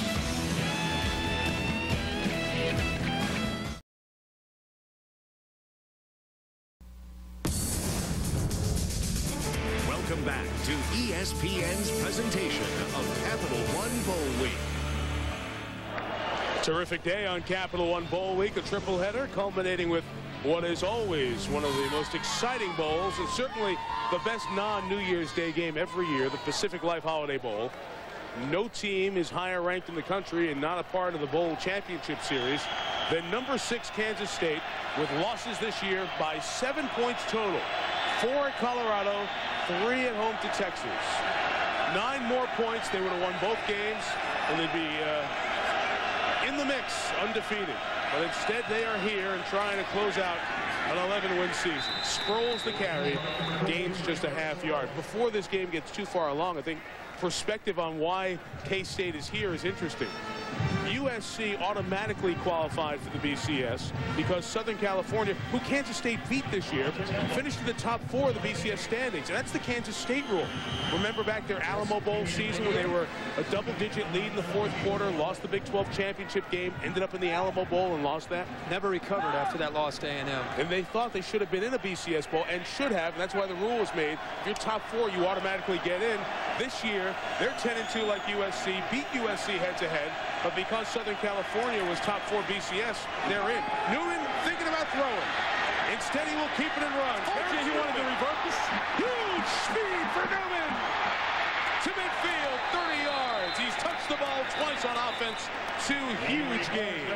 Welcome back to ESPN's presentation of Capital One Bowl Week. Terrific day on Capital One Bowl Week, a triple header culminating with what is always one of the most exciting bowls, and certainly the best non-New Year's Day game every year, the Pacific Life Holiday Bowl. No team is higher ranked in the country and not a part of the Bowl Championship Series than number 6 Kansas State, with losses this year by 7 points total. 4 at Colorado, 3 at home to Texas. 9 more points, they would have won both games, and they'd be in the mix, undefeated. But instead, they are here and trying to close out an 11-win season. Sproles the carry, gains just a half yard. Before this game gets too far along, I think perspective on why K-State is here is interesting. USC automatically qualified for the BCS because Southern California, who Kansas State beat this year, finished in the top 4 of the BCS standings. And that's the Kansas State rule. Remember back their Alamo Bowl season when they were a double-digit lead in the 4th quarter, lost the Big 12 championship game, ended up in the Alamo Bowl and lost that? Never recovered after that loss to A&M. And they thought they should have been in a BCS Bowl and should have, and that's why the rule was made. If you're top 4, you automatically get in. This year, they're 10-2 like USC, beat USC head-to-head, but because Southern California was top 4 BCS, they're in. Newman thinking about throwing. Instead, he will keep it and run. He wanted to revert this. Huge speed for Newman. To midfield, 30 yards. He's touched the ball twice on offense. 2 huge games.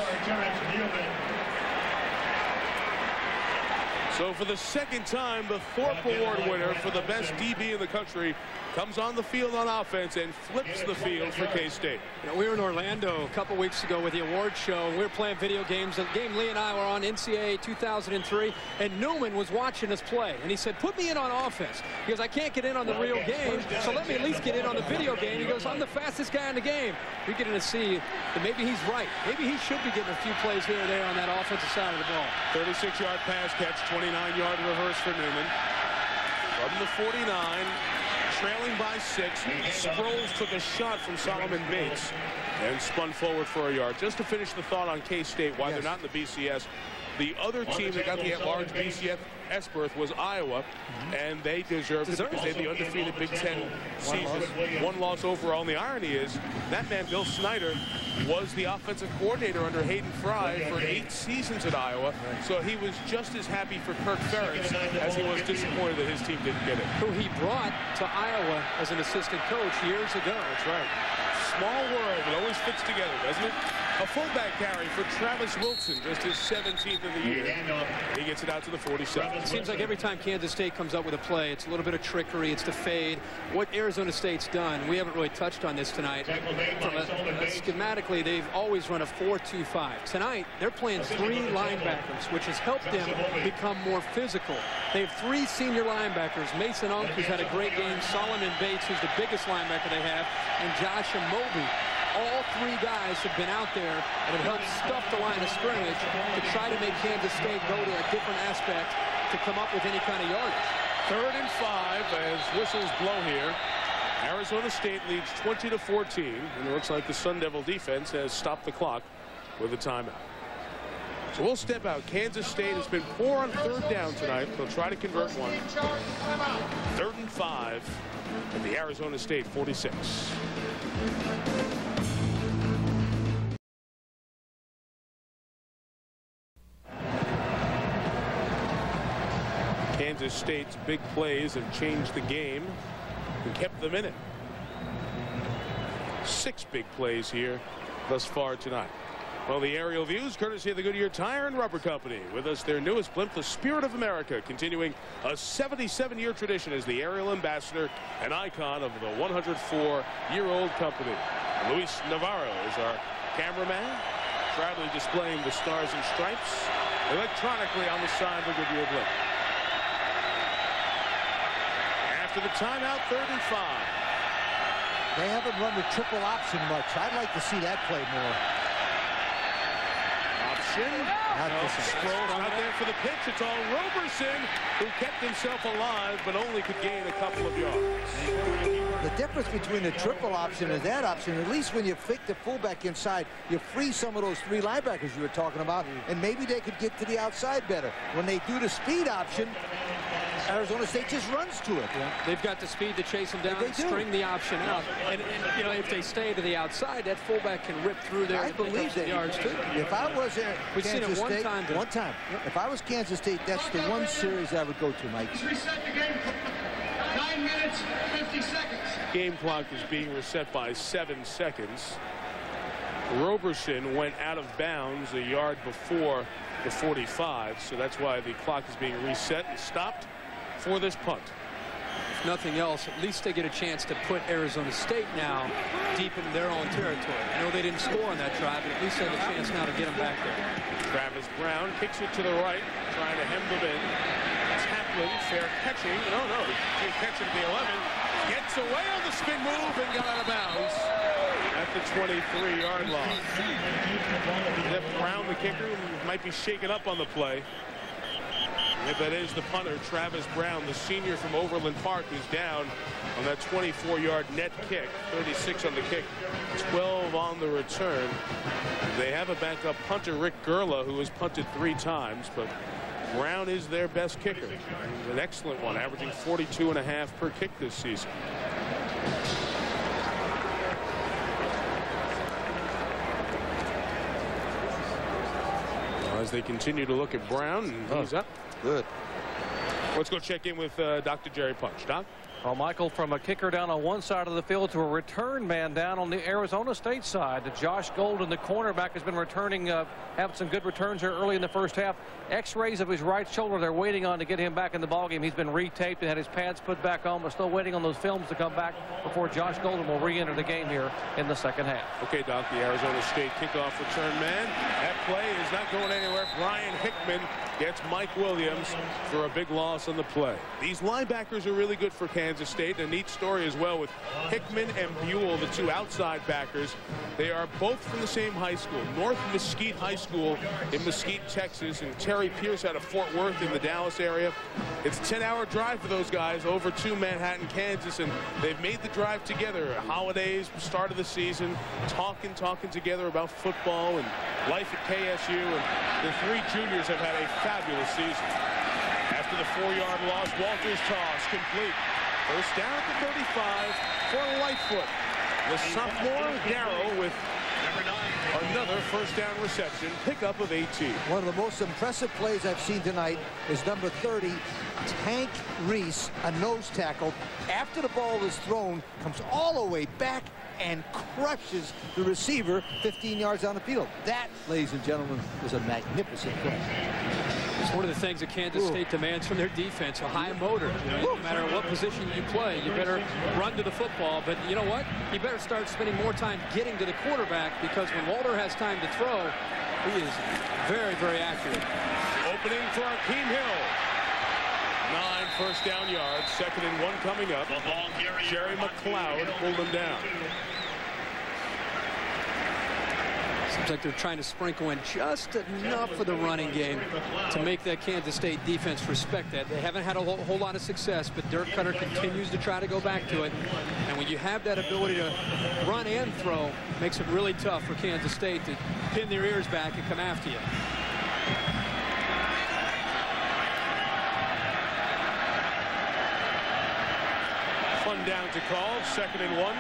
So for the second time, the Thorpe Award winner for the best DB in the country comes on the field on offense and flips the field for K-State. You know, we were in Orlando a couple weeks ago with the award show. We were playing video games. The game Lee and I were on, NCAA 2003, and Newman was watching us play. And he said, put me in on offense. He goes, I can't get in on the real game, so let me at least get in on the video game. He goes, I'm the fastest guy in the game. We get to see that maybe he's right. Maybe he should be getting a few plays here or there on that offensive side of the ball. 36-yard pass catch, 29-yard reverse for Newman. From the 49, trailing by 6, Sproles took a shot from Solomon Bates and spun forward for a yard. Just to finish the thought on K-State, why they're not in the BCS, the other team that got the at-large BCS berth was Iowa, and they deserved it because they had the undefeated Big Ten season. 1 loss overall, and the irony is that man, Bill Snyder, was the offensive coordinator under Hayden Fry for 8 seasons at Iowa, so he was just as happy for Kirk Ferentz as he was disappointed that his team didn't get it. Who he brought to Iowa as an assistant coach years ago. That's right. Small world, it always fits together, doesn't it? A fullback carry for Travis Wilson, just his 17th of the year. He gets it out to the 47. It seems like every time Kansas State comes up with a play, it's a little bit of trickery, it's the fade. What Arizona State's done, we haven't really touched on this tonight. Schematically, they've always run a 4-2-5. Tonight, they're playing 3 linebackers, which has helped them become more physical. They have 3 senior linebackers. Mason Unk, who's had a great game, Solomon Bates, who's the biggest linebacker they have, and Josh Amobi. All 3 guys have been out there and have helped stuff the line of scrimmage to try to make Kansas State go to a different aspect to come up with any kind of yardage. 3rd and 5 as whistles blow here. Arizona State leads 20-14, and it looks like the Sun Devil defense has stopped the clock with a timeout. So we'll step out. Kansas State has been poor on 3rd down tonight. They'll try to convert one. 3rd and 5 at the Arizona State 46. Kansas State's big plays have changed the game and kept them in it. 6 big plays here thus far tonight. Well, the aerial views courtesy of the Goodyear Tire and Rubber Company. With us, their newest blimp, the Spirit of America, continuing a 77-year tradition as the aerial ambassador and icon of the 104-year-old company. Luis Navarro is our cameraman, proudly displaying the stars and stripes electronically on the side of the Goodyear blimp. After the timeout, 3rd and 5. They haven't run the triple option much. I'd like to see that play more. Sproles out there for the pitch. It's all Roberson, who kept himself alive but only could gain a couple of yards. The difference between the triple option and that option, at least when you fake the fullback inside, you free some of those 3 linebackers you were talking about, and maybe they could get to the outside better. When they do the speed option, Arizona State just runs to it. Yeah. They've got the speed to chase them down and string the option out. And you know, if they stay to the outside, that fullback can rip through there. I believe that. Yards too. If I was We've seen it one time. Yep. If I was Kansas State, that's the one series I would go to, Mike. Reset the game. 9 minutes, 50 seconds. Game clock is being reset by 7 seconds. Roberson went out of bounds a yard before the 45, so that's why the clock is being reset and stopped. for this punt. If nothing else, at least they get a chance to put Arizona State now deep in their own territory. I know they didn't score on that drive, but at least they have a chance now to get them back there. Travis Brown kicks it to the right, trying to hem them in. Taplin, fair catching. No, he catches it at the 11. Gets away on the spin move and got out of bounds at the 23-yard line. Jeff Brown, the kicker, might be shaken up on the play. If that is the punter, Travis Brown, the senior from Overland Park, who's down on that 24-yard net kick. 36 on the kick, 12 on the return. They have a backup punter, Rick Gerla, who has punted 3 times, but Brown is their best kicker. An excellent one, averaging 42.5 per kick this season. As they continue to look at Brown, he's up. Good. Let's go check in with Dr. Jerry Punch. Doc? Well, Michael, from a kicker down on one side of the field to a return man down on the Arizona State side. Josh Golden, the cornerback, has been returning, having some good returns here early in the first half. X-rays of his right shoulder they're waiting on to get him back in the ballgame. He's been retaped and had his pads put back on. We're still waiting on those films to come back before Josh Golden will re-enter the game here in the second half. Okay, Doc, the Arizona State kickoff return man. That play is not going anywhere. Brian Hickman gets Mike Williams for a big loss on the play. These linebackers are really good for Kansas State. A neat story as well with Hickman and Buell, the 2 outside backers. They are both from the same high school, North Mesquite High School in Mesquite, Texas, and Terry Pierce out of Fort Worth in the Dallas area. It's a 10-hour drive for those guys over to Manhattan, Kansas, and they've made the drive together. Holidays, start of the season, talking together about football and life at KSU, and the 3 juniors have had a fabulous season. After the 4-yard loss, Walter's toss complete. First down at the 35 for Lightfoot. The sophomore Darrow with another first down reception, pickup of 18. One of the most impressive plays I've seen tonight is number 30, Tank Reese, a nose tackle. After the ball is thrown, comes all the way back and crushes the receiver 15 yards on the field. That, ladies and gentlemen, was a magnificent play. It's one of the things that Kansas State demands from their defense, a high motor. No matter what position you play, you better run to the football. But you know what? You better start spending more time getting to the quarterback, because when Walter has time to throw, he is very, very accurate. Opening for Akeem Hill. 9 first down yards. 2nd and 1 coming up. Jerry McLeod pulled him down. Seems like they're trying to sprinkle in just enough for the running game to make that Kansas State defense respect that. They haven't had a whole lot of success, but Dirk Cutter continues to try to go back to it. And when you have that ability to run and throw, it makes it really tough for Kansas State to pin their ears back and come after you. Fun down to call. 2nd and 1.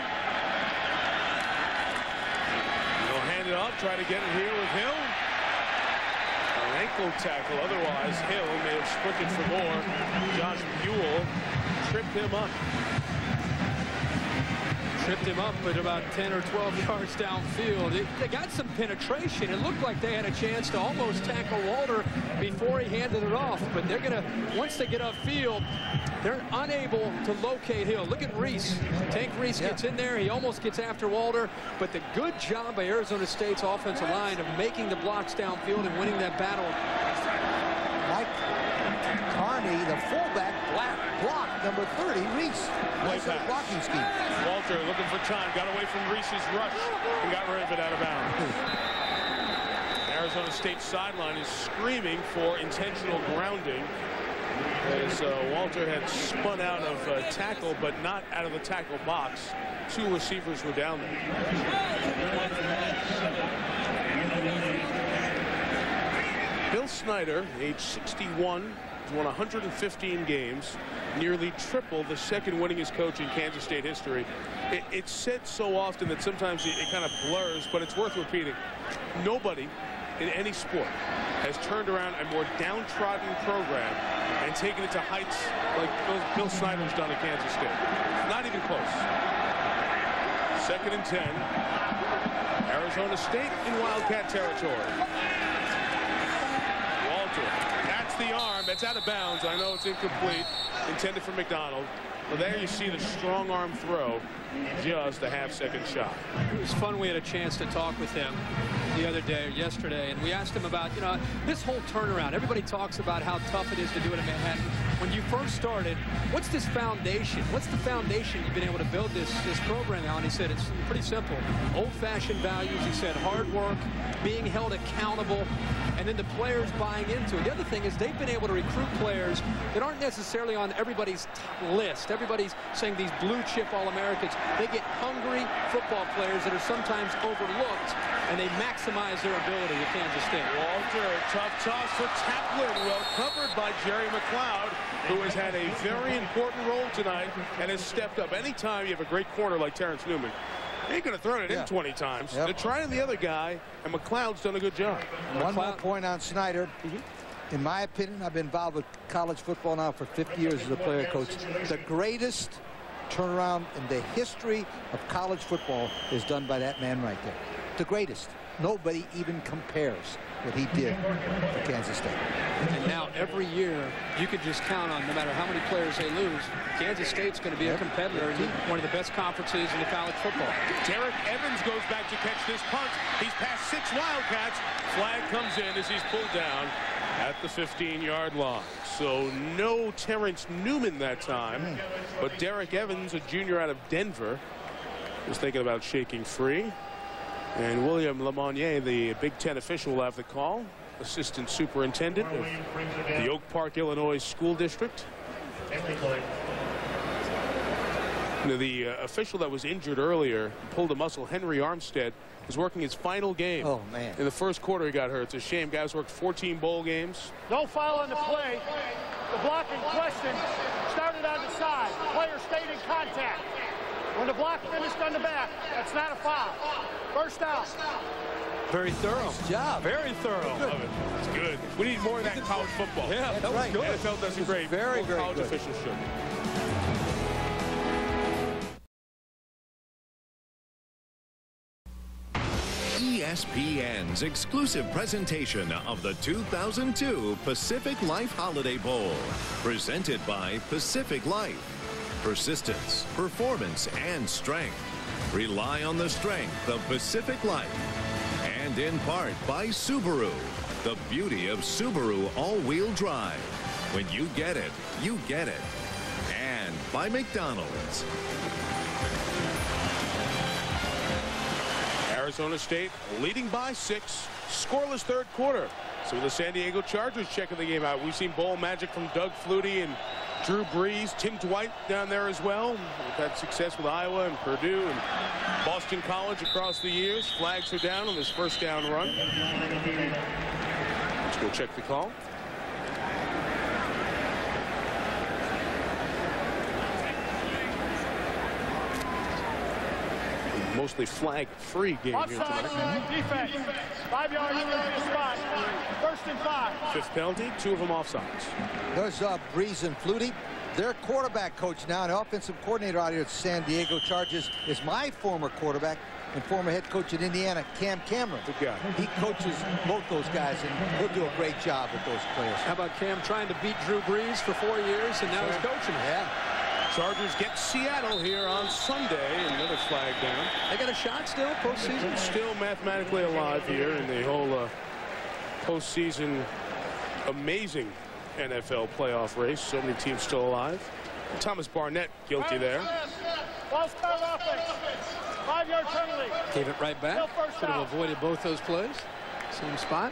Hand it off, try to get it here with Hill. An ankle tackle. Otherwise, Hill may have sprinted for more. Josh Buell tripped him up. Tripped him up at about 10 or 12 yards downfield. They got some penetration. It looked like they had a chance to almost tackle Walter before he handed it off. But they're going to, once they get upfield, they're unable to locate Hill. Look at Reese. Tank Reese gets in there. He almost gets after Walter. But the good job by Arizona State's offensive line of making the blocks downfield and winning that battle. Mike Carney, the fullback, block number 30, Reese. Nice blocking scheme. Walter looking for time. Got away from Reese's rush and got rid of it out of bounds. Arizona State sideline is screaming for intentional grounding, as Walter had spun out of tackle, but not out of the tackle box. 2 receivers were down there. Bill Snyder, age 61, has won 115 games, nearly triple the 2nd winningest coach in Kansas State history. It's said so often that sometimes it kind of blurs, but it's worth repeating. Nobody in any sport has turned around a more downtrodden program and taken it to heights like Bill Snyder's done at Kansas State. Not even close. 2nd and 10. Arizona State in Wildcat territory. Walter, that's the arm, and That's out of bounds. I know it's incomplete, intended for McDonald. But there you see the strong arm throw, just a half-second shot. It was fun. We had a chance to talk with him the other day, or yesterday, and we asked him about, you know, this whole turnaround. Everybody talks about how tough it is to do it in Manhattan. When you first started, what's this foundation? What's the foundation you've been able to build this program on? He said it's pretty simple. Old-fashioned values. He said hard work, being held accountable, and then the players buying into it. The other thing is they've been able to recruit players that aren't necessarily on everybody's list. Everybody's saying these blue-chip All-Americans. They get hungry football players that are sometimes overlooked, and they maximize their ability at Kansas State. Walter, tough toss for Taplin. Well covered by Jerry McLeod, who has had a very important role tonight and has stepped up. Anytime you have a great corner like Terrence Newman, he ain't going to throw it in 20 times. They're trying the other guy, and McLeod's done a good job. One more point on Snyder. In my opinion, I've been involved with college football now for 50 years as a player coach. The greatest turnaround in the history of college football is done by that man right there. The greatest. Nobody even compares what he did for Kansas State. And now every year you could just count on, no matter how many players they lose, Kansas State's going to be a competitor in one of the best conferences in the college football. Derek Evans goes back to catch this punt. He's passed 6 Wildcats. Flag comes in as he's pulled down at the 15-yard line. So no Terrence Newman that time, but Derek Evans, a junior out of Denver, is thinking about shaking free. And William Lemonnier, the Big Ten official, will have the call. Assistant superintendent of the Oak Park, Illinois School District. The official that was injured earlier, pulled a muscle, Henry Armstead, is working his final game. Oh, man. In the first quarter, he got hurt. It's a shame. Guys worked 14 bowl games. No foul on the play. The block in question started on the side. The player stayed in contact. When the block finished on the back, that's not a foul. First down. Very thorough. Nice job. Very thorough. Love it. It's good. We need more of that in college football. Yeah, that was good. NFL does it great. Very, very college good. officials should. ESPN's exclusive presentation of the 2002 Pacific Life Holiday Bowl, presented by Pacific Life. Persistence, performance, and strength. Rely on the strength of Pacific Life. And in part by Subaru, the beauty of Subaru all-wheel drive. When you get it, you get it. And by McDonald's. Arizona State leading by 6, scoreless third quarter. So the San Diego Chargers checking the game out. We've seen bowl magic from Doug Flutie and Drew Brees, Tim Dwight down there as well. We've had success with Iowa and Purdue and Boston College across the years. Flags are down on this first down run. Let's go check the call. Mostly flag-free game here tonight. Defense. 5-yard spot. 1st and 5. 5th penalty, 2 of them offsides. There's Brees and Flutie. Their quarterback coach now, and offensive coordinator out here at San Diego Chargers, is my former quarterback and former head coach at Indiana, Cam Cameron. Good guy. He coaches both those guys, and he'll do a great job with those players. How about Cam trying to beat Drew Brees for 4 years, and now he's coaching him? Yeah. Chargers get Seattle here on Sunday. Another flag down. They got a shot still, postseason? Still mathematically alive here in the whole postseason amazing NFL playoff race. So many teams still alive. Thomas Barnett guilty there. Ball start offense. 5-yard penalty. Gave it right back. Could have avoided both those plays. Same spot.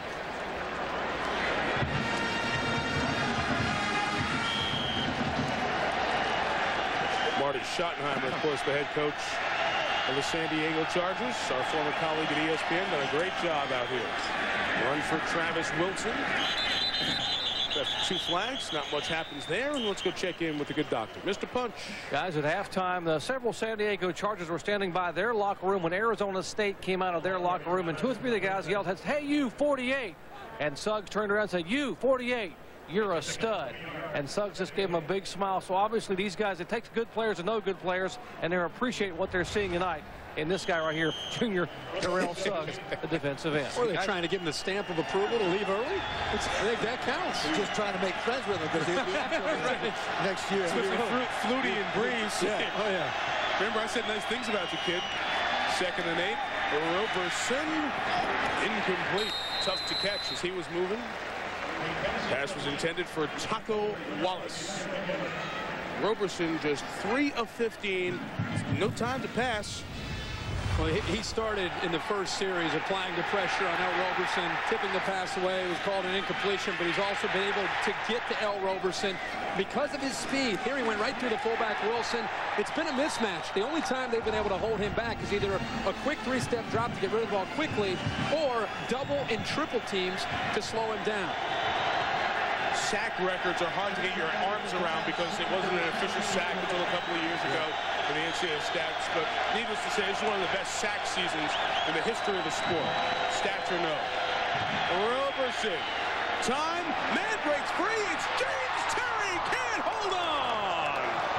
Marty Schottenheimer, of course, the head coach of the San Diego Chargers. Our former colleague at ESPN, done a great job out here. Run for Travis Wilson. Got 2 flags. Not much happens there. And let's go check in with the good doctor. Mr. Punch. Guys, at halftime, several San Diego Chargers were standing by their locker room when Arizona State came out of their locker room, and 2 or 3 of the guys yelled, "Hey, you, 48." And Suggs turned around and said, "You, 48. You're a stud." And Suggs just gave him a big smile. So obviously these guys, it takes good players and no good players, and they're appreciating what they're seeing tonight. in this guy right here, Junior Terrell Suggs, the defensive end. Or they're trying to give him the stamp of approval to leave early? I think that counts. They're just trying to make friends with him because he'll be after next year. Flutie and Breeze. Yeah. Oh, yeah. Remember, I said nice things about you, kid. 2nd and 8. Roberson, incomplete. Tough to catch as he was moving. Pass was intended for Taco Wallace. Roberson just 3 of 15. No time to pass. Well, he started in the first series applying the pressure on El Roberson, tipping the pass away. It was called an incompletion, but he's also been able to get to El Roberson because of his speed. Here he went right through the fullback Wilson. It's been a mismatch. The only time they've been able to hold him back is either a quick 3-step drop to get rid of the ball quickly or double and triple teams to slow him down. Sack records are hard to get your arms around because it wasn't an official sack until a couple of years ago in the NCAA stats. But needless to say, this is one of the best sack seasons in the history of the sport. Stats or no. Roberson. Time. Man breaks free. It's James Terry. Can't hold on.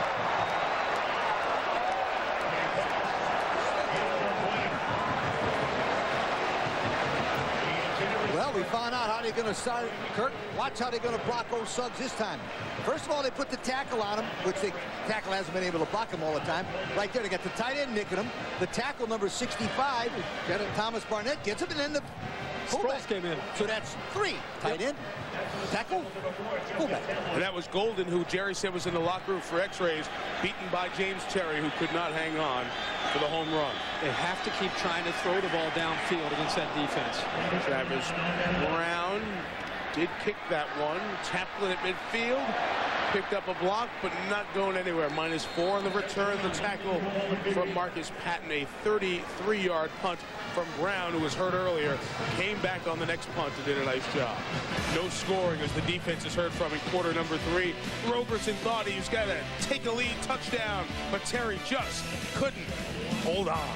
Well, we found out how they're going to start. Kirk, watch how they're going to block old Suggs this time. First of all, they put the tackle on him, which the tackle hasn't been able to block him all the time. Right there, they got the tight end nicking him. The tackle, number 65, Thomas Barnett gets him, and then the fullback came in. So that's 3. Tight end, tackle, fullback. And that was Golden, who Jerry said was in the locker room for x-rays, beaten by James Terry, who could not hang on for the home run. They have to keep trying to throw the ball downfield against that defense. Travis Brown did kick that one. Taplin at midfield. Picked up a block, but not going anywhere. -4 on the return. The tackle from Marcus Patton. A 33-yard punt from Brown, who was hurt earlier. Came back on the next punt and did a nice job. No scoring as the defense is heard from in quarter number 3. Roberson thought he was going to take a lead touchdown, but Terry just couldn't hold on.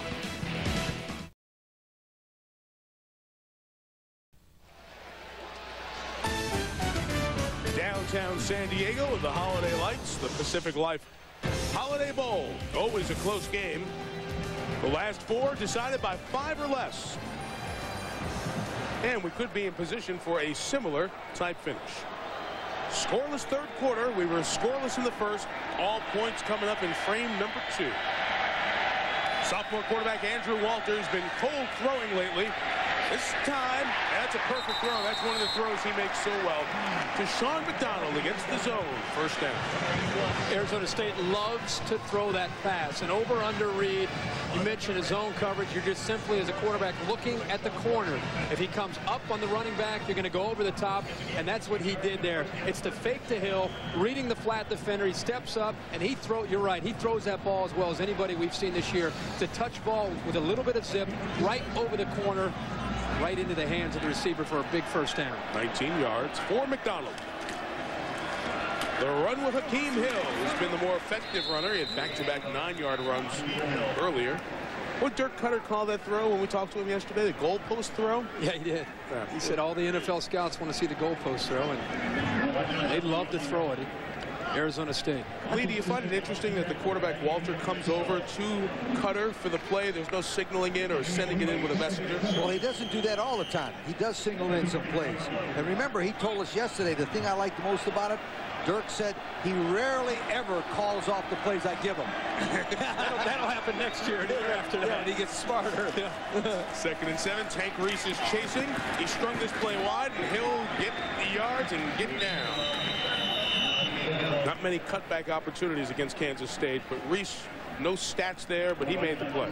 Downtown San Diego with the Holiday Lights, the Pacific Life Holiday Bowl. Always a close game. The last 4 decided by 5 or less. And we could be in position for a similar type finish. Scoreless 3rd quarter. We were scoreless in the 1st. All points coming up in frame number 2. Sophomore quarterback Andrew Walter's been cold throwing lately. This time, that's a perfect throw. That's one of the throws he makes so well. To Sean McDonald against the zone. 1st down. Arizona State loves to throw that pass. An over-under read. You mentioned a zone coverage. You're just simply, as a quarterback, looking at the corner. If he comes up on the running back, you're going to go over the top, and that's what he did there. It's the fake to Hill, reading the flat defender. He steps up, and you're right, he throws that ball as well as anybody we've seen this year. It's a touch ball with a little bit of zip right over the corner, right into the hands of the receiver for a big 1st down. 19 yards for McDonald. The run with Hakeem Hill has been the more effective runner. He had back-to-back 9-yard runs earlier. What Dirk Cutter call that throw when we talked to him yesterday? The goalpost throw? Yeah, he did. Yeah. He said all the NFL scouts want to see the goalpost throw, and they'd love to throw it. Arizona State. Lee, do you find it interesting that the quarterback Walter comes over to Cutter for the play? There's no signaling in or sending it in with a messenger? Well, he doesn't do that all the time. He does signal in some plays. And remember, he told us yesterday the thing I like the most about it, Dirk said he rarely ever calls off the plays I give him. that'll happen next year and year after that. Yeah, and he gets smarter. Yeah. 2nd and 7. Tank Reese is chasing. He strung this play wide, and he'll get the yards and get down. Not many cutback opportunities against Kansas State, but Reese, no stats there, but he made the play.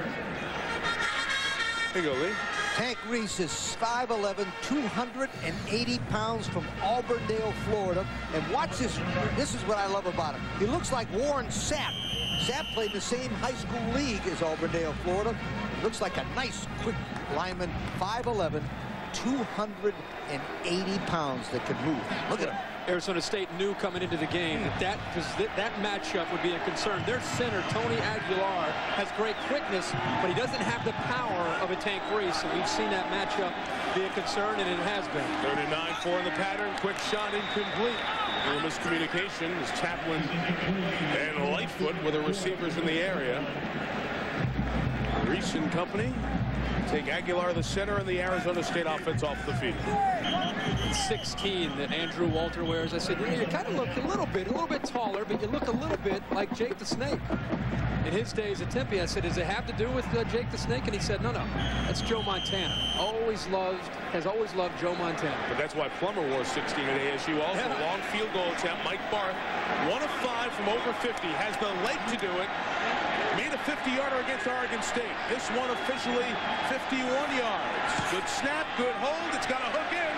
Here you go, Lee. Tank Reese is 5'11", 280 pounds from Auburndale, Florida. And watch this. This is what I love about him. He looks like Warren Sapp. Sapp played the same high school league as Auburndale, Florida. Looks like a nice, quick lineman. 5'11", 280 pounds that can move. Look at him. Arizona State knew coming into the game that matchup would be a concern. Their center, Tony Aguilar, has great quickness, but he doesn't have the power of a Tank Reese. And we've seen that matchup be a concern, and it has been. 39-4 in the pattern. Quick shot incomplete. A little miscommunication as Taplin and Lightfoot were the receivers in the area. Reese and company take Aguilar, the center, and the Arizona State offense off the field. 16 that Andrew Walter wears. I said, you know, you kind of look a little bit taller, but you look a little bit like Jake the Snake. In his days at Tempe, I said, does it have to do with Jake the Snake? And he said, no, that's Joe Montana. Has always loved Joe Montana. But that's why Plummer wore 16 at ASU. Also, a long field goal attempt. Mike Barth, 1 of 5 from over 50, has the leg to do it. Made a 50-yarder against Oregon State. This one officially 51 yards. Good snap, good hold. It's got a hook in.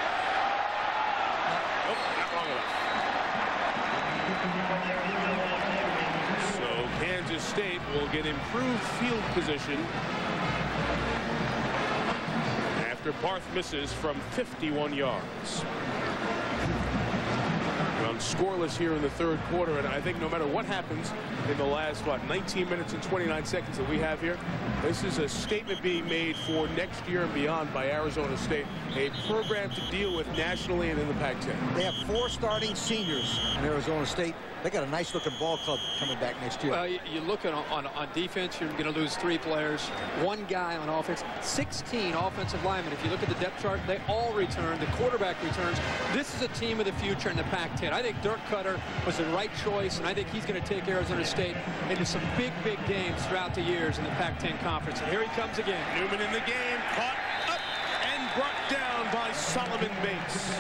Nope, not long enough. So Kansas State will get improved field position after Barth misses from 51 yards. Scoreless here in the third quarter, and I think no matter what happens in the last 19 minutes and 29 seconds that we have here, this is a statement being made for next year and beyond by Arizona State, a program to deal with nationally and in the Pac-10. They have 4 starting seniors in Arizona State. They got a nice looking ball club coming back next year. Well, you look on defense, you're going to lose 3 players, 1 guy on offense, 16 offensive linemen. If you look at the depth chart, they all return. The quarterback returns. This is a team of the future in the Pac-10. I think Dirk Cutter was the right choice, and I think he's going to take Arizona State into some big games throughout the years in the Pac-10 conference. And here he comes again. Newman in the game, caught up and brought down by Solomon Bates.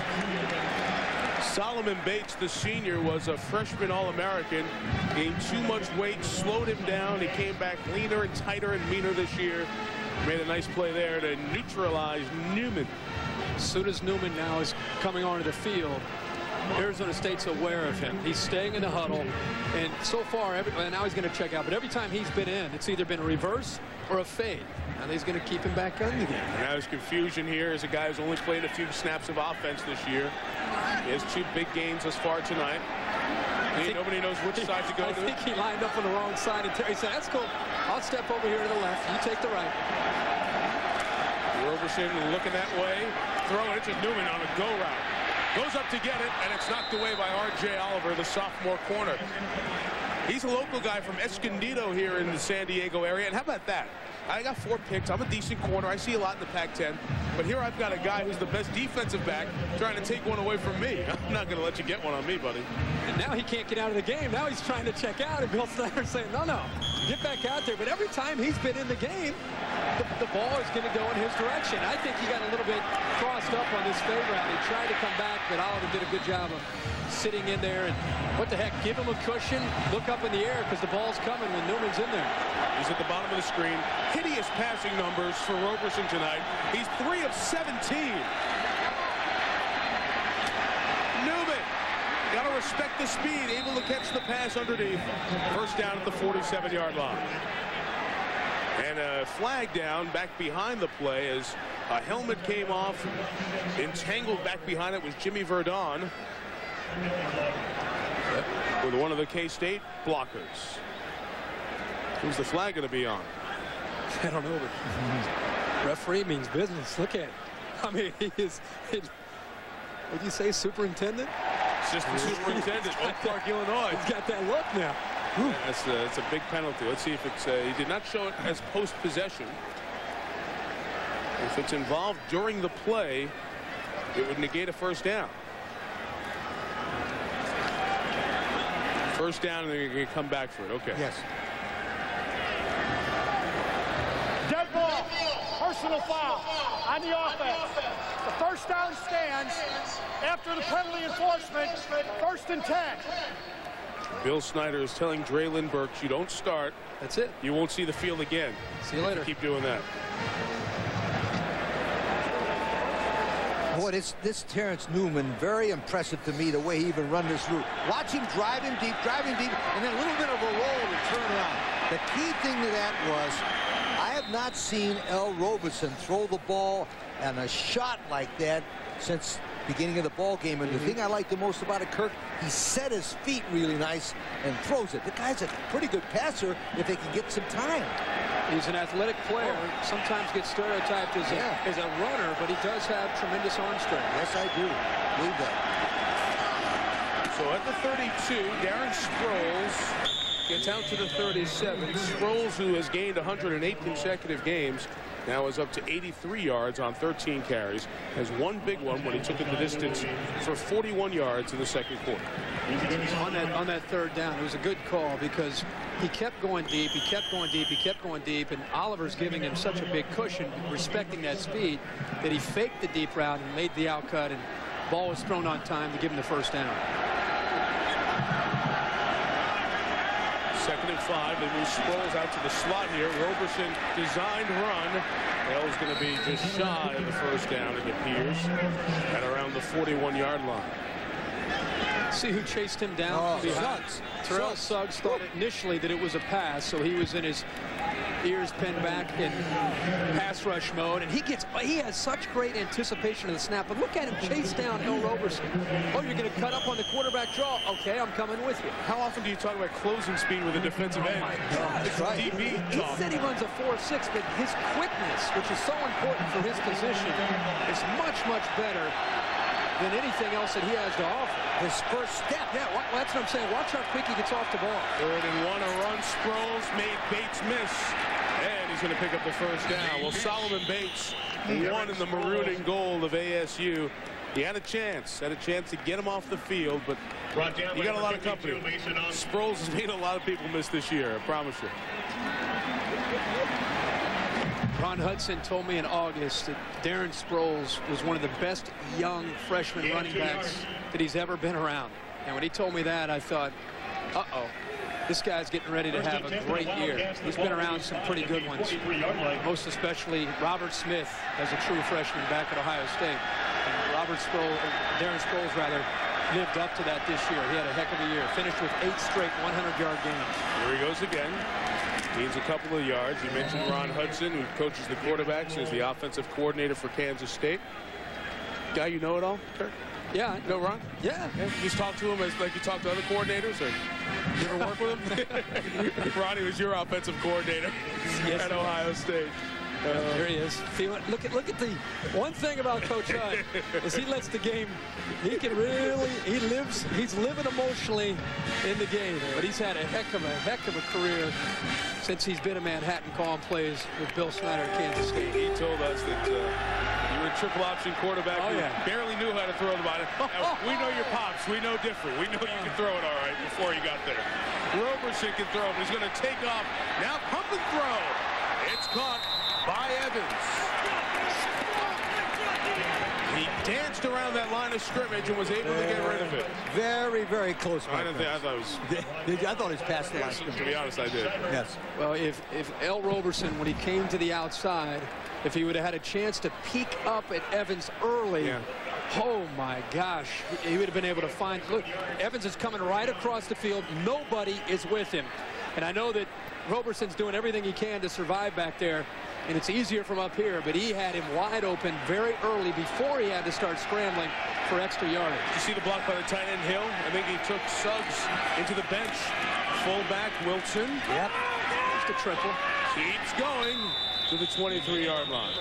Solomon Bates, the senior, was a freshman All-American, gained too much weight, slowed him down. He came back leaner and tighter and meaner this year. Made a nice play there to neutralize Newman. As soon as Newman now is coming onto the field, Arizona State's aware of him. He's staying in the huddle, and so far, now he's going to check out, but every time he's been in, it's either been a reverse or a fade. Now he's going to keep him back on again. Now there's confusion here as a guy who's only played a few snaps of offense this year. He has 2 big gains thus far tonight. Nobody knows which side to go to. I think he lined up on the wrong side, and Terry said, that's cool. I'll step over here to the left. You take the right. Roberson looking that way. Throwing it to Newman on a go route. Goes up to get it, and it's knocked away by R.J. Oliver, the sophomore corner. He's a local guy from Escondido here in the San Diego area. And how about that? I got 4 picks. I'm a decent corner. I see a lot in the Pac-10. But here I've got a guy who's the best defensive back trying to take one away from me. I'm not going to let you get one on me, buddy. And now he can't get out of the game. Now he's trying to check out. And Bill Snyder's saying, no, get back out there. But every time he's been in the game, the ball is going to go in his direction. I think he got a little bit crossed up on this fade route. He tried to come back, but Oliver did a good job of sitting in there. And what the heck, give him a cushion, look up in the air because the ball's coming when Newman's in there. He's at the bottom of the screen. Hideous passing numbers for Roberson tonight. He's 3 of 17. Newman, got to respect the speed, able to catch the pass underneath. First down at the 47-yard line. And a flag down back behind the play as a helmet came off. Entangled back behind it was Jimmy Verdon with one of the K-State blockers. Who's the flag going to be on? I don't know, but referee means business. Look at it. I mean, he is. What do you say, superintendent? Assistant superintendent, Oak Park, Illinois. He's got that look now. Yeah, that's a big penalty. Let's see if it's. He did not show it as post-possession. If it's involved during the play, it would negate a first down. First down, and they're going to come back for it. Okay. Yes. Dead ball. Personal foul on the offense. The first down stands after the penalty enforcement. 1st and 10. Bill Snyder is telling Draylon Burks, you don't start. That's it. You won't see the field again. See you later. Keep doing that. Boy, this Terrence Newman, very impressive to me, the way he even run this route. Watch him drive him deep, and then a little bit of a roll to turn around. The key thing to that was, I have not seen L. Robeson throw the ball and a shot like that since beginning of the ball game. And the thing I like the most about it, Kirk, he set his feet really nice and throws it. The guy's a pretty good passer if they can get some time. He's an athletic player. Sometimes gets stereotyped as a runner, but he does have tremendous arm strength. Yes, I do. Believe that. So at the 32, Darren Sproles gets out to the 37. Sproles, who has gained 108 consecutive games, now is up to 83 yards on 13 carries. Has one big one when he took it the distance for 41 yards in the second quarter. On that third down, it was a good call because he kept going deep, he kept going deep, he kept going deep, and Oliver's giving him such a big cushion, respecting that speed, that he faked the deep route and made the outcut, and ball was thrown on time to give him the first down. 2nd and 5. They move Sproles out to the slot here. Roberson designed run. Bell's going to be just shy of the first down, it appears, at around the 41-yard line. See who chased him down from behind. Terrell Suggs thought initially that it was a pass, so he was in his ears pinned back in pass rush mode, and he has such great anticipation of the snap. But look at him chase down L. Roberson. Oh, you're going to cut up on the quarterback draw? Okay, I'm coming with you. How often do you talk about closing speed with a defensive end? Oh my God. It's right. DB talk. He said he runs a 4.6, but his quickness, which is so important for his position, is much, much better than anything else that he has to offer. His first step. Yeah, that's what I'm saying. Watch how quick he gets off the ball. 3rd and 1, a run. Sproles made Bates miss, and he's going to pick up the first down. Well, Solomon Bates won in the maroon and gold of ASU. He had a chance to get him off the field, but you got a lot of company. Sproles has made a lot of people miss this year, I promise you. Ron Hudson told me in August that Darren Sproles was one of the best young freshman running backs that he's ever been around. And when he told me that, I thought, uh-oh, this guy's getting ready to have a great year. He's been around some pretty good ones, most especially Robert Smith as a true freshman back at Ohio State. And Darren Sproles, lived up to that this year. He had a heck of a year. Finished with 8 straight 100-yard games. Here he goes again. Needs a couple of yards. You mentioned Ron Hudson, who coaches the quarterbacks, is the offensive coordinator for Kansas State. Guy you know at all, Kirk? Yeah. You know Ron? Yeah. You just talk to him like you talk to other coordinators, or you ever work with him? Ronnie was your offensive coordinator at Ohio State. There he is. Look at the one thing about Coach Hunt is he lets the game. He's living emotionally in the game, but he's had a heck of a career since he's been in Manhattan calling plays with Bill Snyder at Kansas State. He told us that you were a triple option quarterback. Oh, yeah. You barely knew how to throw the ball. We know your pops. We know different. We know you can throw it all right before you got there. Roberson can throw, but he's going to take off. Now pump and throw. It's caught by Evans. He danced around that line of scrimmage and was able to get rid of it. Very, very close. I thought it was past the line. To be honest, I did. Yes. Well, if L. Roberson, when he came to the outside, if he would have had a chance to peek up at Evans early, oh my gosh, he would have been able to find. Look, Evans is coming right across the field. Nobody is with him. And I know that Roberson's doing everything he can to survive back there, and it's easier from up here, but he had him wide open very early before he had to start scrambling for extra yardage. You see the block by the tight end Hill? I think he took Suggs into the bench. Fullback Wilson. Yep. Just a triple. Keeps going to the 23-yard line.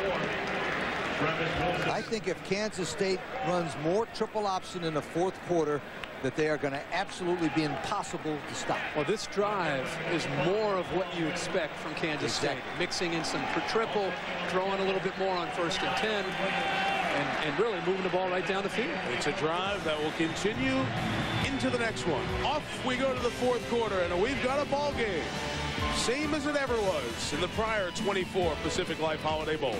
I think if Kansas State runs more triple option in the fourth quarter, that they are going to absolutely be impossible to stop. Well, this drive is more of what you expect from Kansas State. Mixing in some triple, throwing a little bit more on 1st and 10, and really moving the ball right down the field. It's a drive that will continue into the next one. Off we go to the fourth quarter, and we've got a ball game. Same as it ever was in the prior 24 Pacific Life Holiday Bowls.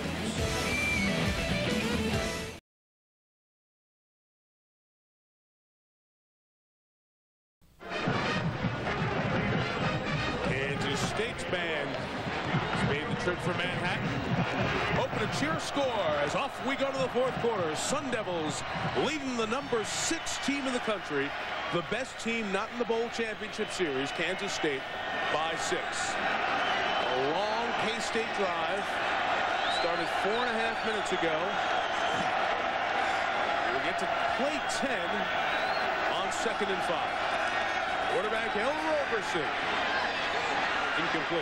For Manhattan. Open a cheer score as off we go to the fourth quarter. Sun Devils leading the number 6 team in the country. The best team not in the Bowl Championship Series, Kansas State, by 6. A long K-State drive. Started 4.5 minutes ago. We'll get to play 10 on 2nd and 5. Quarterback L. Roberson. Incomplete.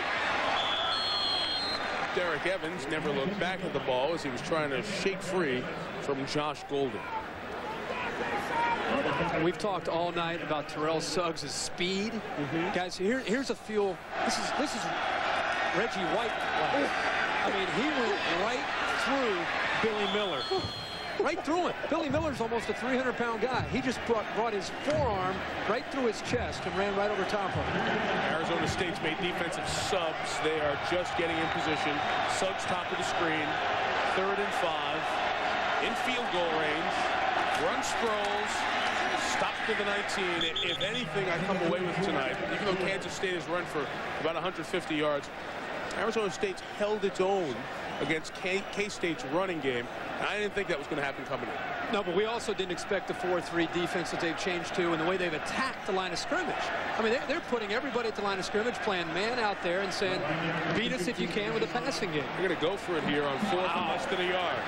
Derek Evans never looked back at the ball as he was trying to shake free from Josh Golden. We've talked all night about Terrell Suggs' speed. Guys, here's a feel. This is Reggie White. I mean, he went right through Billy Miller. Right through it. Billy Miller's almost a 300-pound guy. He just brought his forearm right through his chest and ran right over top of him. Arizona State's made defensive subs. They are just getting in position. Suggs top of the screen. 3rd and 5. In field goal range. Run Sproles. Stop to the 19. If anything I come away with tonight, even though Kansas State has run for about 150 yards, Arizona State's held its own against K-State's running game. And I didn't think that was going to happen coming in. No, but we also didn't expect the 4-3 defense that they've changed to and the way they've attacked the line of scrimmage. I mean, they're putting everybody at the line of scrimmage, playing man out there and saying, beat us if you can with a passing game. They're going to go for it here on 4th and less than a yard.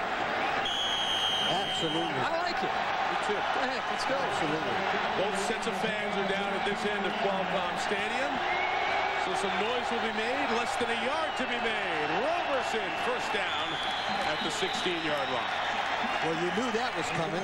Absolutely. I like it. Me too. Go ahead, let's go. Absolutely. Both sets of fans are down at this end of Qualcomm Stadium. So some noise will be made. Less than a yard to be made. Roberson, first down at the 16-yard line. Well, you knew that was coming.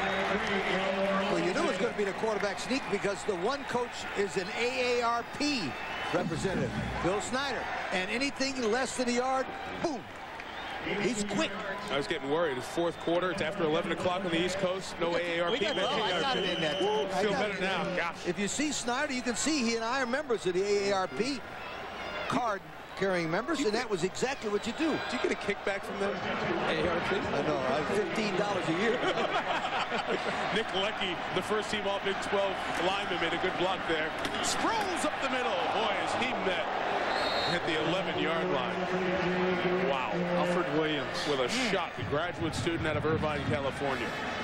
Well, you knew it was going to be the quarterback sneak because the one coach is an AARP representative, Bill Snyder. And anything less than a yard, boom. He's quick. I was getting worried. It's 4th quarter. It's after 11 o'clock on the East Coast. No AARP. I got it in that. Feel better now. Gosh. If you see Snyder, you can see he and I are members of the AARP card-carrying members, and that was exactly what you do. Did you get a kickback from them? AARP? I know. I have $15 a year. Nick Leckie, the first team All Big 12 lineman, made a good block there. Sproles up the middle. Boy, is he met. Hit the 11-yard line. Wow. Alfred Williams. With a shot. A graduate student out of Irvine, California.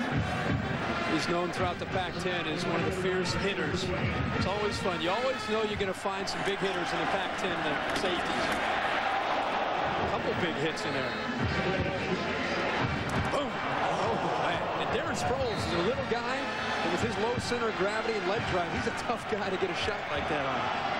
He's known throughout the Pac-10 as one of the fierce hitters. It's always fun. You always know you're going to find some big hitters in the Pac-10, the safeties. A couple big hits in there. Boom. Oh, and Darren Sproles is a little guy, and with his low center of gravity and leg drive, he's a tough guy to get a shot like that on.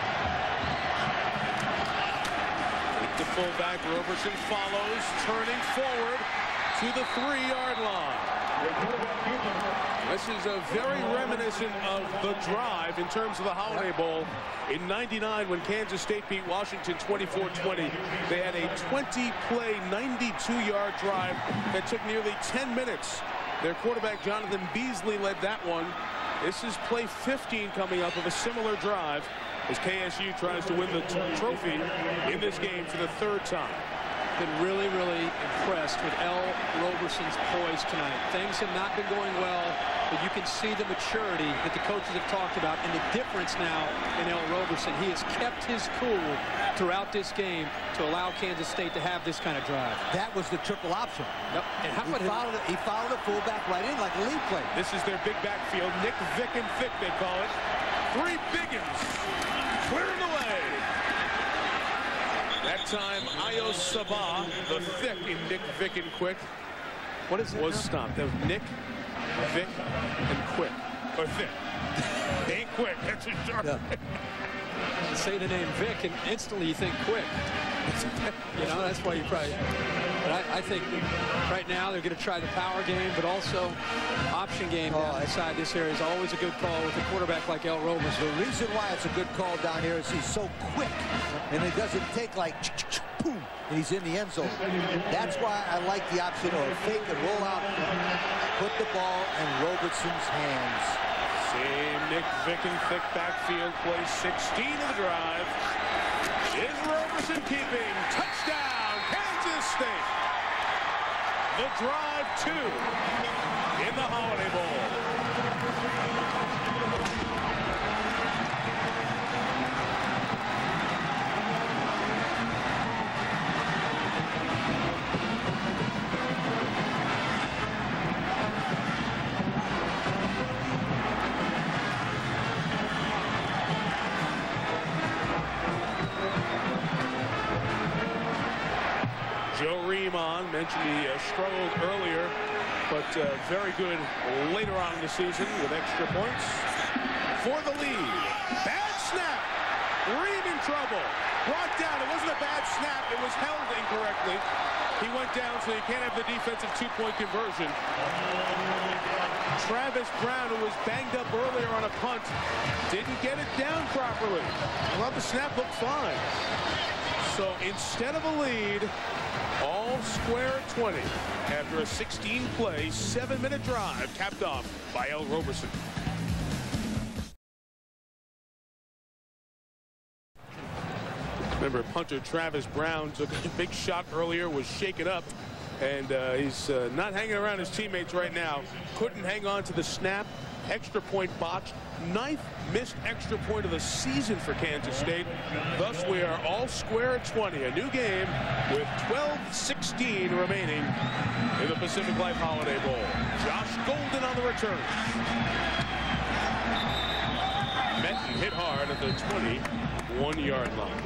The fullback, Roberson, follows, turning forward to the 3-yard line. This is a very reminiscent of the drive in terms of the Holiday Bowl. In '99, when Kansas State beat Washington 24-20, they had a 20-play, 92-yard drive that took nearly 10 minutes. Their quarterback, Jonathan Beasley, led that one. This is play 15 coming up of a similar drive as KSU tries to win the trophy in this game for the 3rd time. Been really, really impressed with L. Roberson's poise tonight. Things have not been going well, but you can see the maturity that the coaches have talked about and the difference now in L. Roberson. He has kept his cool throughout this game to allow Kansas State to have this kind of drive. That was the triple option. Yep. And how about he followed a fullback right in like a lead play. This is their big backfield. Nick Vick and Thick, they call it. 3 biggins. Clearing the way. That time, Ayo Sabah, the Thick in Nick Vick and Quick, what is it was now? stopped. That was Nick, Vick, and Quick. Or Thick. Ain't Quick. That's a sharp. Yeah. Say the name Vick, and instantly you think Quick. You know, that's why you probably. But I think right now they're going to try the power game, but also option game down inside this area is always a good call with a quarterback like L. Roberson. The reason why it's a good call down here is he's so quick, and it doesn't take like boom, and he's in the end zone. That's why I like the option of fake and roll out, put the ball in Roberson's hands. Same Nick Vick and Thick backfield play 16 of the drive. Is Roberson keeping? Touchdown, Kansas State. The drive 2 in the Holiday Bowl. Joe Riemann mentioned he struggled earlier, but very good later on in the season with extra points. For the lead. Bad snap. Reed in trouble. Brought down. It wasn't a bad snap. It was held incorrectly. He went down, so you can't have the defensive 2-point conversion. Travis Brown, who was banged up earlier on a punt, didn't get it down properly. Well, the snap looked fine. So instead of a lead, all square at 20 after a 16-play, 7-minute drive capped off by L. Roberson. Remember, punter Travis Brown took a big shot earlier, was shaken up, and he's not hanging around his teammates right now. Couldn't hang on to the snap. Extra point botched. 9th missed extra point of the season for Kansas State. Thus, we are all square at 20. A new game with 12:16 remaining in the Pacific Life Holiday Bowl. Josh Golden on the return. Met and hit hard at the 21-yard line.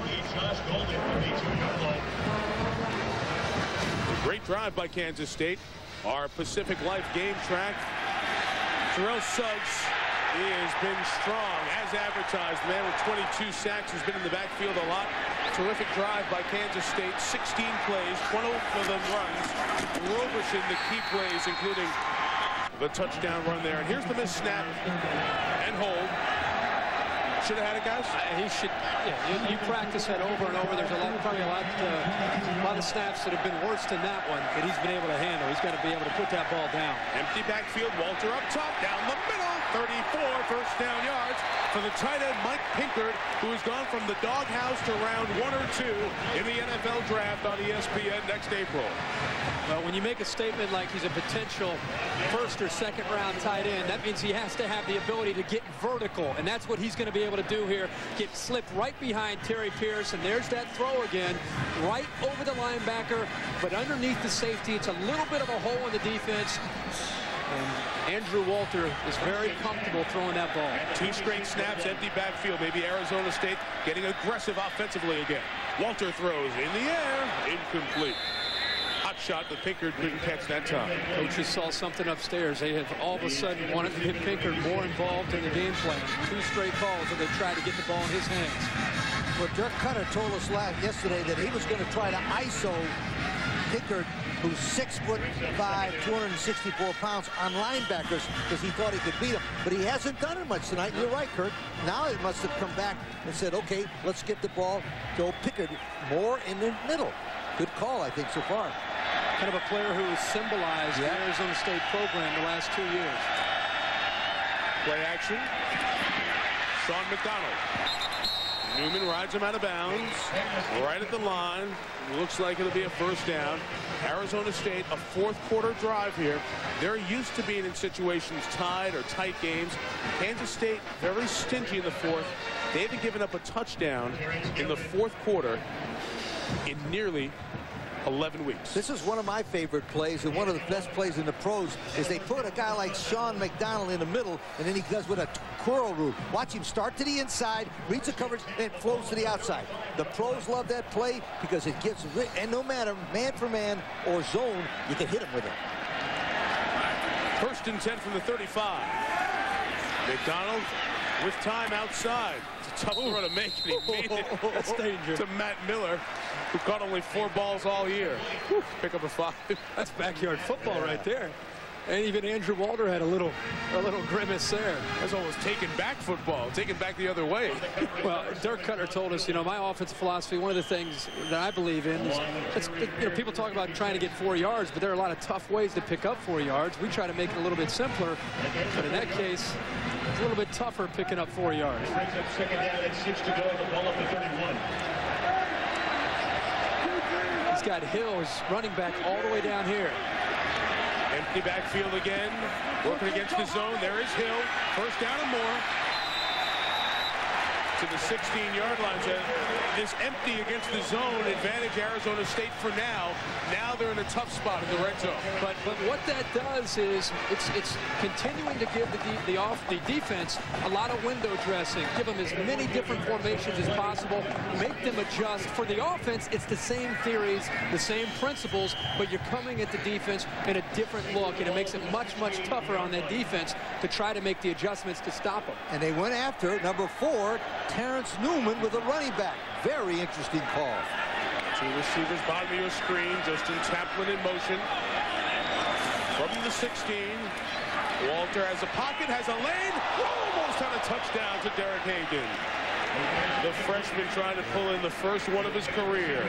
A great drive by Kansas State. Our Pacific Life game track. Terrell Suggs has been strong as advertised. The man with 22 sacks has been in the backfield a lot. Terrific drive by Kansas State. 16 plays, 12 of them runs. Roberson the key plays, including the touchdown run there. And here's the missed snap and hold. Should have had it, guys. He should. Yeah, you practice that over and over. There's probably a lot of snaps that have been worse than that one that he's been able to handle. He's got to be able to put that ball down. Empty backfield. Walter up top, down the middle. 34 first down yards for the tight end Mike Pinkard, who has gone from the doghouse to round 1 or 2 in the NFL draft on ESPN next April. Well, when you make a statement like he's a potential first or second round tight end, that means he has to have the ability to get vertical, and that's what he's going to be able to do here. Get slipped right behind Terry Pierce, and there's that throw again, right over the linebacker, but underneath the safety. It's a little bit of a hole in the defense. And Andrew Walter is very comfortable throwing that ball. 2 straight snaps, empty backfield. Maybe Arizona State getting aggressive offensively again. Walter throws in the air, incomplete. Hot shot, but Pinkard couldn't catch that time. Coaches saw something upstairs. They have all of a sudden wanted to get Pinkard more involved in the game plan. 2 straight calls, and they tried to get the ball in his hands. Well, Dirk Cutter told us yesterday that he was going to try to ISO Pinkard, who's 6'5", 264 pounds, on linebackers because he thought he could beat him. But he hasn't done it much tonight. You're right, Kurt. Now he must have come back and said, okay, let's get the ball to Pinkard more in the middle. Good call, I think, so far. Kind of a player who has symbolized the Arizona State program the last 2 years. Play action. Sean McDonald. Newman rides him out of bounds. Right at the line. Looks like it'll be a first down. Arizona State, a 4th quarter drive here. They're used to being in situations tied or tight games. Kansas State very stingy in the 4th. They haven't given up a touchdown in the 4th quarter in nearly 11 weeks. This is one of my favorite plays, and one of the best plays in the pros is they put a guy like Sean McDonald in the middle, and then he does with a twirl route. Watch him start to the inside, reads the coverage, and flows to the outside. The pros love that play because it gives, and no matter man for man or zone, you can hit him with it. 1st and 10 from the 35. McDonald with time outside. It's a tough throw to make, and he made it. That's danger. To Matt Miller, who caught only 4 balls all year. Pick up a 5. That's backyard football right there. And even Andrew Walter had a little grimace there. That's almost taken back football, taken back the other way. Well, Dirk Cutter told us, you know, my offensive philosophy, one of the things that I believe in is, you know, people talk about trying to get 4 yards, but there are a lot of tough ways to pick up 4 yards. We try to make it a little bit simpler, but in that case, it's a little bit tougher picking up 4 yards. Second down and 6 to go. The ball up to 31. He's got Hill, his running back, all the way down here. Empty backfield again, working against the zone. There is Hill. First down and more. To the 16-yard line. This empty against the zone, advantage Arizona State for now. Now they're in a tough spot in the red zone. But what that does is it's continuing to give the defense a lot of window dressing. Give them as many different formations as possible. Make them adjust. For the offense, it's the same theories, the same principles, but you're coming at the defense in a different look, and it makes it much, much tougher on that defense to try to make the adjustments to stop them. And they went after number 4, Terrence Newman, with a running back. Very interesting call. 2 receivers, bottom of your screen. Justin Chaplin in motion. From the 16. Walter has a pocket, has a lane, almost had a touchdown to Derek Hagan. The freshman trying to pull in the first one of his career.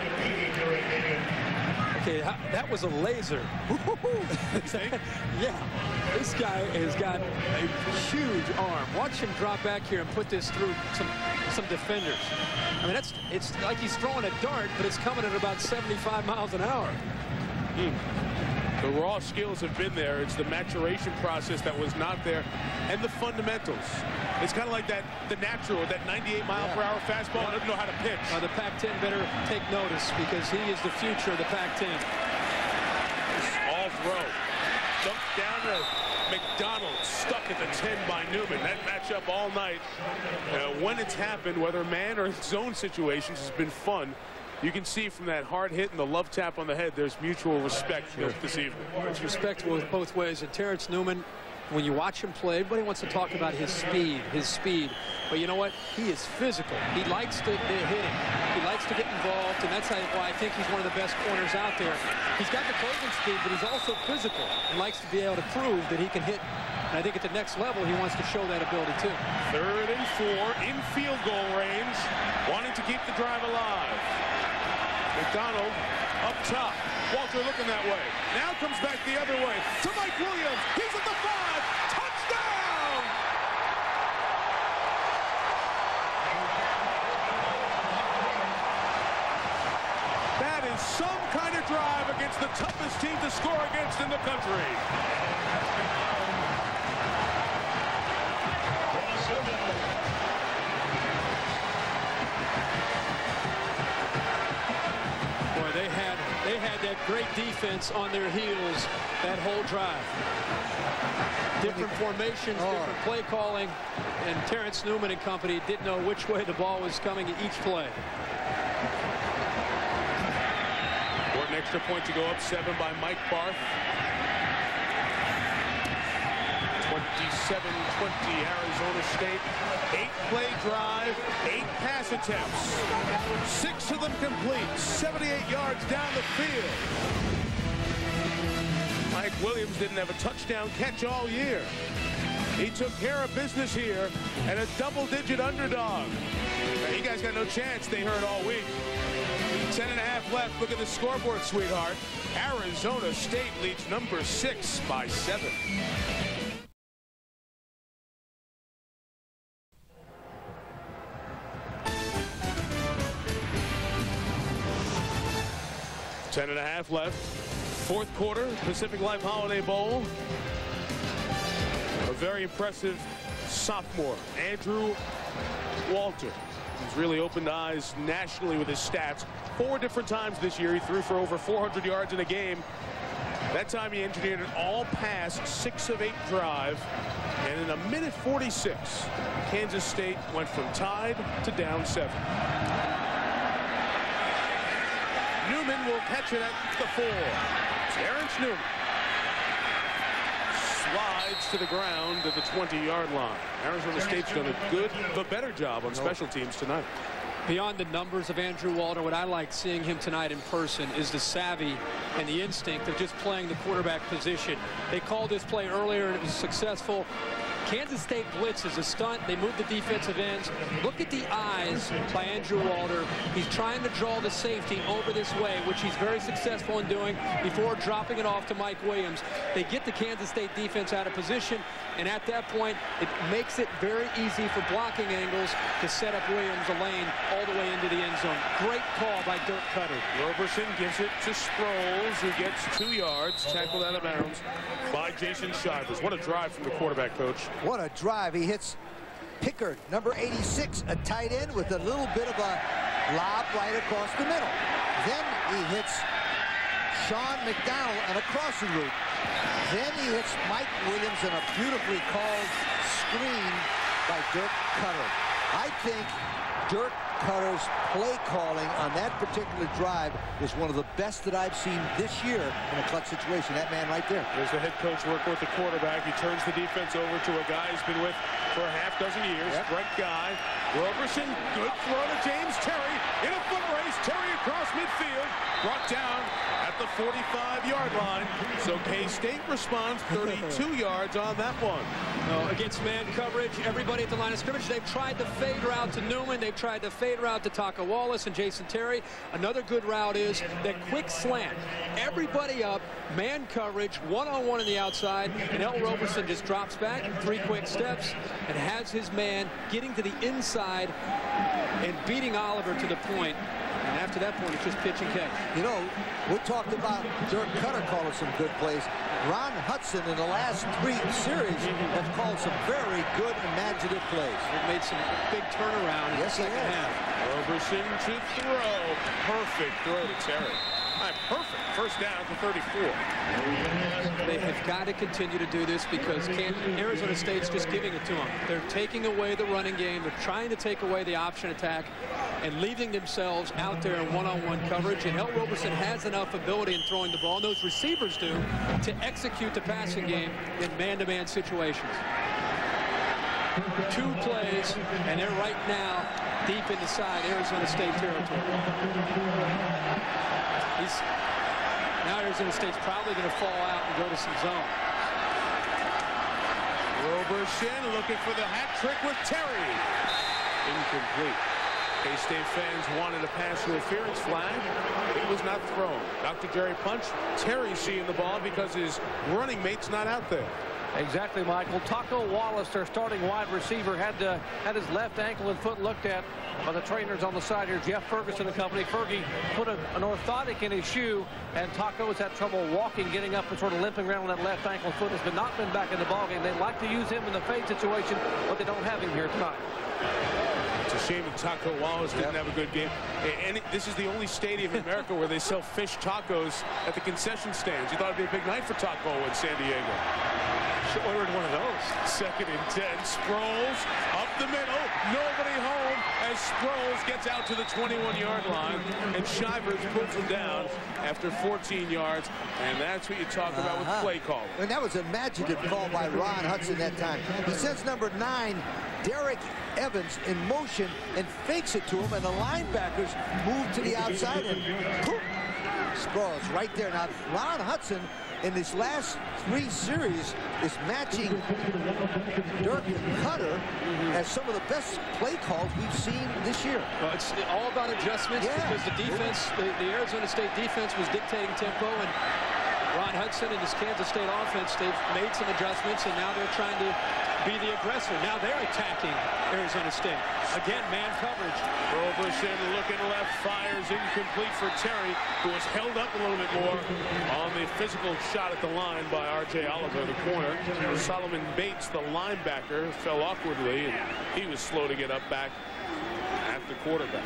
Okay, that was a laser. Yeah, this guy has got a huge arm. Watch him drop back here and put this through some defenders. I mean, it's like he's throwing a dart, but it's coming at about 75 miles an hour. The raw skills have been there. It's the maturation process that was not there, and the fundamentals. It's kind of like the natural, that 98-mile-per-hour fastball. Doesn't know how to pitch. The Pac-10 better take notice because he is the future of the Pac-10. All throw. Dumped down to McDonald, stuck at the 10 by Newman. That matchup all night. When it's happened, whether man or zone situations, has been fun. You can see from that hard hit and the love tap on the head, there's mutual respect this evening. It's respectable both ways. And Terrence Newman, when you watch him play, everybody wants to talk about his speed. But you know what? He is physical. He likes to hit him. He likes to get involved, and that's why I think he's one of the best corners out there. He's got the closing speed, but he's also physical and likes to be able to prove that he can hit. And I think at the next level, he wants to show that ability, too. 3rd and 4 in field goal range, wanting to keep the drive alive. McDonald up top. Walter looking that way. Now comes back the other way to Mike Williams. He's at the 5. Touchdown! That is some kind of drive against the toughest team to score against in the country. They had that great defense on their heels that whole drive. Different formations, different play calling, and Terrence Newman and company didn't know which way the ball was coming at each play. For an extra point to go up 7 by Mike Barth. 27-20 Arizona State. 8-play drive, 8 pass attempts. 6 of them complete, 78 yards down the field. Mike Williams didn't have a touchdown catch all year. He took care of business here and a double-digit underdog. Now, you guys got no chance, they heard all week. 10.5 left. Look at the scoreboard, sweetheart. Arizona State leads number 6 by 7. .5 left. 4th quarter, Pacific Life Holiday Bowl. A very impressive sophomore, Andrew Walter. He's really opened eyes nationally with his stats. 4 different times this year, he threw for over 400 yards in a game. That time he engineered an all-pass 6 of 8 drive. And in a minute 46, Kansas State went from tied to down 7. Newman will catch it at the 4. Terrence Newman slides to the ground at the 20-yard line. Arizona State's done the better job on special teams tonight. Beyond the numbers of Andrew Walter, what I like seeing him tonight in person is the savvy and the instinct of just playing the quarterback position. They called this play earlier and it was successful. Kansas State blitzes a stunt. They move the defensive ends. Look at the eyes by Andrew Walter. He's trying to draw the safety over this way, which he's very successful in doing before dropping it off to Mike Williams. They get the Kansas State defense out of position, and at that point, it makes it very easy for blocking angles to set up Williams a lane all the way into the end zone. Great call by Dirk Cutter. Roberson gives it to Sproles, who gets 2 yards, tackled out of bounds by Jason Shivers. What a drive from the quarterback, coach. What a drive. He hits Pickard, number 86, a tight end with a little bit of a lob right across the middle. Then he hits Sean McDonald on a crossing route. Then he hits Mike Williams in a beautifully called screen by Dirk Cutter. I think Dirk Cutter's play calling on that particular drive was one of the best that I've seen this year in a clutch situation. That man right there. There's the head coach working with the quarterback. He turns the defense over to a guy he's been with for a half dozen years. Yep. Brett Guy. Roberson, good throw to James Terry. In a foot race, Terry across midfield. Brought down at the 45-yard line. So K-State responds 32 yards on that one. Against man coverage, everybody at the line of scrimmage, they've tried the fade route to Newman. They've tried the fade route to Taco Wallace and Jason Terry. Another good route is that quick slant. Everybody up, man coverage, one-on-one on the outside, and El Roberson just drops back, 3 quick steps, and has his man getting to the inside and beating Oliver to the point. And after that point, it's just pitch and catch. You know, we talked about Dirk Cutter calling some good plays. Ron Hudson in the last 3 series has called some very good imaginative plays. They've made some big turnaround in the second half. Roberson to throw. Perfect throw to Terry. Perfect. First down to 34. They have got to continue to do this because Arizona State's just giving it to them. They're taking away the running game. They're trying to take away the option attack and leaving themselves out there in one-on-one coverage. And El Roberson has enough ability in throwing the ball, and those receivers do, to execute the passing game in man-to-man situations. 2 plays, and they're right now deep inside Arizona State territory. Now Arizona State's probably going to fall out and go to some zone. Roberson looking for the hat trick with Terry. Incomplete. K-State fans wanted a pass interference flag. It was not thrown. Dr. Jerry Punch. Terry seeing the ball because his running mate's not out there. Exactly, Michael. Taco Wallace, their starting wide receiver, had his left ankle and foot looked at by the trainers on the side here. Jeff Ferguson and company. Fergie put an orthotic in his shoe, and Taco has had trouble walking, getting up, and sort of limping around with that left ankle and foot. Has not been back in the ballgame. They'd like to use him in the fade situation, but they don't have him here tonight. It's a shame that Taco Wallace didn't have a good game. And this is the only stadium in America where they sell fish tacos at the concession stands. You thought it'd be a big night for Taco in San Diego. Should ordered one of those. 2nd and 10. Sproles up the middle. Nobody home as Sproles gets out to the 21-yard line. And Shivers puts him down after 14 yards. And that's what you talk about with play calling. And that was an imaginative call by Ron Hudson that time. He sends number 9, Derek Evans, in motion and fakes it to him. And the linebackers move to the outside. And poof, Sproles right there. Now, Ron Hudson, in this last 3 series, is matching Dirk Cutter as some of the best play calls we've seen this year. Well, it's all about adjustments because the defense, the Arizona State defense was dictating tempo, and Ron Hudson and his Kansas State offense, they've made some adjustments, and now they're trying to be the aggressor. Now they're attacking Arizona State. Again, man coverage. Roberson looking left, fires incomplete for Terry, who was held up a little bit more on the physical shot at the line by R.J. Oliver, the corner. Solomon Bates, the linebacker, fell awkwardly, and he was slow to get up back at the quarterback.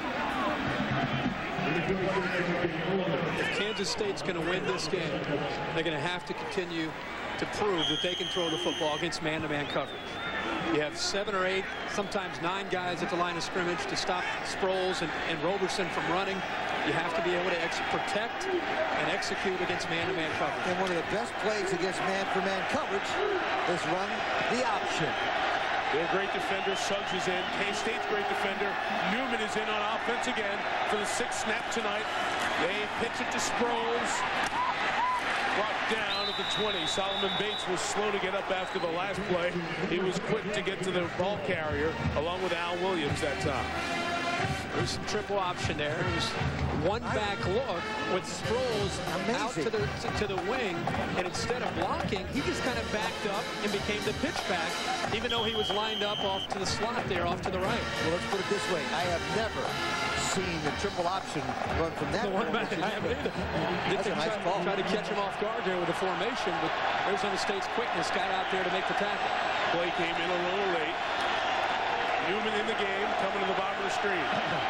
If Kansas State's going to win this game, they're going to have to continue to prove that they can throw the football against man-to-man coverage. You have 7 or 8, sometimes 9 guys at the line of scrimmage to stop Sproles and Roberson from running. You have to be able to protect and execute against man-to-man coverage. And one of the best plays against man-for-man coverage is run the option. Their great defender, Suggs, is in. K-State's great defender, Newman, is in on offense again for the 6th snap tonight. They pitch it to Sproles. Brought down at the 20. Solomon Bates was slow to get up after the last play. He was quick to get to the ball carrier, along with Al Williams that time. There's some triple option there. There's one back look with Sproles out to the wing, and instead of blocking, he just kind of backed up and became the pitch back, even though he was lined up off to the slot there, off to the right. Well, let's put it this way. I have never seen the triple option run from that one back. I haven't either. That's a nice ball. Try to catch him off guard there with the formation, but Arizona State's quickness got out there to make the tackle. Play came in a little late. Newman in the game, coming to the bottom of the screen.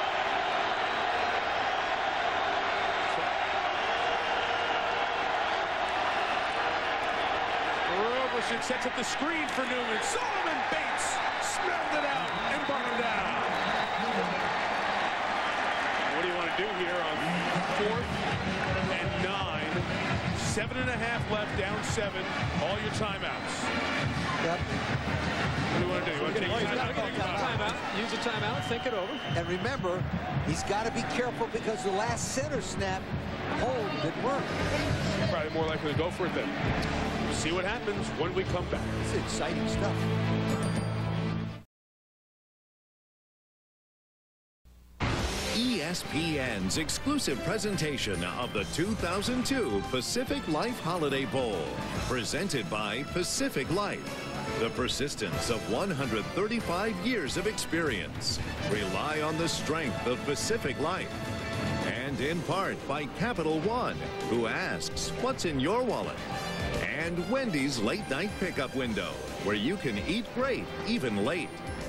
Roberson sets up the screen for Newman. Solomon Bates smelled it out and brought him down. to do here on 4th and 9. 7.5 left, down 7. All your timeouts. Yep. What do you want to do? You want to take a timeout? Use a timeout. Think it over. And remember, he's got to be careful because the last center snap hold didn't work. Probably more likely to go for it then. See what happens when we come back. It's exciting stuff. ESPN's exclusive presentation of the 2002 Pacific Life Holiday Bowl, presented by Pacific Life. The persistence of 135 years of experience. Rely on the strength of Pacific Life. And in part by Capital One, who asks, what's in your wallet? And Wendy's late night pickup window, where you can eat great, even late.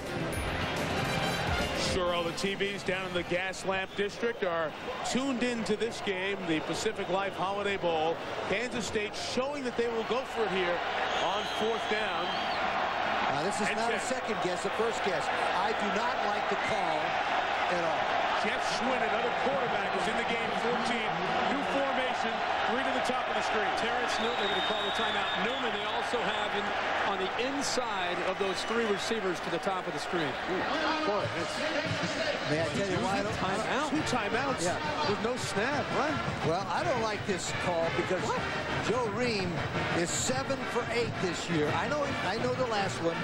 Sure, all the TVs down in the Gaslamp District are tuned into this game, the Pacific Life Holiday Bowl. Kansas State showing that they will go for it here on 4th down. This is not a second guess, a first guess. I do not like the call at all. Jeff Schwinn, another quarterback, is in the game, 14. New formation, 3 to the top of the screen. Terrence Newman, they're going to call the timeout. Newman, they also have on the inside of those 3 receivers to the top of the screen. Boy, may I tell you why? Timeout. 2 timeouts with no snap, right? Well, I don't like this call because Joe Ream is 7 for 8 this year. I know the last one.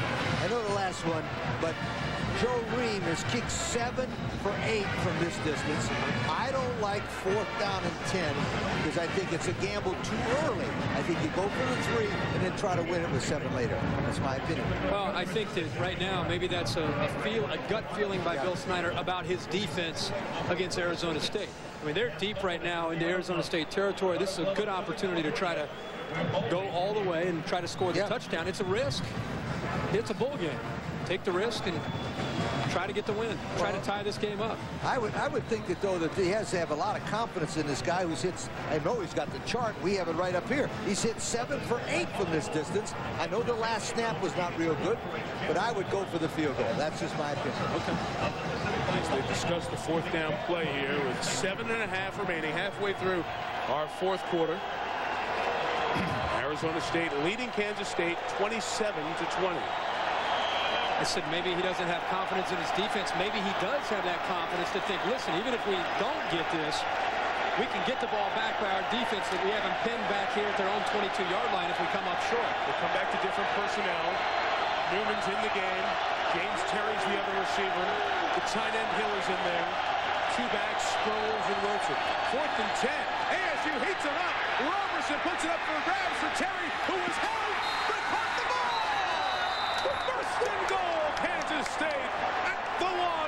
But Joe Ream has kicked 7 for 8 from this distance. I don't like 4th down and 10 because I think it's a gamble too early. I think you go for the 3 and then try to win it with 7 later. That's my opinion. Well, I think that right now maybe that's a gut feeling by Bill Snyder about his defense against Arizona State. I mean, they're deep right now into Arizona State territory. This is a good opportunity to try to go all the way and try to score the touchdown. It's a risk. It's a bowl game. Take the risk and try to get the win. Try to tie this game up. I would think that, though, that he has to have a lot of confidence in this guy who's hit. I know he's got the chart. We have it right up here. He's hit 7 for 8 from this distance. I know the last snap was not real good, but I would go for the field goal. That's just my opinion. Okay. As they discuss the 4th down play here with 7.5 remaining, halfway through our 4th quarter. Arizona State leading Kansas State 27-20. I said maybe he doesn't have confidence in his defense. Maybe he does have that confidence to think, listen, even if we don't get this, we can get the ball back by our defense that we have them pinned back here at their own 22-yard line if we come up short. They come back to different personnel. Newman's in the game. James Terry's the other receiver. The tight end Hill is in there. 2 backs, Sproles and Wilson. 4th and 10. ASU heats it up. Roberson puts it up for grabs for Terry, who was held, but caught the ball. First and goal, Kansas State at the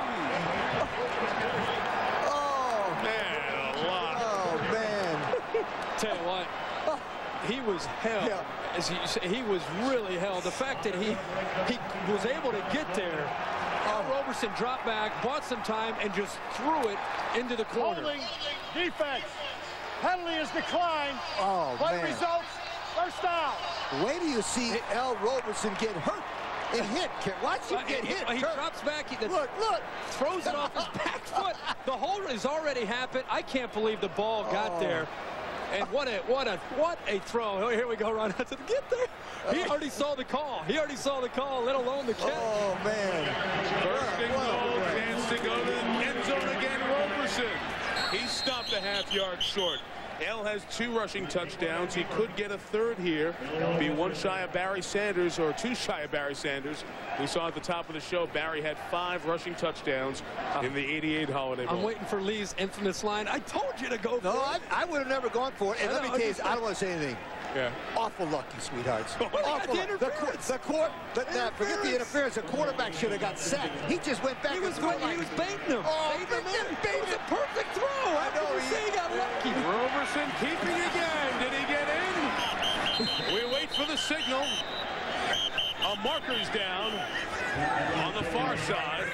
1. Oh, man, a lot. Oh, man. Tell you what, he was held. As you say, he was really held. The fact that he was able to get there. Roberson dropped back, bought some time, and just threw it into the corner. Holding defense. Penalty is declined. Oh, Play man. results. First down. Wait till you see L. Roberson get hurt and hit. Watch him get hit. He drops back. Look. Throws it off his back foot. The hold has already happened. I can't believe the ball got there. And what a throw. Here we go, Ron. Get there. He already saw the call. Let alone the catch. Oh, man. First and goal. Chance to go to the end zone again. Roberson. He stopped a half-yard short. L has 2 rushing touchdowns. He could get a 3rd here. Be 1 shy of Barry Sanders, or 2 shy of Barry Sanders. We saw at the top of the show, Barry had 5 rushing touchdowns in the '88 Holiday Bowl. I'm waiting for Lee's infamous line. I told you to go for it. I would have never gone for it. And let me tell you, I don't want to say anything. Yeah. Awful lucky, sweethearts. Awful lucky. Forget the interference. The quarterback should have got sacked. He just went back. He was baiting him. Oh, It was a perfect throw. I know. He got lucky. Roberson keeping again. Did he get in? We wait for the signal. A marker's down on the far side.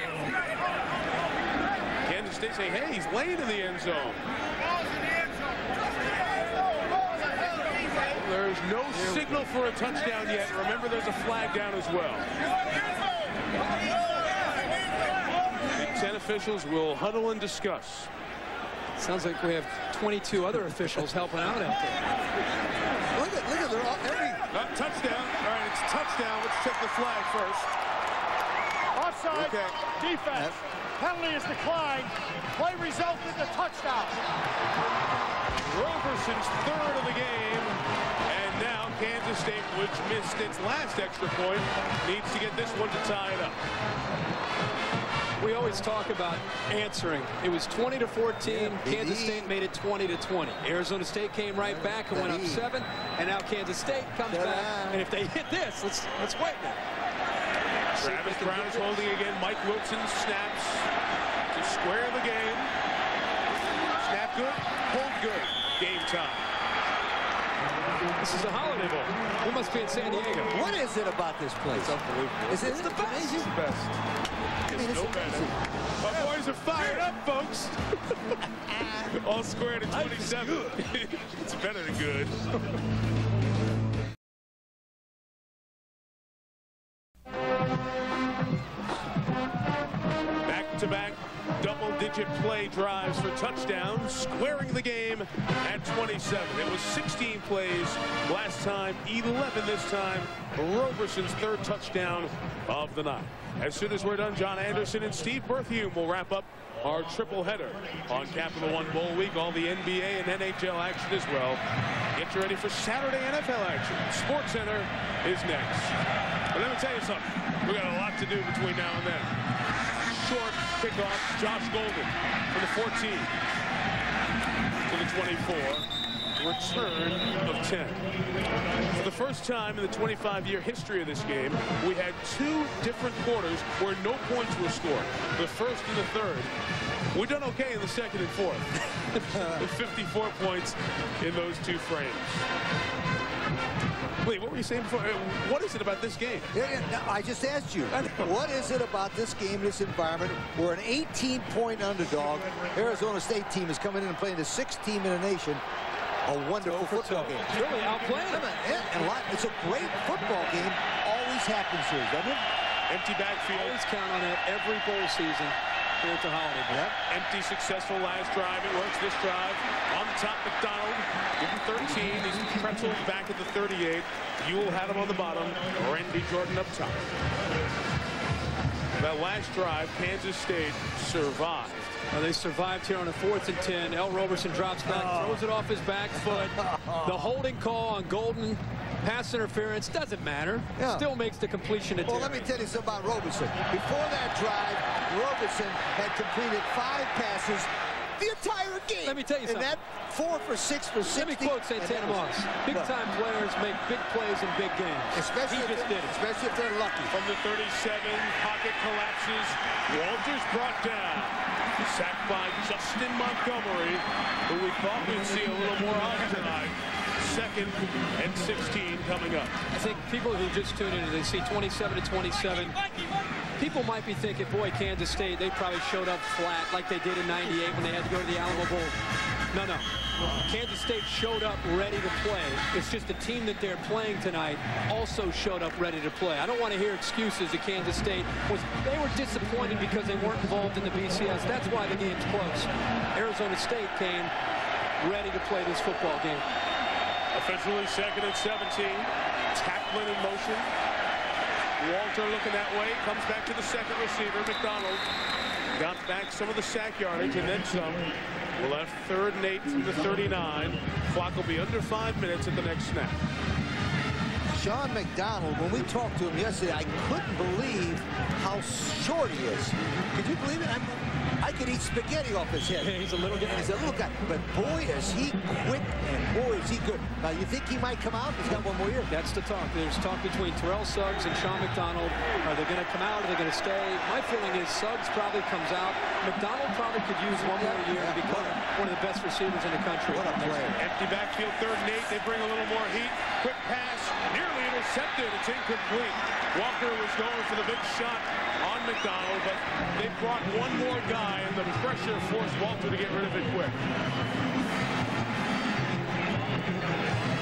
Kansas State say, hey, he's laying in the end zone. There's no signal for a touchdown yet. Remember, there's a flag down as well. Big Ten officials will huddle and discuss. Sounds like we have 22 other officials helping out out there. Look at they're all touchdown. All right, it's touchdown. Let's check the flag first. Offside. Okay. Defense. Penalty is declined. Play resulted in a touchdown. Roberson's third of the game. And now Kansas State, which missed its last extra point, needs to get this one to tie it up. We always talk about answering. It was 20-14. Kansas State made it 20-20. Arizona State came right back and went up 7. And now Kansas State comes back. And if they hit this, let's wait now. Travis Brown is holding again. Mike Wilson snaps to square the game. Snap good, hold good. Game time. This is a Holiday Bowl. We must be in San Diego. What is it about this place? It's unbelievable. It's the best. It's the best. It's no better. My boys are fired up, folks. All squared at 27. It's better than good. Back-to-back double-digit play drives for touchdowns, squaring the game at 27. It was 16 plays last time, 11 this time. Roberson's third touchdown of the night. As soon as we're done, John Anderson and Steve Berthiaume will wrap up our triple header on Capital One Bowl Week. All the NBA and NHL action as well. Get you ready for Saturday NFL action. Sports Center is next. But let me tell you something. We got a lot to do between now and then. Short kickoff, Josh Golden from the 14 to the 24. Return of 10. For the first time in the 25-year history of this game, we had 2 different quarters where no points were scored. The first and the third. We've done okay in the second and fourth. 54 points in those 2 frames. Wait, what were you saying before? What is it about this game? No, I just asked you. What is it about this game, this environment, where an 18-point underdog Arizona State team is coming in and playing the 6th team in the nation? A wonderful football game. It's really outplayed. It's a great football game. Always happens here, doesn't it? Empty backfield. Always count on that every bowl season here at the Holiday Bowl. Yep. Empty, successful last drive. It works this drive. On the top, McDonald. Give him 13. He's pretzeled back at the 38. Ewell had him on the bottom. Randy Jordan up top. That last drive, Kansas State survived. They survived here on a 4th and 10. L. Roberson drops back, throws it off his back foot. The holding call on Golden, pass interference, doesn't matter. Yeah. Still makes the completion attempt. Well, let me tell you something about Roberson. Before that drive, Roberson had completed 5 passes the entire game. Let me tell you something. And that 4 for 6 for 60. Let me quote Santana Moss. Big-time players make big plays in big games. Especially if they're lucky. From the 37, pocket collapses. Walters brought down. Sacked by Justin Montgomery, who we thought we'd see a little more of tonight. 2nd and 16 coming up. I think people who just tune in, they see 27-27. People might be thinking, boy, Kansas State, they probably showed up flat like they did in '98 when they had to go to the Alamo Bowl. No. Kansas State showed up ready to play. It's just the team that they're playing tonight also showed up ready to play. I don't want to hear excuses that Kansas State they were disappointed because they weren't involved in the BCS. That's why the game's close. Arizona State came ready to play this football game. Officially 2nd and 17. Tackling in motion. Walter looking that way. Comes back to the 2nd receiver, McDonald. Got back some of the sack yardage and then some. Left 3rd and 8 from the 39. Clock will be under 5 minutes at the next snap. Sean McDonald, when we talked to him yesterday, I couldn't believe how short he is. Could you believe it? I could eat spaghetti off his head. He's a little guy. He's a little guy. But boy, is he quick and boy, is he good. Now, you think he might come out? He's got 1 more year. That's the talk. There's talk between Terrell Suggs and Sean McDonald. Are they going to come out? Are they going to stay? My feeling is Suggs probably comes out. McDonald probably could use 1 more year to become one of the best receivers in the country. What a player. Empty backfield, 3rd and 8. They bring a little more heat. Quick pass. Nearly intercepted. It's incomplete. Walker was going for the big shot on McDonald, but they brought 1 more guy, and the pressure forced Walter to get rid of it quick.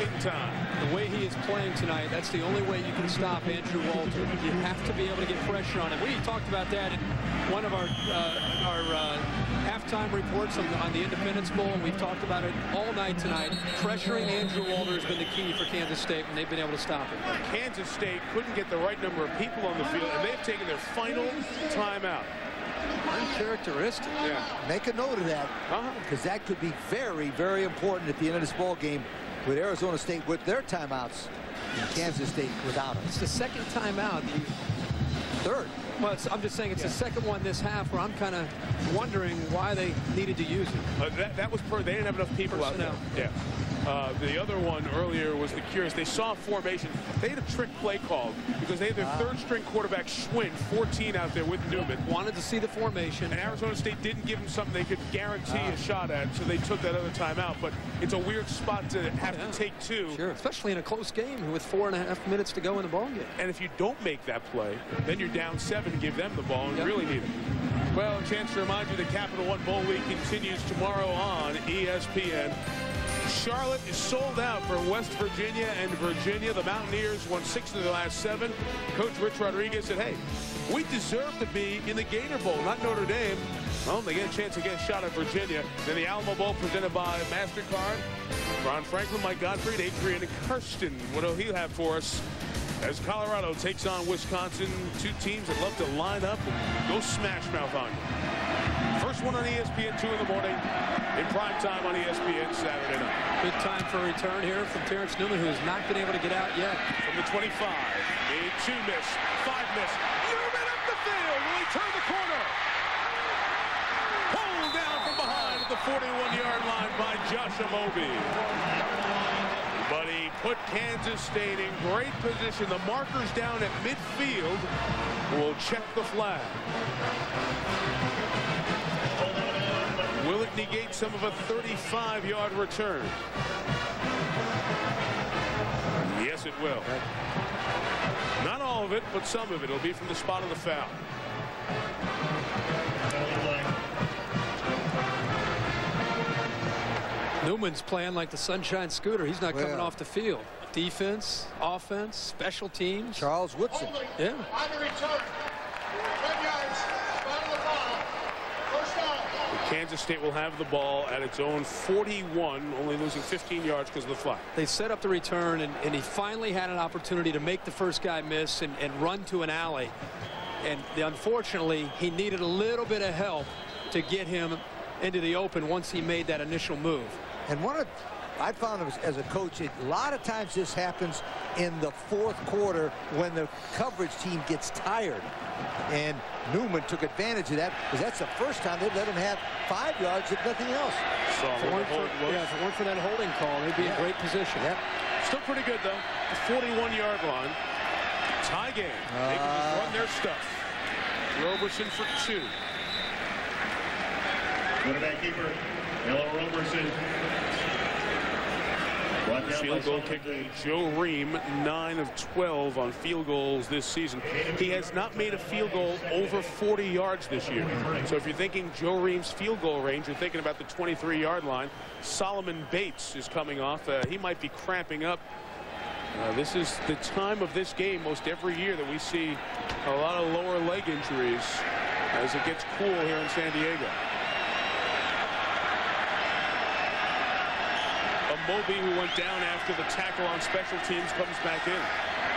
late in time. The way he is playing tonight, that's the only way you can stop Andrew Walter. You have to be able to get pressure on him. We talked about that in one of our halftime reports on the Independence Bowl, and we've talked about it all night tonight. Pressuring Andrew Walter has been the key for Kansas State, and they've been able to stop it. Kansas State couldn't get the right number of people on the field, and they've taken their final timeout. Uncharacteristic. Yeah. Make a note of that, because that could be very, very important at the end of this ball game with Arizona State with their timeouts and Kansas State without them. It's the second timeout. Third. Well, I'm just saying it's the second one this half where I'm kind of wondering why they needed to use it. That was they didn't have enough people out there. Yeah. The other one earlier was the curious. They saw a formation. They had a trick play called because they had their third-string quarterback Schwinn, 14, out there with Newman. Wanted to see the formation. And Arizona State didn't give them something they could guarantee a shot at, so they took that other timeout. But it's a weird spot to have to take two. Sure, especially in a close game with 4.5 minutes to go in the ball game. And if you don't make that play, then you're down 7 and give them the ball and really need it. Well, a chance to remind you the Capital One Bowl Week continues tomorrow on ESPN. Charlotte is sold out for West Virginia and Virginia. The Mountaineers won 6 of their last 7. Coach Rich Rodriguez said, hey, we deserve to be in the Gator Bowl, not Notre Dame. Well, they get a chance against shot at Virginia. Then the Alamo Bowl presented by MasterCard. Ron Franklin, Mike Gottfried, Adrian and Kirsten. What will he have for us as Colorado takes on Wisconsin? Two teams that love to line up and go smash mouth on you. First one on ESPN 2 in the morning, in prime time on ESPN Saturday night. Good time for a return here from Terrence Newman, who has not been able to get out yet. From the 25, a 2 miss, 5 miss. Newman up the field. Will he turn the corner? Pulled down from behind at the 41-yard line by Josh Amobi. But he put Kansas State in great position. The marker's down at midfield. We'll check the flag. Will it negate some of a 35-yard return? Yes, it will. Not all of it, but some of it. It'll be from the spot of the foul. Newman's playing like the Sunshine Scooter. He's not coming off the field. Defense, offense, special teams. Charles Woodson. Yeah. On the return, 10 yards, spot of the foul. First down. Kansas State will have the ball at its own 41, only losing 15 yards because of the flag. They set up the return, and he finally had an opportunity to make the first guy miss and run to an alley. And unfortunately, he needed a little bit of help to get him into the open once he made that initial move. And I found as a coach, a lot of times this happens in the fourth quarter when the coverage team gets tired. And Newman took advantage of that because that's the first time they'd let him have 5 yards if nothing else. If it weren't for that holding call, they'd be in great position. Still pretty good, though. The 41-yard line. Tie game. They can just run their stuff. Roberson for 2. Quarterback keeper, Ella Roberson. Field goal kicker Joe Ream, 9 of 12 on field goals this season. He has not made a field goal over 40 yards this year. So if you're thinking Joe Ream's field goal range, you're thinking about the 23-yard line. Solomon Bates is coming off. He might be cramping up. This is the time of this game most every year that we see a lot of lower leg injuries as it gets cool here in San Diego. Moby, who went down after the tackle on special teams, comes back in.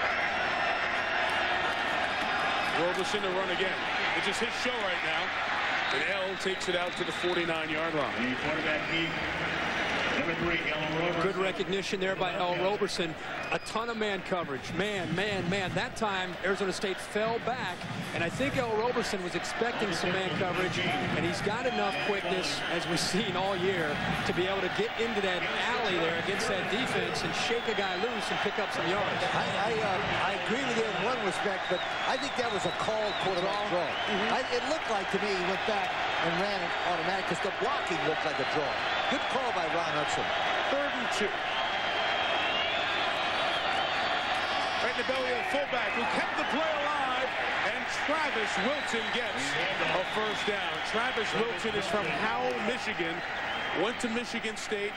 Roberson to run again. It's just his show right now. And L takes it out to the 49-yard line. Quarterback number 3, Good recognition there by L. Roberson. A ton of man coverage. Man. That time, Arizona State fell back, and I think L. Roberson was expecting some man coverage, and he's got enough quickness, as we've seen all year, to be able to get into that alley there against that defense and shake a guy loose and pick up some yards. I agree with you in one respect, but I think that was a called quarterback draw. It looked like to me he went back and ran it automatic because the blocking looked like a draw. Good call by Ron Hudson. 3rd and 2. Right in the belly of the fullback who kept the play alive, and Travis Wilton gets a first down. Travis Wilton is from Howell, Michigan. Went to Michigan State.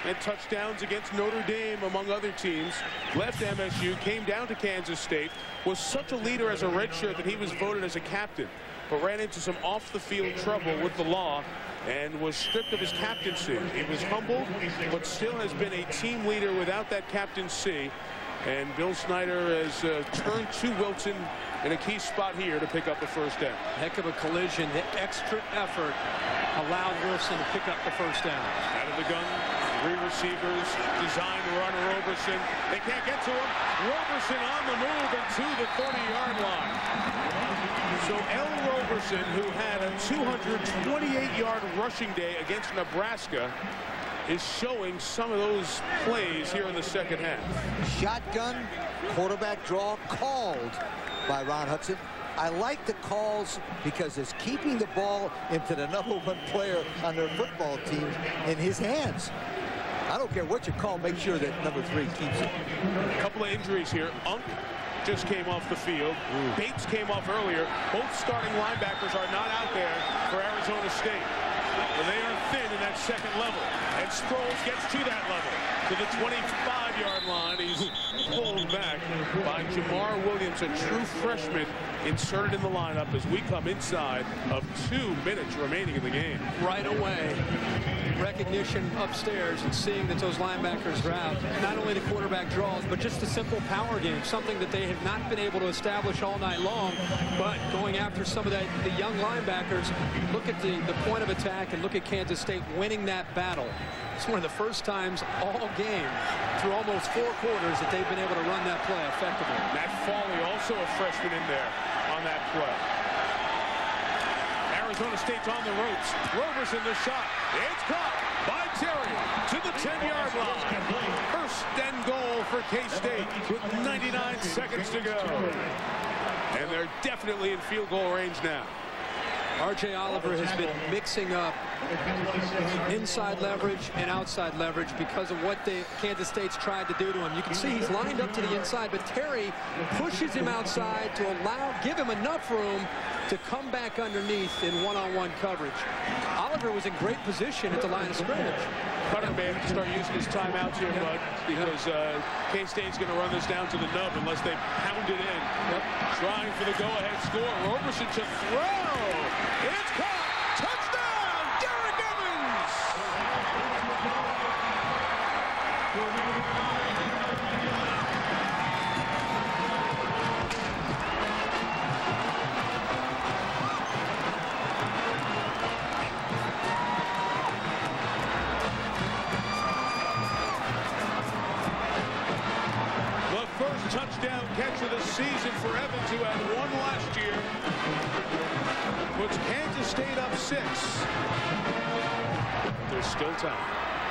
and touchdowns against Notre Dame, among other teams. Left MSU, came down to Kansas State, was such a leader as a redshirt that he was voted as a captain, but ran into some off-the-field trouble with the law and was stripped of his captaincy. He was humbled, but still has been a team leader without that captaincy. And Bill Snyder has turned to Wilson in a key spot here to pick up the first down. Heck of a collision. The extra effort allowed Wilson to pick up the first down. Out of the gun, 3 receivers, designed runner Roberson. They can't get to him. Roberson on the move and to the 30-yard line. So L. Roberson, who had a 228-yard rushing day against Nebraska, is showing some of those plays here in the second half. Shotgun, quarterback draw called by Ron Hudson. I like the calls because it's keeping the ball into the #1 player on their football team in his hands. I don't care what you call, make sure that number 3 keeps it. A couple of injuries here. Unk just came off the field. Bates came off earlier. Both starting linebackers are not out there for Arizona State. Well, they are thin in that second level. And Sproles gets to that level, to the 25-yard line. He's pulled back by Jamar Williams, a true freshman, inserted in the lineup as we come inside of 2 minutes remaining in the game. Right away, recognition upstairs and seeing that those linebackers are out. Not only the quarterback draws, but just a simple power game, something that they have not been able to establish all night long. But going after some of the young linebackers, look at the point of attack and look at Kansas State winning that battle. It's one of the first times all game through almost 4 quarters that they've been able to run that play effectively. Matt Foley, also a freshman in there on that play. Arizona State's on the ropes. Roberson the shot. It's caught by Terry to the 10-yard line. First and goal for K-State with 99 seconds to go. And they're definitely in field goal range now. R.J. Oliver has been mixing up inside leverage and outside leverage because of what Kansas State's tried to do to him. You can see he's lined up to the inside, but Terry pushes him outside to give him enough room to come back underneath in one-on-one coverage. Oliver was in great position at the line of scrimmage. Cutter may have to start using his timeouts here, Bud, because K-State's going to run this down to the nub unless they pound it in. Trying for the go-ahead score. Roberson to throw. It's caught. Touchdown, Derek Evans. The first touchdown catch of the season for Evans, who had 1 last year. Puts Kansas State up 6. There's still time.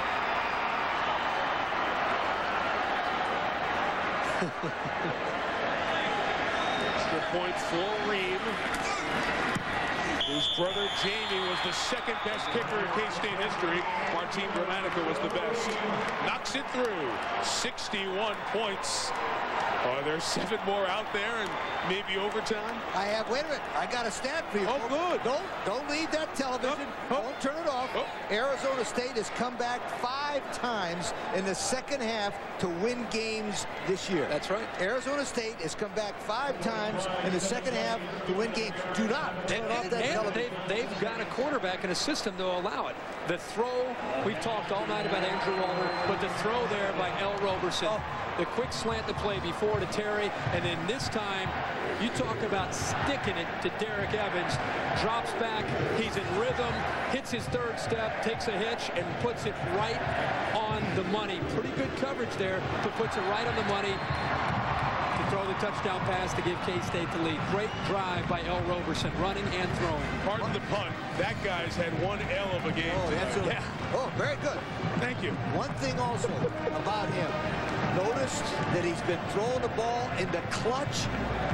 Extra point for Ream, whose brother Jamie was the second best kicker in K-State history. Martin Gramatica was the best. Knocks it through. 61 points. Are there 7 more out there and maybe overtime? I have. Wait a minute. I got a stat for you. Oh, good. Don't leave that television. Don't turn it off. Arizona State has come back 5 times in the second half to win games this year. That's right. Arizona State has come back 5 times in the second half to win games. Do not turn off that television. They've got a quarterback and a system to allow it. The throw, we've talked all night about Andrew Walter, but the throw there by L. Roberson. The quick slant to play before to Terry, and then this time, you talk about sticking it to Derek Evans. Drops back, he's in rhythm, hits his 3rd step, takes a hitch, and puts it right on the money. Pretty good coverage there, but puts it right on the money to throw the touchdown pass to give K-State the lead. Great drive by L. Roberson, running and throwing. Pardon the pun. That guy's had 1 hell of a game. Oh, absolutely. Yeah. Oh, very good. Thank you. One thing also about him, noticed that he's been throwing the ball in the clutch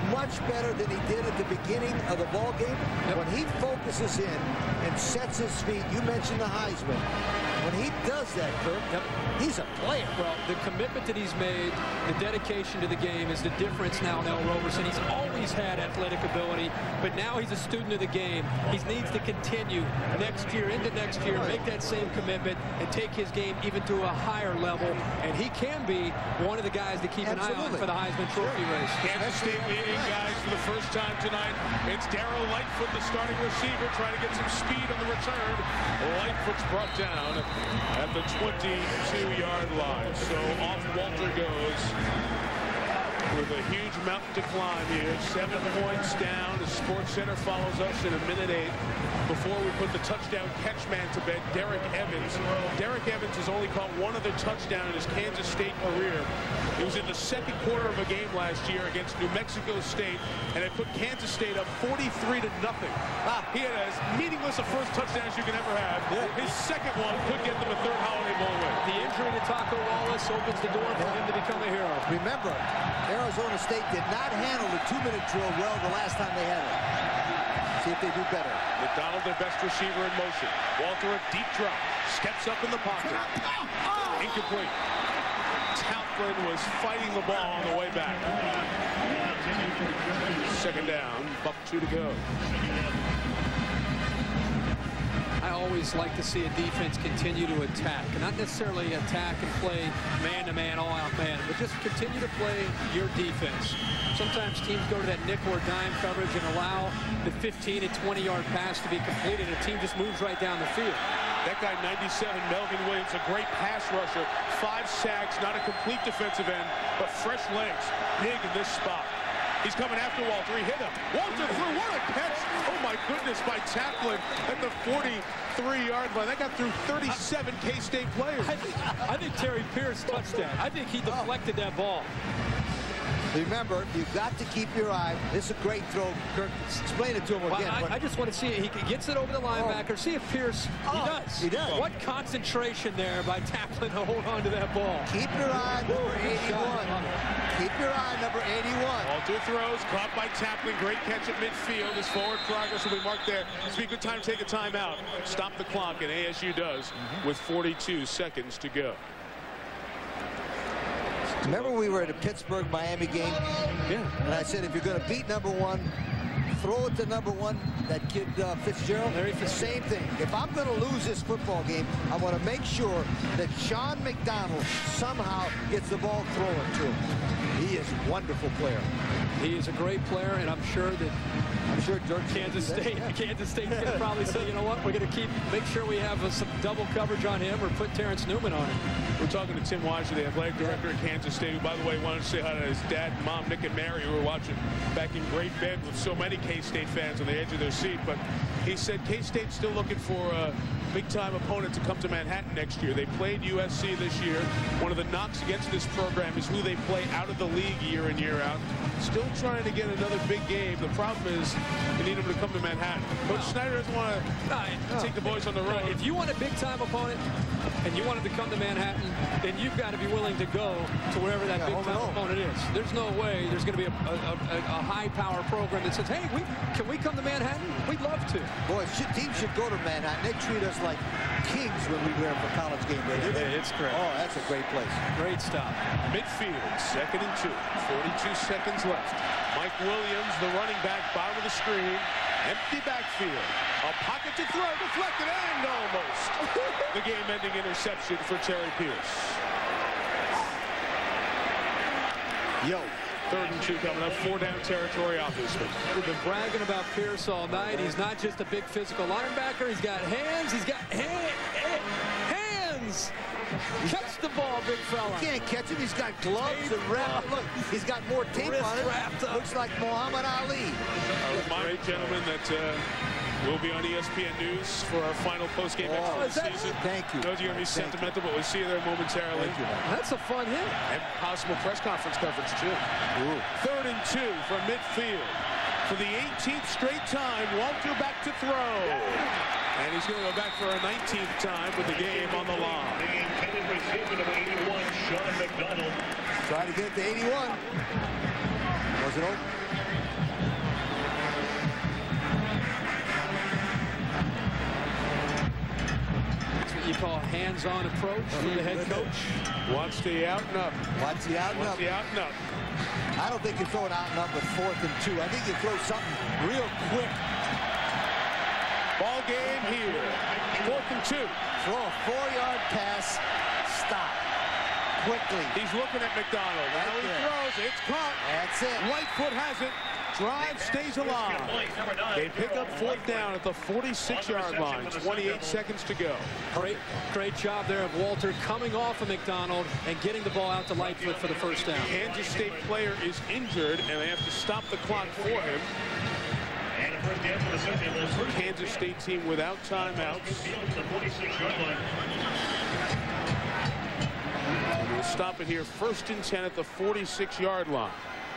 much better than he did at the beginning of the ball game. When he focuses in and sets his feet, you mentioned the Heisman. When he does that, Kirk, he's a player. Well, the commitment that he's made, the dedication to the game is the difference now in L. Roberson. He's always had athletic ability, but now he's a student of the game. He needs to continue next year, into next year, make that same commitment and take his game even to a higher level. And he can be one of the guys to keep an eye on for the Heisman Trophy race. Kansas State leading, guys, for the first time tonight. It's Darrell Lightfoot, the starting receiver, trying to get some speed on the return. Lightfoot's brought down at the 22-yard line. So off Walter goes with a huge mountain to climb here. 7 points down. The Sports Center follows us in a minute 8. Before we put the touchdown catch man to bed, Derek Evans. Derek Evans has only caught one other touchdown in his Kansas State career. It was in the second quarter of a game last year against New Mexico State, and it put Kansas State up 43-0. He had as meaningless a first touchdown as you can ever have. His second one could get them a third Holiday Bowl win. The injury to Taco Wallace opens the door for him to become a hero. Remember, Arizona State did not handle the 2-minute drill well the last time they had it. See if they do better. McDonald, their best receiver in motion. Walter, a deep drop. Steps up in the pocket. Incomplete. Taplin was fighting the ball on the way back. Second down. Buck 2 to go. I always like to see a defense continue to attack, and not necessarily attack and play man-to-man, all-out man, but just continue to play your defense. Sometimes teams go to that nickel or dime coverage and allow the 15 and 20-yard pass to be completed, and the team just moves right down the field. That guy, 97, Melvin Williams, a great pass rusher. 5 sacks, not a complete defensive end, but fresh legs. Big in this spot. He's coming after Walter. He hit him. Walter threw. What a catch. Oh, my goodness, by Taplin at the 43-yard line. That got through 37 K-State players. I think Terry Pierce touched that. I think he deflected that ball. Remember, you've got to keep your eye. This is a great throw, Kirk. Explain it to him again. I just want to see it. He gets it over the linebacker. See if Pierce, he does. What concentration there by Taplin to hold on to that ball. Keep your eye, number 81. Keep your eye, number 81. Walter throws, caught by Taplin. Great catch at midfield. His forward progress will be marked there. It's be a good time to take a timeout. Stop the clock, and ASU does with 42 seconds to go. Remember we were at a Pittsburgh-Miami game? Yeah. And I said, if you're going to beat number 1, throw it to number 1, that kid Fitzgerald. Same thing. If I'm going to lose this football game, I want to make sure that Sean McDonald somehow gets the ball thrown to him. He is a wonderful player. He is a great player, and I'm sure Kansas State going to probably say, you know what, we're going to make sure we have some double coverage on him or put Terrence Newman on him. We're talking to Tim Weiser, the athletic director at Kansas State, who, by the way, wanted to say hi to his dad and mom, Nick and Mary, who were watching back in Great Bend with so many K-State fans on the edge of their seat. But he said K-State's still looking for a big-time opponent to come to Manhattan next year. They played USC this year. One of the knocks against this program is who they play out of the league year in, year out. Still trying to get another big game. The problem is they need them to come to Manhattan. Coach Snyder doesn't want to take the boys on the road. If you want a big-time opponent and you want them to come to Manhattan, then you've got to be willing to go to wherever that big-time opponent is. There's no way there's going to be a high-power program that says, hey, can we come to Manhattan? We'd love to. Boys, teams should go to Manhattan. They treat us like kings when we were there for college game day. It's great. Oh, that's a great place. Great stop. Midfield, 2nd and 2. 42 seconds left. Mike Williams, the running back, bottom of the screen. Empty backfield. A pocket to throw, deflected, and almost. The game-ending interception for Terry Pierce. Yo. 3rd and 2 coming up. 4-down territory, obviously. We've been bragging about Pierce all night. He's not just a big physical linebacker. He's got hands. He's got hands. Catch the ball, big fella. You can't catch him. He's got gloves and wrap. Look, he's got more tape on it. Looks like Muhammad Ali. A reminder, gentlemen, that we'll be on ESPN News for our final post-game extra of the season. Thank you. I know you're going to be sentimental, but we'll see you there momentarily. Thank you. That's a fun hit. And possible press conference coverage, too. Ooh. 3rd and 2 from midfield. For the 18th straight time, Walter back to throw. And he's going to go back for a 19th time with the game on the line. The intended receiver of 81, Sean McDonald. Try to get to 81. Was it open? That's what you call a hands-on approach from the head coach. Wants the out and up. Wants the out and up. Wants the out and up. I don't think you throw it out and up with 4th and 2. I think you throw something real quick. Ball game here. 4th and 2. Throw a 4-yard pass. Stop. Quickly. He's looking at McDonald. Now he throws. It's caught. That's it. Lightfoot has it. Drive stays alive. They pick up 4th down at the 46-yard line. 28 seconds to go. Great job there of Walter coming off of McDonald and getting the ball out to Lightfoot for the first down. Kansas State player is injured, and they have to stop the clock for him. Kansas State team without timeouts. And we'll stop it here. 1st and 10 at the 46-yard line.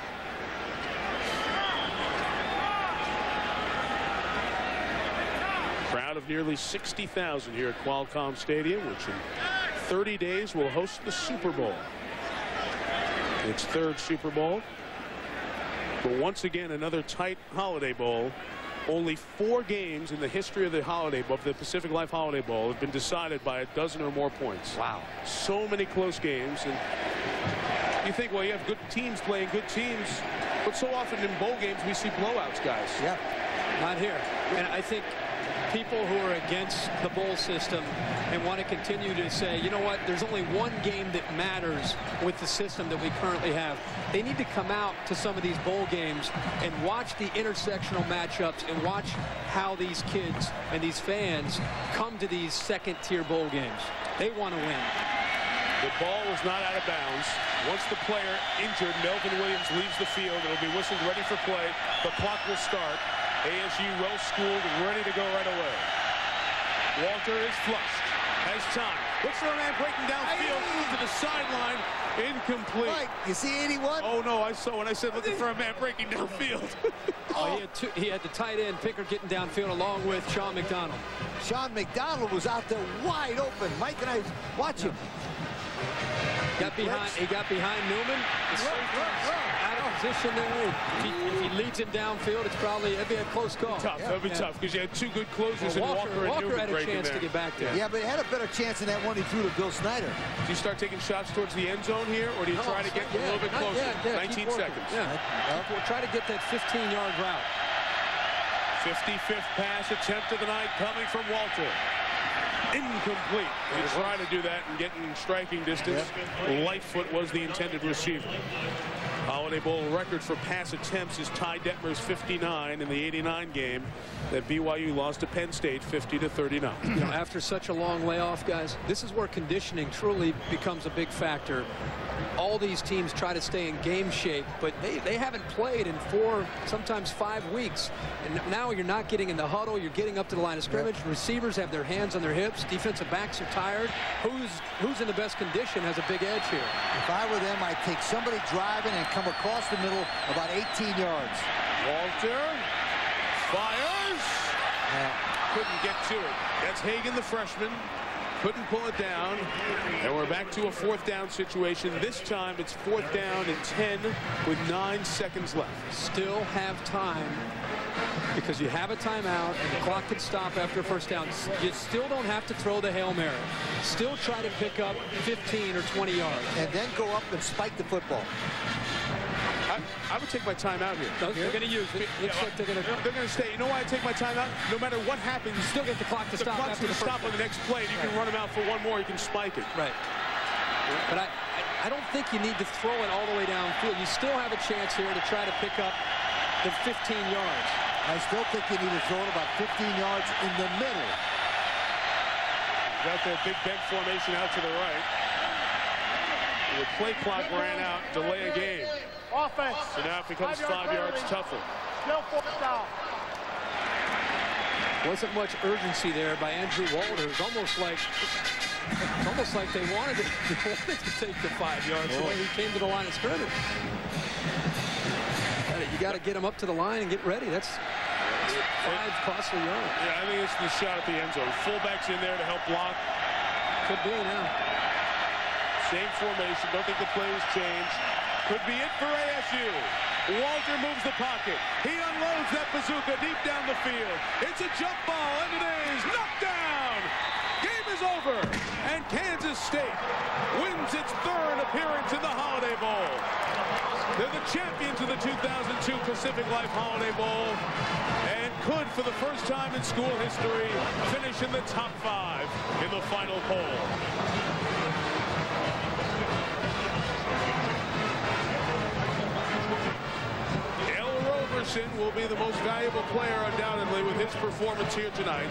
Crowd of nearly 60,000 here at Qualcomm Stadium, which in 30 days will host the Super Bowl. Its 3rd Super Bowl. But once again, another tight Holiday Bowl. Only 4 games in the history of the Holiday Bowl, the Pacific Life Holiday Bowl, have been decided by a dozen or more points. Wow. So many close games. And you think, well, you have good teams playing good teams, but so often in bowl games we see blowouts, guys. Yeah. Not here. And I think people who are against the bowl system and want to continue to say, you know what, there's only one game that matters with the system that we currently have. They need to come out to some of these bowl games and watch the intersectional matchups and watch how these kids and these fans come to these second-tier bowl games. They want to win. The ball was not out of bounds. Once the player injured, Melvin Williams leaves the field. It'll be whistled ready for play. The clock will start. ASU well-schooled, ready to go right away. Walter is flushed. Has time. Looks for a man breaking downfield to the sideline. Incomplete. Mike, you see 81? Oh, no, I saw when I said looking for a man breaking downfield. He had the tight end Pickard getting downfield along with Sean McDonald. Sean McDonald was out there wide open. Mike and I watch him. He got behind Newman. Out of position there. If he leads him downfield, that'd be a close call. Tough. That'd be tough because you had 2 good closers in Walker and Newman. Walker had a chance to get back there. Yeah, but he had a better chance than that one he threw to Bill Snyder. Do you start taking shots towards the end zone here, or do you try to get a little bit closer? 19 seconds. We'll try to get that 15-yard route. 55th pass attempt of the night coming from Walter. Incomplete. He tried to do that and get in striking distance. Lightfoot was the intended receiver. Holiday Bowl record for pass attempts is Ty Detmer's 59 in the '89 game that BYU lost to Penn State 50-39. You know, after such a long layoff, guys, this is where conditioning truly becomes a big factor. All these teams try to stay in game shape, but they haven't played in 4, sometimes 5 weeks. And now you're not getting in the huddle. You're getting up to the line of scrimmage. Receivers have their hands on their hips. Defensive backs are tired. Who's in the best condition has a big edge here. If I were them, I'd take somebody driving and come across the middle about 18 yards. Walter fires. Couldn't get to it. That's Hagan, the freshman. Couldn't pull it down, and we're back to a 4th down situation. This time it's 4th down and 10 with 9 seconds left. Still have time because you have a timeout and the clock could stop after 1st down. You still don't have to throw the Hail Mary. Still try to pick up 15 or 20 yards. And then go up and spike the football. I would take my time out here. They're going to use it. Looks like they're going to stay. You know why I take my time out? No matter what happens, you still get the clock to stop. The clock's going to stop on the next play. You can run them out for one more. You can spike it. Right. But I don't think you need to throw it all the way downfield. You still have a chance here to try to pick up the 15 yards. I still think you need to throw it about 15 yards in the middle. Got that big bend formation out to the right. The play clock ran out. Delay a game. Offense. So now it becomes 5 yards tougher. Still 4th down. Wasn't much urgency there by Andrew Walter. It was almost like they wanted to take the 5 yards the way he came to the line of scrimmage. You got to get him up to the line and get ready. That's 5 costly yards. Yeah, I think it's the shot at the end zone. Fullback's in there to help block. Could be now. Same formation. Don't think the play was changed. Could be it for ASU. Walter moves the pocket. He unloads that bazooka deep down the field. It's a jump ball, and it is knocked down. Game is over, and Kansas State wins its third appearance in the Holiday Bowl. They're the champions of the 2002 Pacific Life Holiday Bowl, and could, for the first time in school history, finish in the top 5 in the final poll. Will be the most valuable player undoubtedly with his performance here tonight.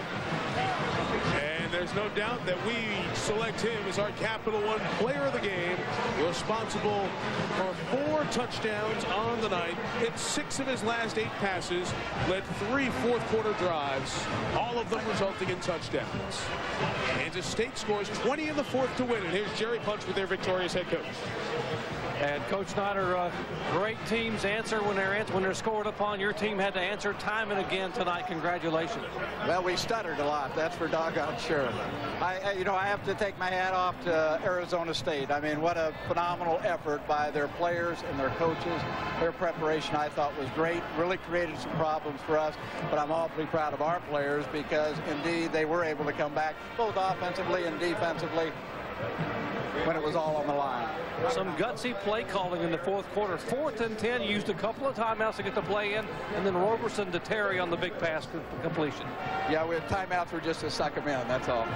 And there's no doubt that we select him as our Capital One player of the game, responsible for 4 touchdowns on the night, hit 6 of his last 8 passes, led 3 fourth-quarter drives, all of them resulting in touchdowns. Kansas State scores 20 in the 4th to win, and here's Jerry Punch with their victorious head coach. And Coach Snyder, great teams answer when they're scored upon. Your team had to answer time and again tonight. Congratulations. Well, we stuttered a lot. That's for doggone sure. I have to take my hat off to Arizona State. I mean, what a phenomenal effort by their players and their coaches. Their preparation, I thought, was great. Really created some problems for us. But I'm awfully proud of our players because, indeed, they were able to come back both offensively and defensively when it was all on the line. Some gutsy play calling in the 4th quarter. 4th and 10, used a couple of timeouts to get the play in, and then Roberson to Terry on the big pass completion. Yeah, we had timeouts were just to suck them in, that's all.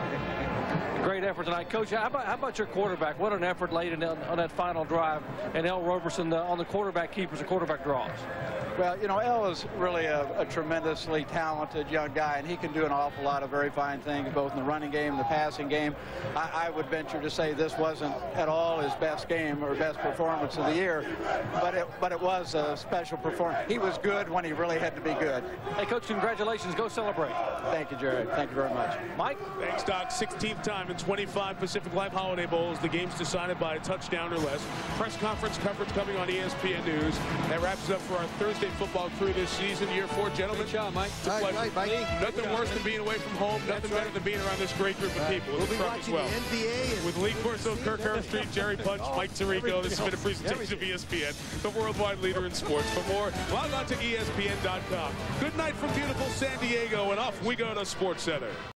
Great effort tonight. Coach, how about your quarterback? What an effort late on that final drive, and El Roberson on the quarterback keepers and quarterback draws. Well, El is really a tremendously talented young guy, and he can do an awful lot of very fine things, both in the running game and the passing game. I would venture to say this wasn't at all his best game or best performance of the year, but it was a special performance. He was good when he really had to be good. Hey, Coach, congratulations. Go celebrate. Thank you, Jared. Thank you very much. Mike? Thanks, Doc. 16th time in 25 Pacific Life Holiday Bowls. The game's decided by a touchdown or less. Press conference coverage coming on ESPN News. That wraps it up for our Thursday football crew this season. Year 4, gentlemen. Good job, Mike. It's a pleasure. Nothing worse than being away from home. Nothing better than being around this great group of people. We'll be watching the NBA. With Lee Corso, Kirk Herbstreit, Jerry Punch, Mike Tirico. This has been a presentation of ESPN, the worldwide leader in sports. For more, log on to ESPN.com. Good night from beautiful San Diego, and off we go to SportsCenter.